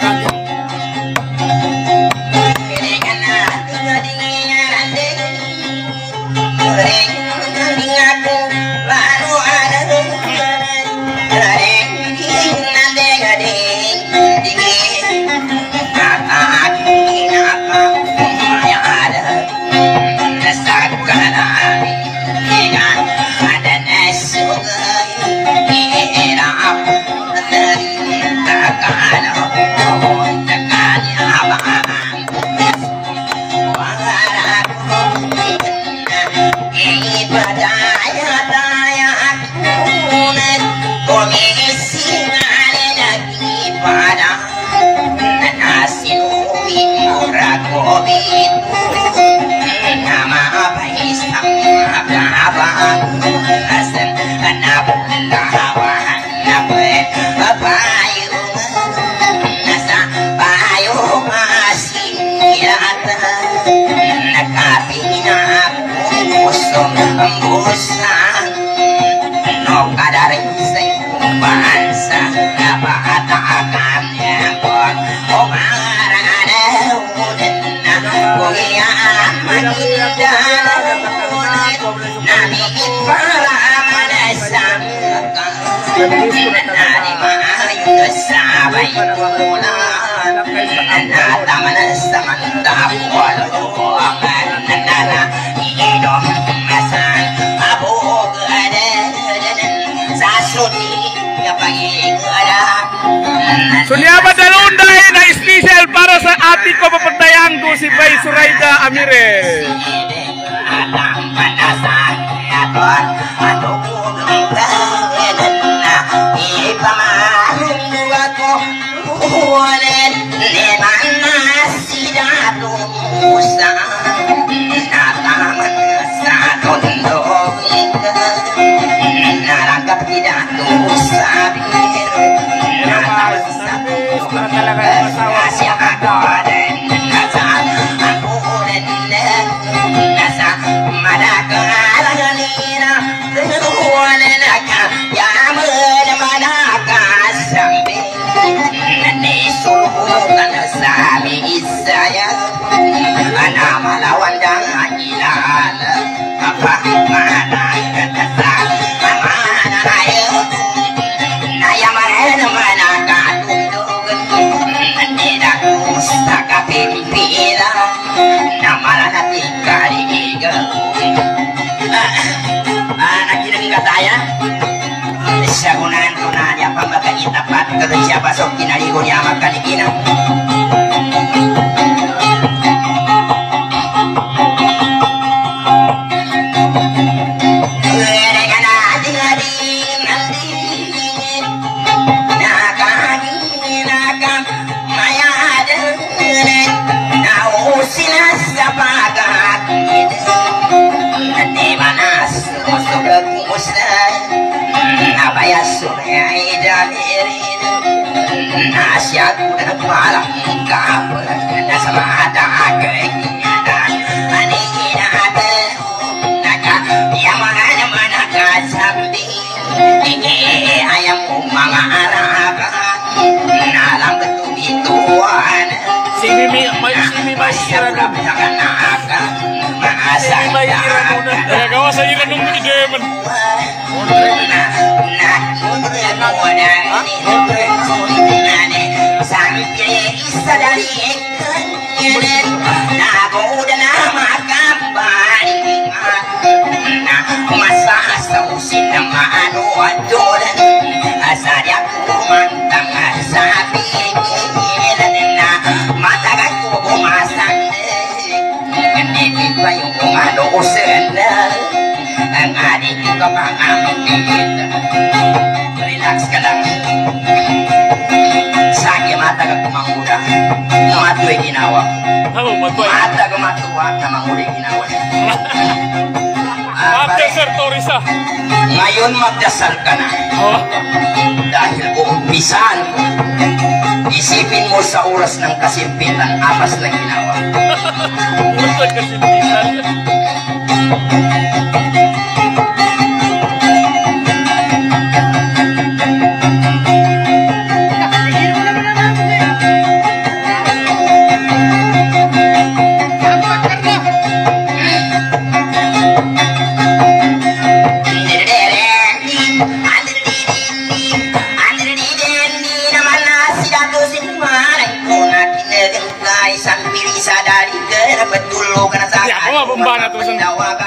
Sunyaba dalunday na special para sa atik ko papatayang ko si Bay Suraida Amiril. Anak malawan jangan ilan apa mana ketesan mana ayo naya mana mana katunduk tidak mustaka pipira namala natin kariga anak kinang kataya sagunan tunanya pambaga itapat kerja pasok kinaligo niya magkanikina nasihat udah malam kapal na semata keinginan anehina ada naka yang mana mana kasambi ini ayam umang arakan nalang betul ituan si Mimi si Mimi masira na masa masira muna eh gawa sa ina nung ni Demon nah nah sampai isa dari ikan nago udah nama kembali nah masa sausin nama anu adoran asal aku mantang sapi nah mata aku masak ini payung anu sendal adik juga pangamit relax ka lang sakit mata ka kumanguda matu'y ginawa oh matu'y mata ka matuwa kamanguda ginawa Ate Sir Torisa ngayon magdasal ka na oh. Dahil uumpisan isipin mo sa oras ng kasimpitan apas na ginawa oras ng kasimpitan ya, aku mah pembana tuh sen.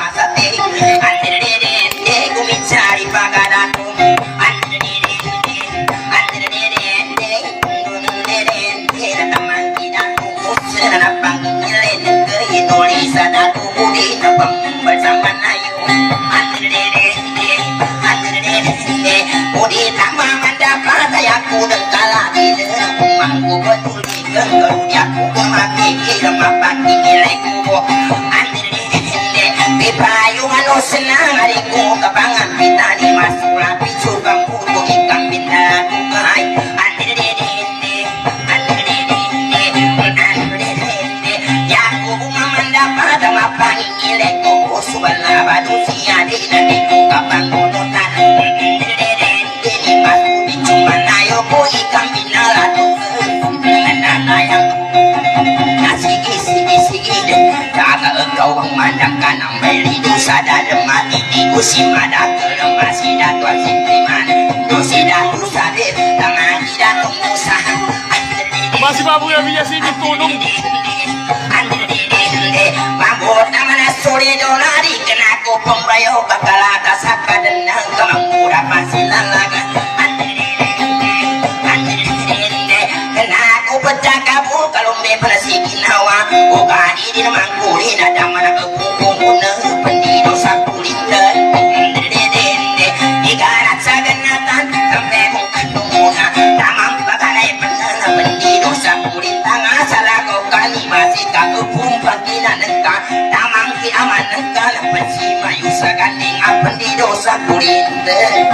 Senang hariku kapangan kita di masura picu kampung ikan bintang kukai ande de de de ande de de de ande de de ya ku mendapat mapan ilek ku subala badusia di nanti ku kapang nutan ande de de de di masu picu manayo ku ikan binala tu nana yang nasigi sigi sigi jaga engkau memandangkan ambeli dosa dan mati di kusim ada kelemasi datuan simpliman dosi datu sadep tangan tidak tunggusa masih babu ya biasa ini tunung mabot naman na suri donari kena ko pembayo bakalata sa kadenang kamangura pasilalagan pagkakapul kalumbe pala si ginawa o kani di naman kulin at ang mga kagpupong unang pandido sa kulitan dede ikarat sa ganatan sampe mong kanunga tamang bagalay panana pandido sa kulitan nga sa lagaw kanimasi kagpupong pagkinanan ka tamang kiamanan ka na pansimayo sa ganing ang pandido sa kulitan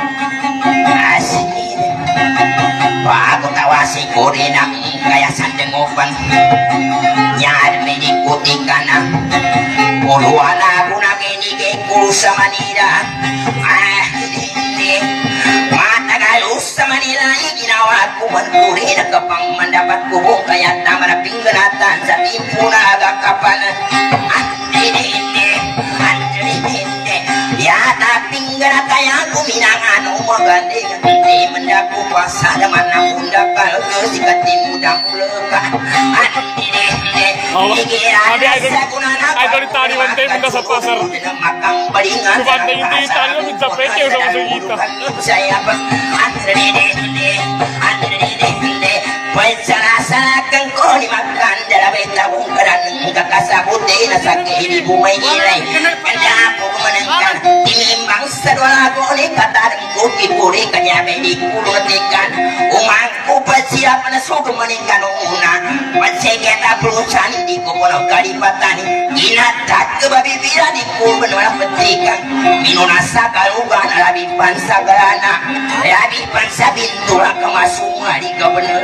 asin bago tawasi ko rin ang kaya sa dengopan nyari menikuti ka na puluhan ako na kinigay ko sa Manila ah hindi matagal sa Manila ginawa ko man ko rin ang kapang mandapat ko kaya tama na pingganatan sa timpo na agakapan ah Ya tapi nggak kayak aku minang anu mau gandeng di mendaku pasar mana bunda kalau ke sikati muda mulekan anu ini Abi idol tadi wantai bunda sa pasar. Wantai itu tadi lo minta peke sama kita. Saya anu ini anu ini Pansara-sara kengko dimakan dalam tabung keran kakasabuti nasake di bumi ilai kenapa menengkan timimbang sadwala goni kata dengkuki puri kanyabe di kulo tekan umangku bersiap menasuk menengkan una pancegeta perusahaan di kopono kalipatan inatak kebabi bila di kulo menolak petikan minunasa kaluban alabi pansagarana alabi pansabintura kemasuma di kebener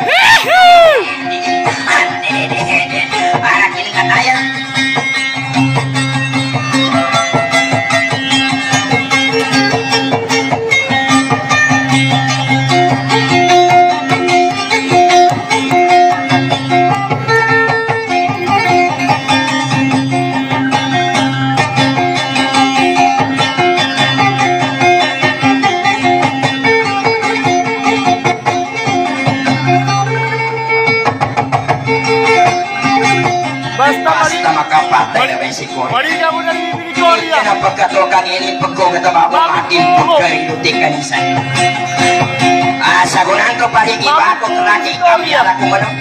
Arakin katanya basta makapatay na besikor. Mari kamu dari Victoria. Kenapa katokan ini pegong kata bapak makin pegay kanisan. Asa gunang ko parigi ba ako kelaki kami aku menang.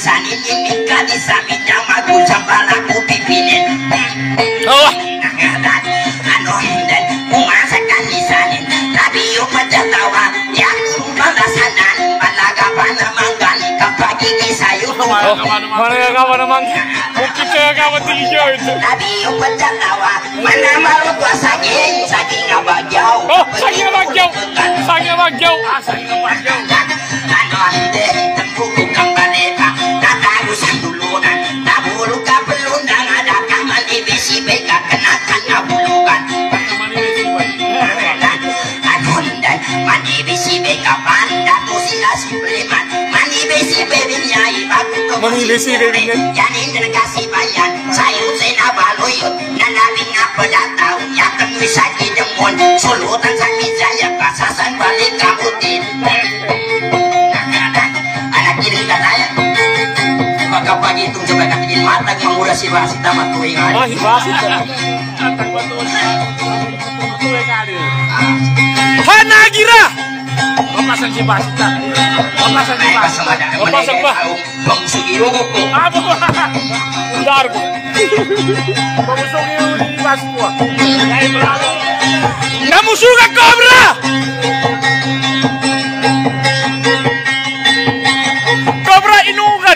lisanin imika disami nyamaku sampalaku pipinin Oh. Anu dan umasakan lisanin tapi yuk pecatawa yang balasanan balagapan manggan kapagi sayur Mana yang kawan emang? Mungkin saya kawan tiga itu. tapi yuk pecatawa mana malu gua saging saging abajau Oh, saya abang jauh. Saya abang jauh. Ah, saya abang jauh. anu ande tempuku kambaleka nataru sandulunan tabulu kapelundang ada kaman ibisi beka kenakan abulukan adundan mani bisi beka panda tu sila simpleman mani bisi bebinya ibaku Mani bisi bebinya. janin dan kasih bayan sayu sena baloyot nanabing apa datau yakan wisaki demon sulutan sakit jaya kasasan balik kamutin anak kiri katanya maka pagi itu coba katiin matang menguras si wasit tamat tuing Ah, wasit. Atak batu. Itu yang ada. Hana gira. Pemasan si wasit. Pemasan si wasit. Pemasan bah. bang sugiru ko Apa gua? Bentar gua. Pemasan ini wasit gua. Kamu suka kobra? Kobra inukan.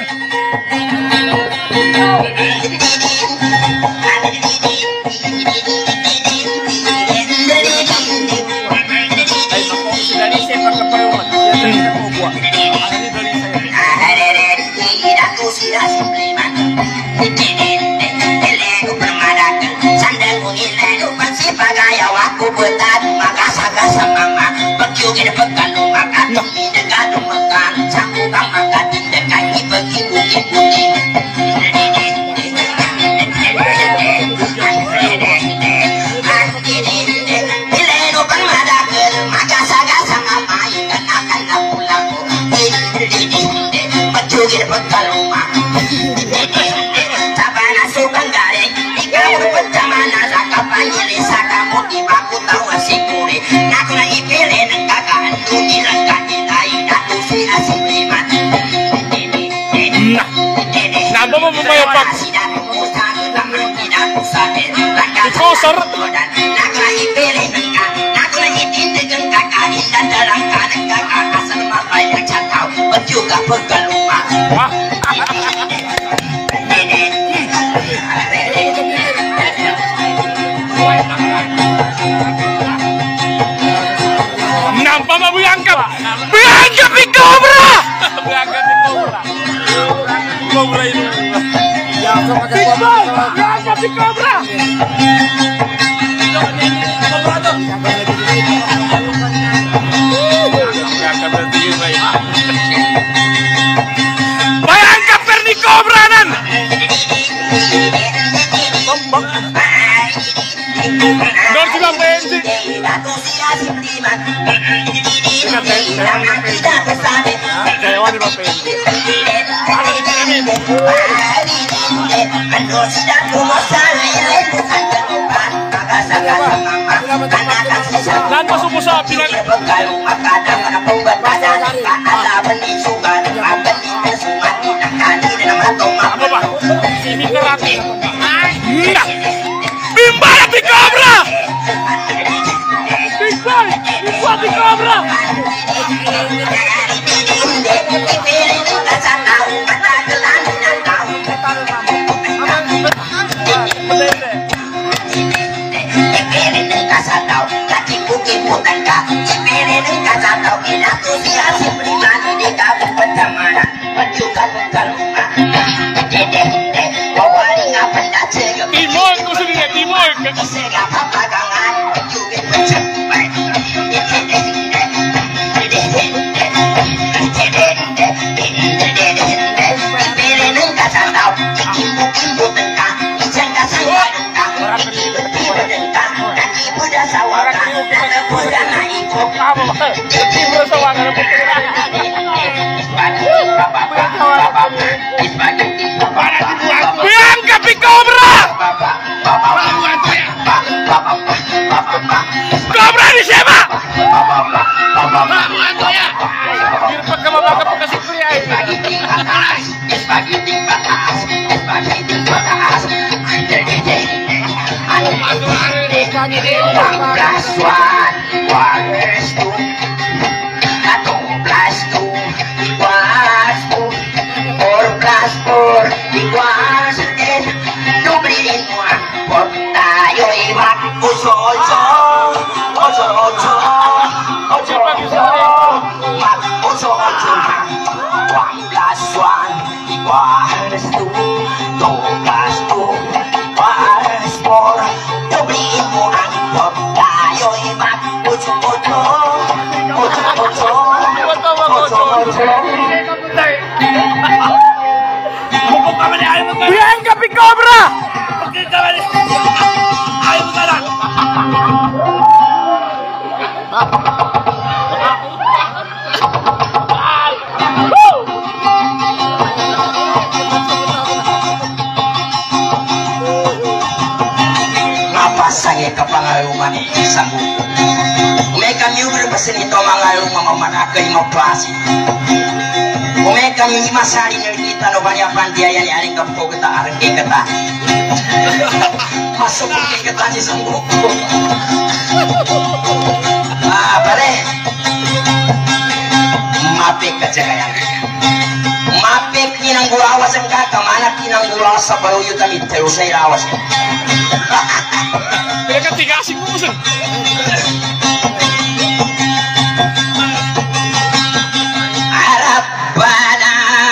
Dari sepak ke perumat. Dari mau gua. Ini dari saya. Datu sila simpleman elego permadakan sandaku ilego pasti pagaya waku betat magasa-gasa mama pakyugin pagkalo maka tumidagado makan sambugang maka tindakan ipagkibukin-bukin ilego permadakan magasa-gasa mama ikanakan na pulako pakyugin pagkalo maka sabana sukang galing ikaw pagkamana sa kapanyili sa kamot ibaku tawa siguri naku na ipili ng kakaando nilang kanilay na tusi asimliman Napa mo bumayapak? Ikaw, sir. naku na ipili ng ka naku na itindig ang kakain na dalang ka ng kakakasal mabay ng tsataw at yuga pagkaluma Ah. Nampak mau berangkap, berangkap di kobra, berangkap di kobra, kobra ini, big boy, berangkap di kobra, berangkap perni kobra nan, Dor sila pensi. Kayak wani ba pensi. Nan masuk musa pinag. Apa ba? Sini kerati. Nah. Bimbal di kobra. Big boy, big boy di kobra. Timon ko sila timon. Bianca Picobra! Cobra di siapa? Biar pakai mama ke bekasi kuliah ini. Spaghetti batas, spaghetti batas. Under the day, under the day. One plus one equals two. Two plus two equals four. Four plus four equals eight. Dubliin mo ang pot tayo'y mag-uso-uso. Ocho-ocho, ocho-ocho, mag-uso-ocho. One plus one equals two. Two plus two equals four. Dubliin mo ang pot tayo'y mag-uso-uso. Ocho-ocho, ocho-ocho. Biyahin ka, Picobra! Ayaw mo ka lang! Napasangit ka pangayungan ni isang buko. Umeka niyo berbasin ito mangayong mamamanakay mapasi. Umeka niyo masari niyo kita no banyak pandiaya ni aring kapko kita arang kata. Masuk ke kata ni isang buko. Ah, pare. Mapik ka jagayan. Mapik kinang gulawas ang kakamana kinang gulawas sa baluyo kami terus ay lawas. Pinagkatigasing mo musun. Arap bana.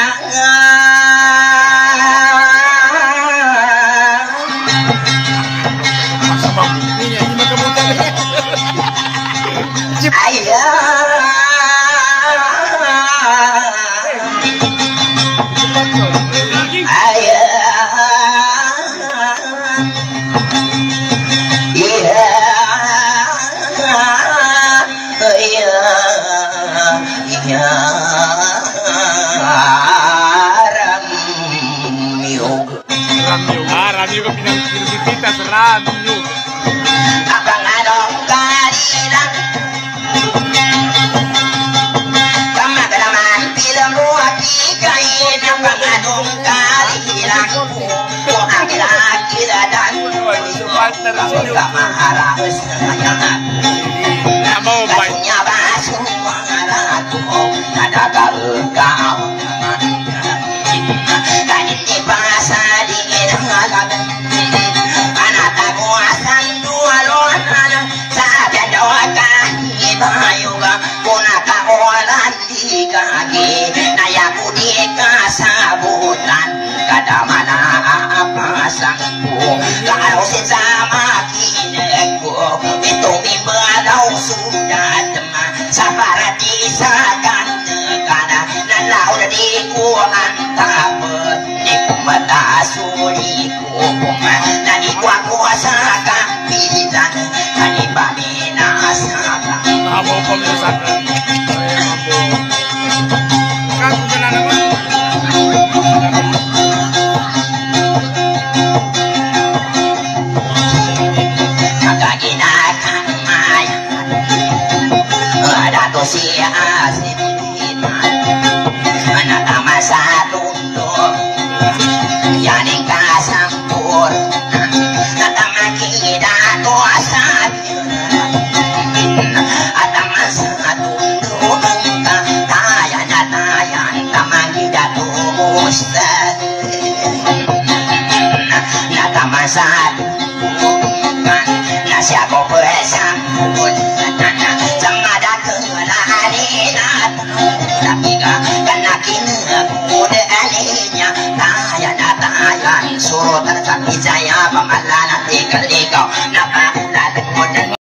Ramyo ka pinagpipita sa ramyo. Abang anong kalilang kamagalaman bilang luwaki kain abang anong kalilang kung ang kilakiladan kung kamaharas na kayangan kanya ba sumangarat ko nadagaon ka ang kanin di pa sa dingin ang alagan anataguasan duwalonan sa dadawa kahibahayuga kunakawalan di kagi nayaku di kasabutan kadamana apasang ko kalau si sama kinek ko itong ibalaw sudah teman sa paratisakan negara nalaw na di ko antapet di ko matasuri ko kuma na di ko ako sa kapitan kanibami na asaka Amo pa mo sa akin. Kaku ka na naman. Nagaginakan maya ada to siya asipitan anatama sa tundo yaning kasampur natamakida to asabi atama sa tundo tayan na tayan tamakida to musta natama sa tundo nasya ko pesampun sama datang alina tapi karena kini muda alihnya tayan tayan suruh tercapai saya pemalana tiga tiga napa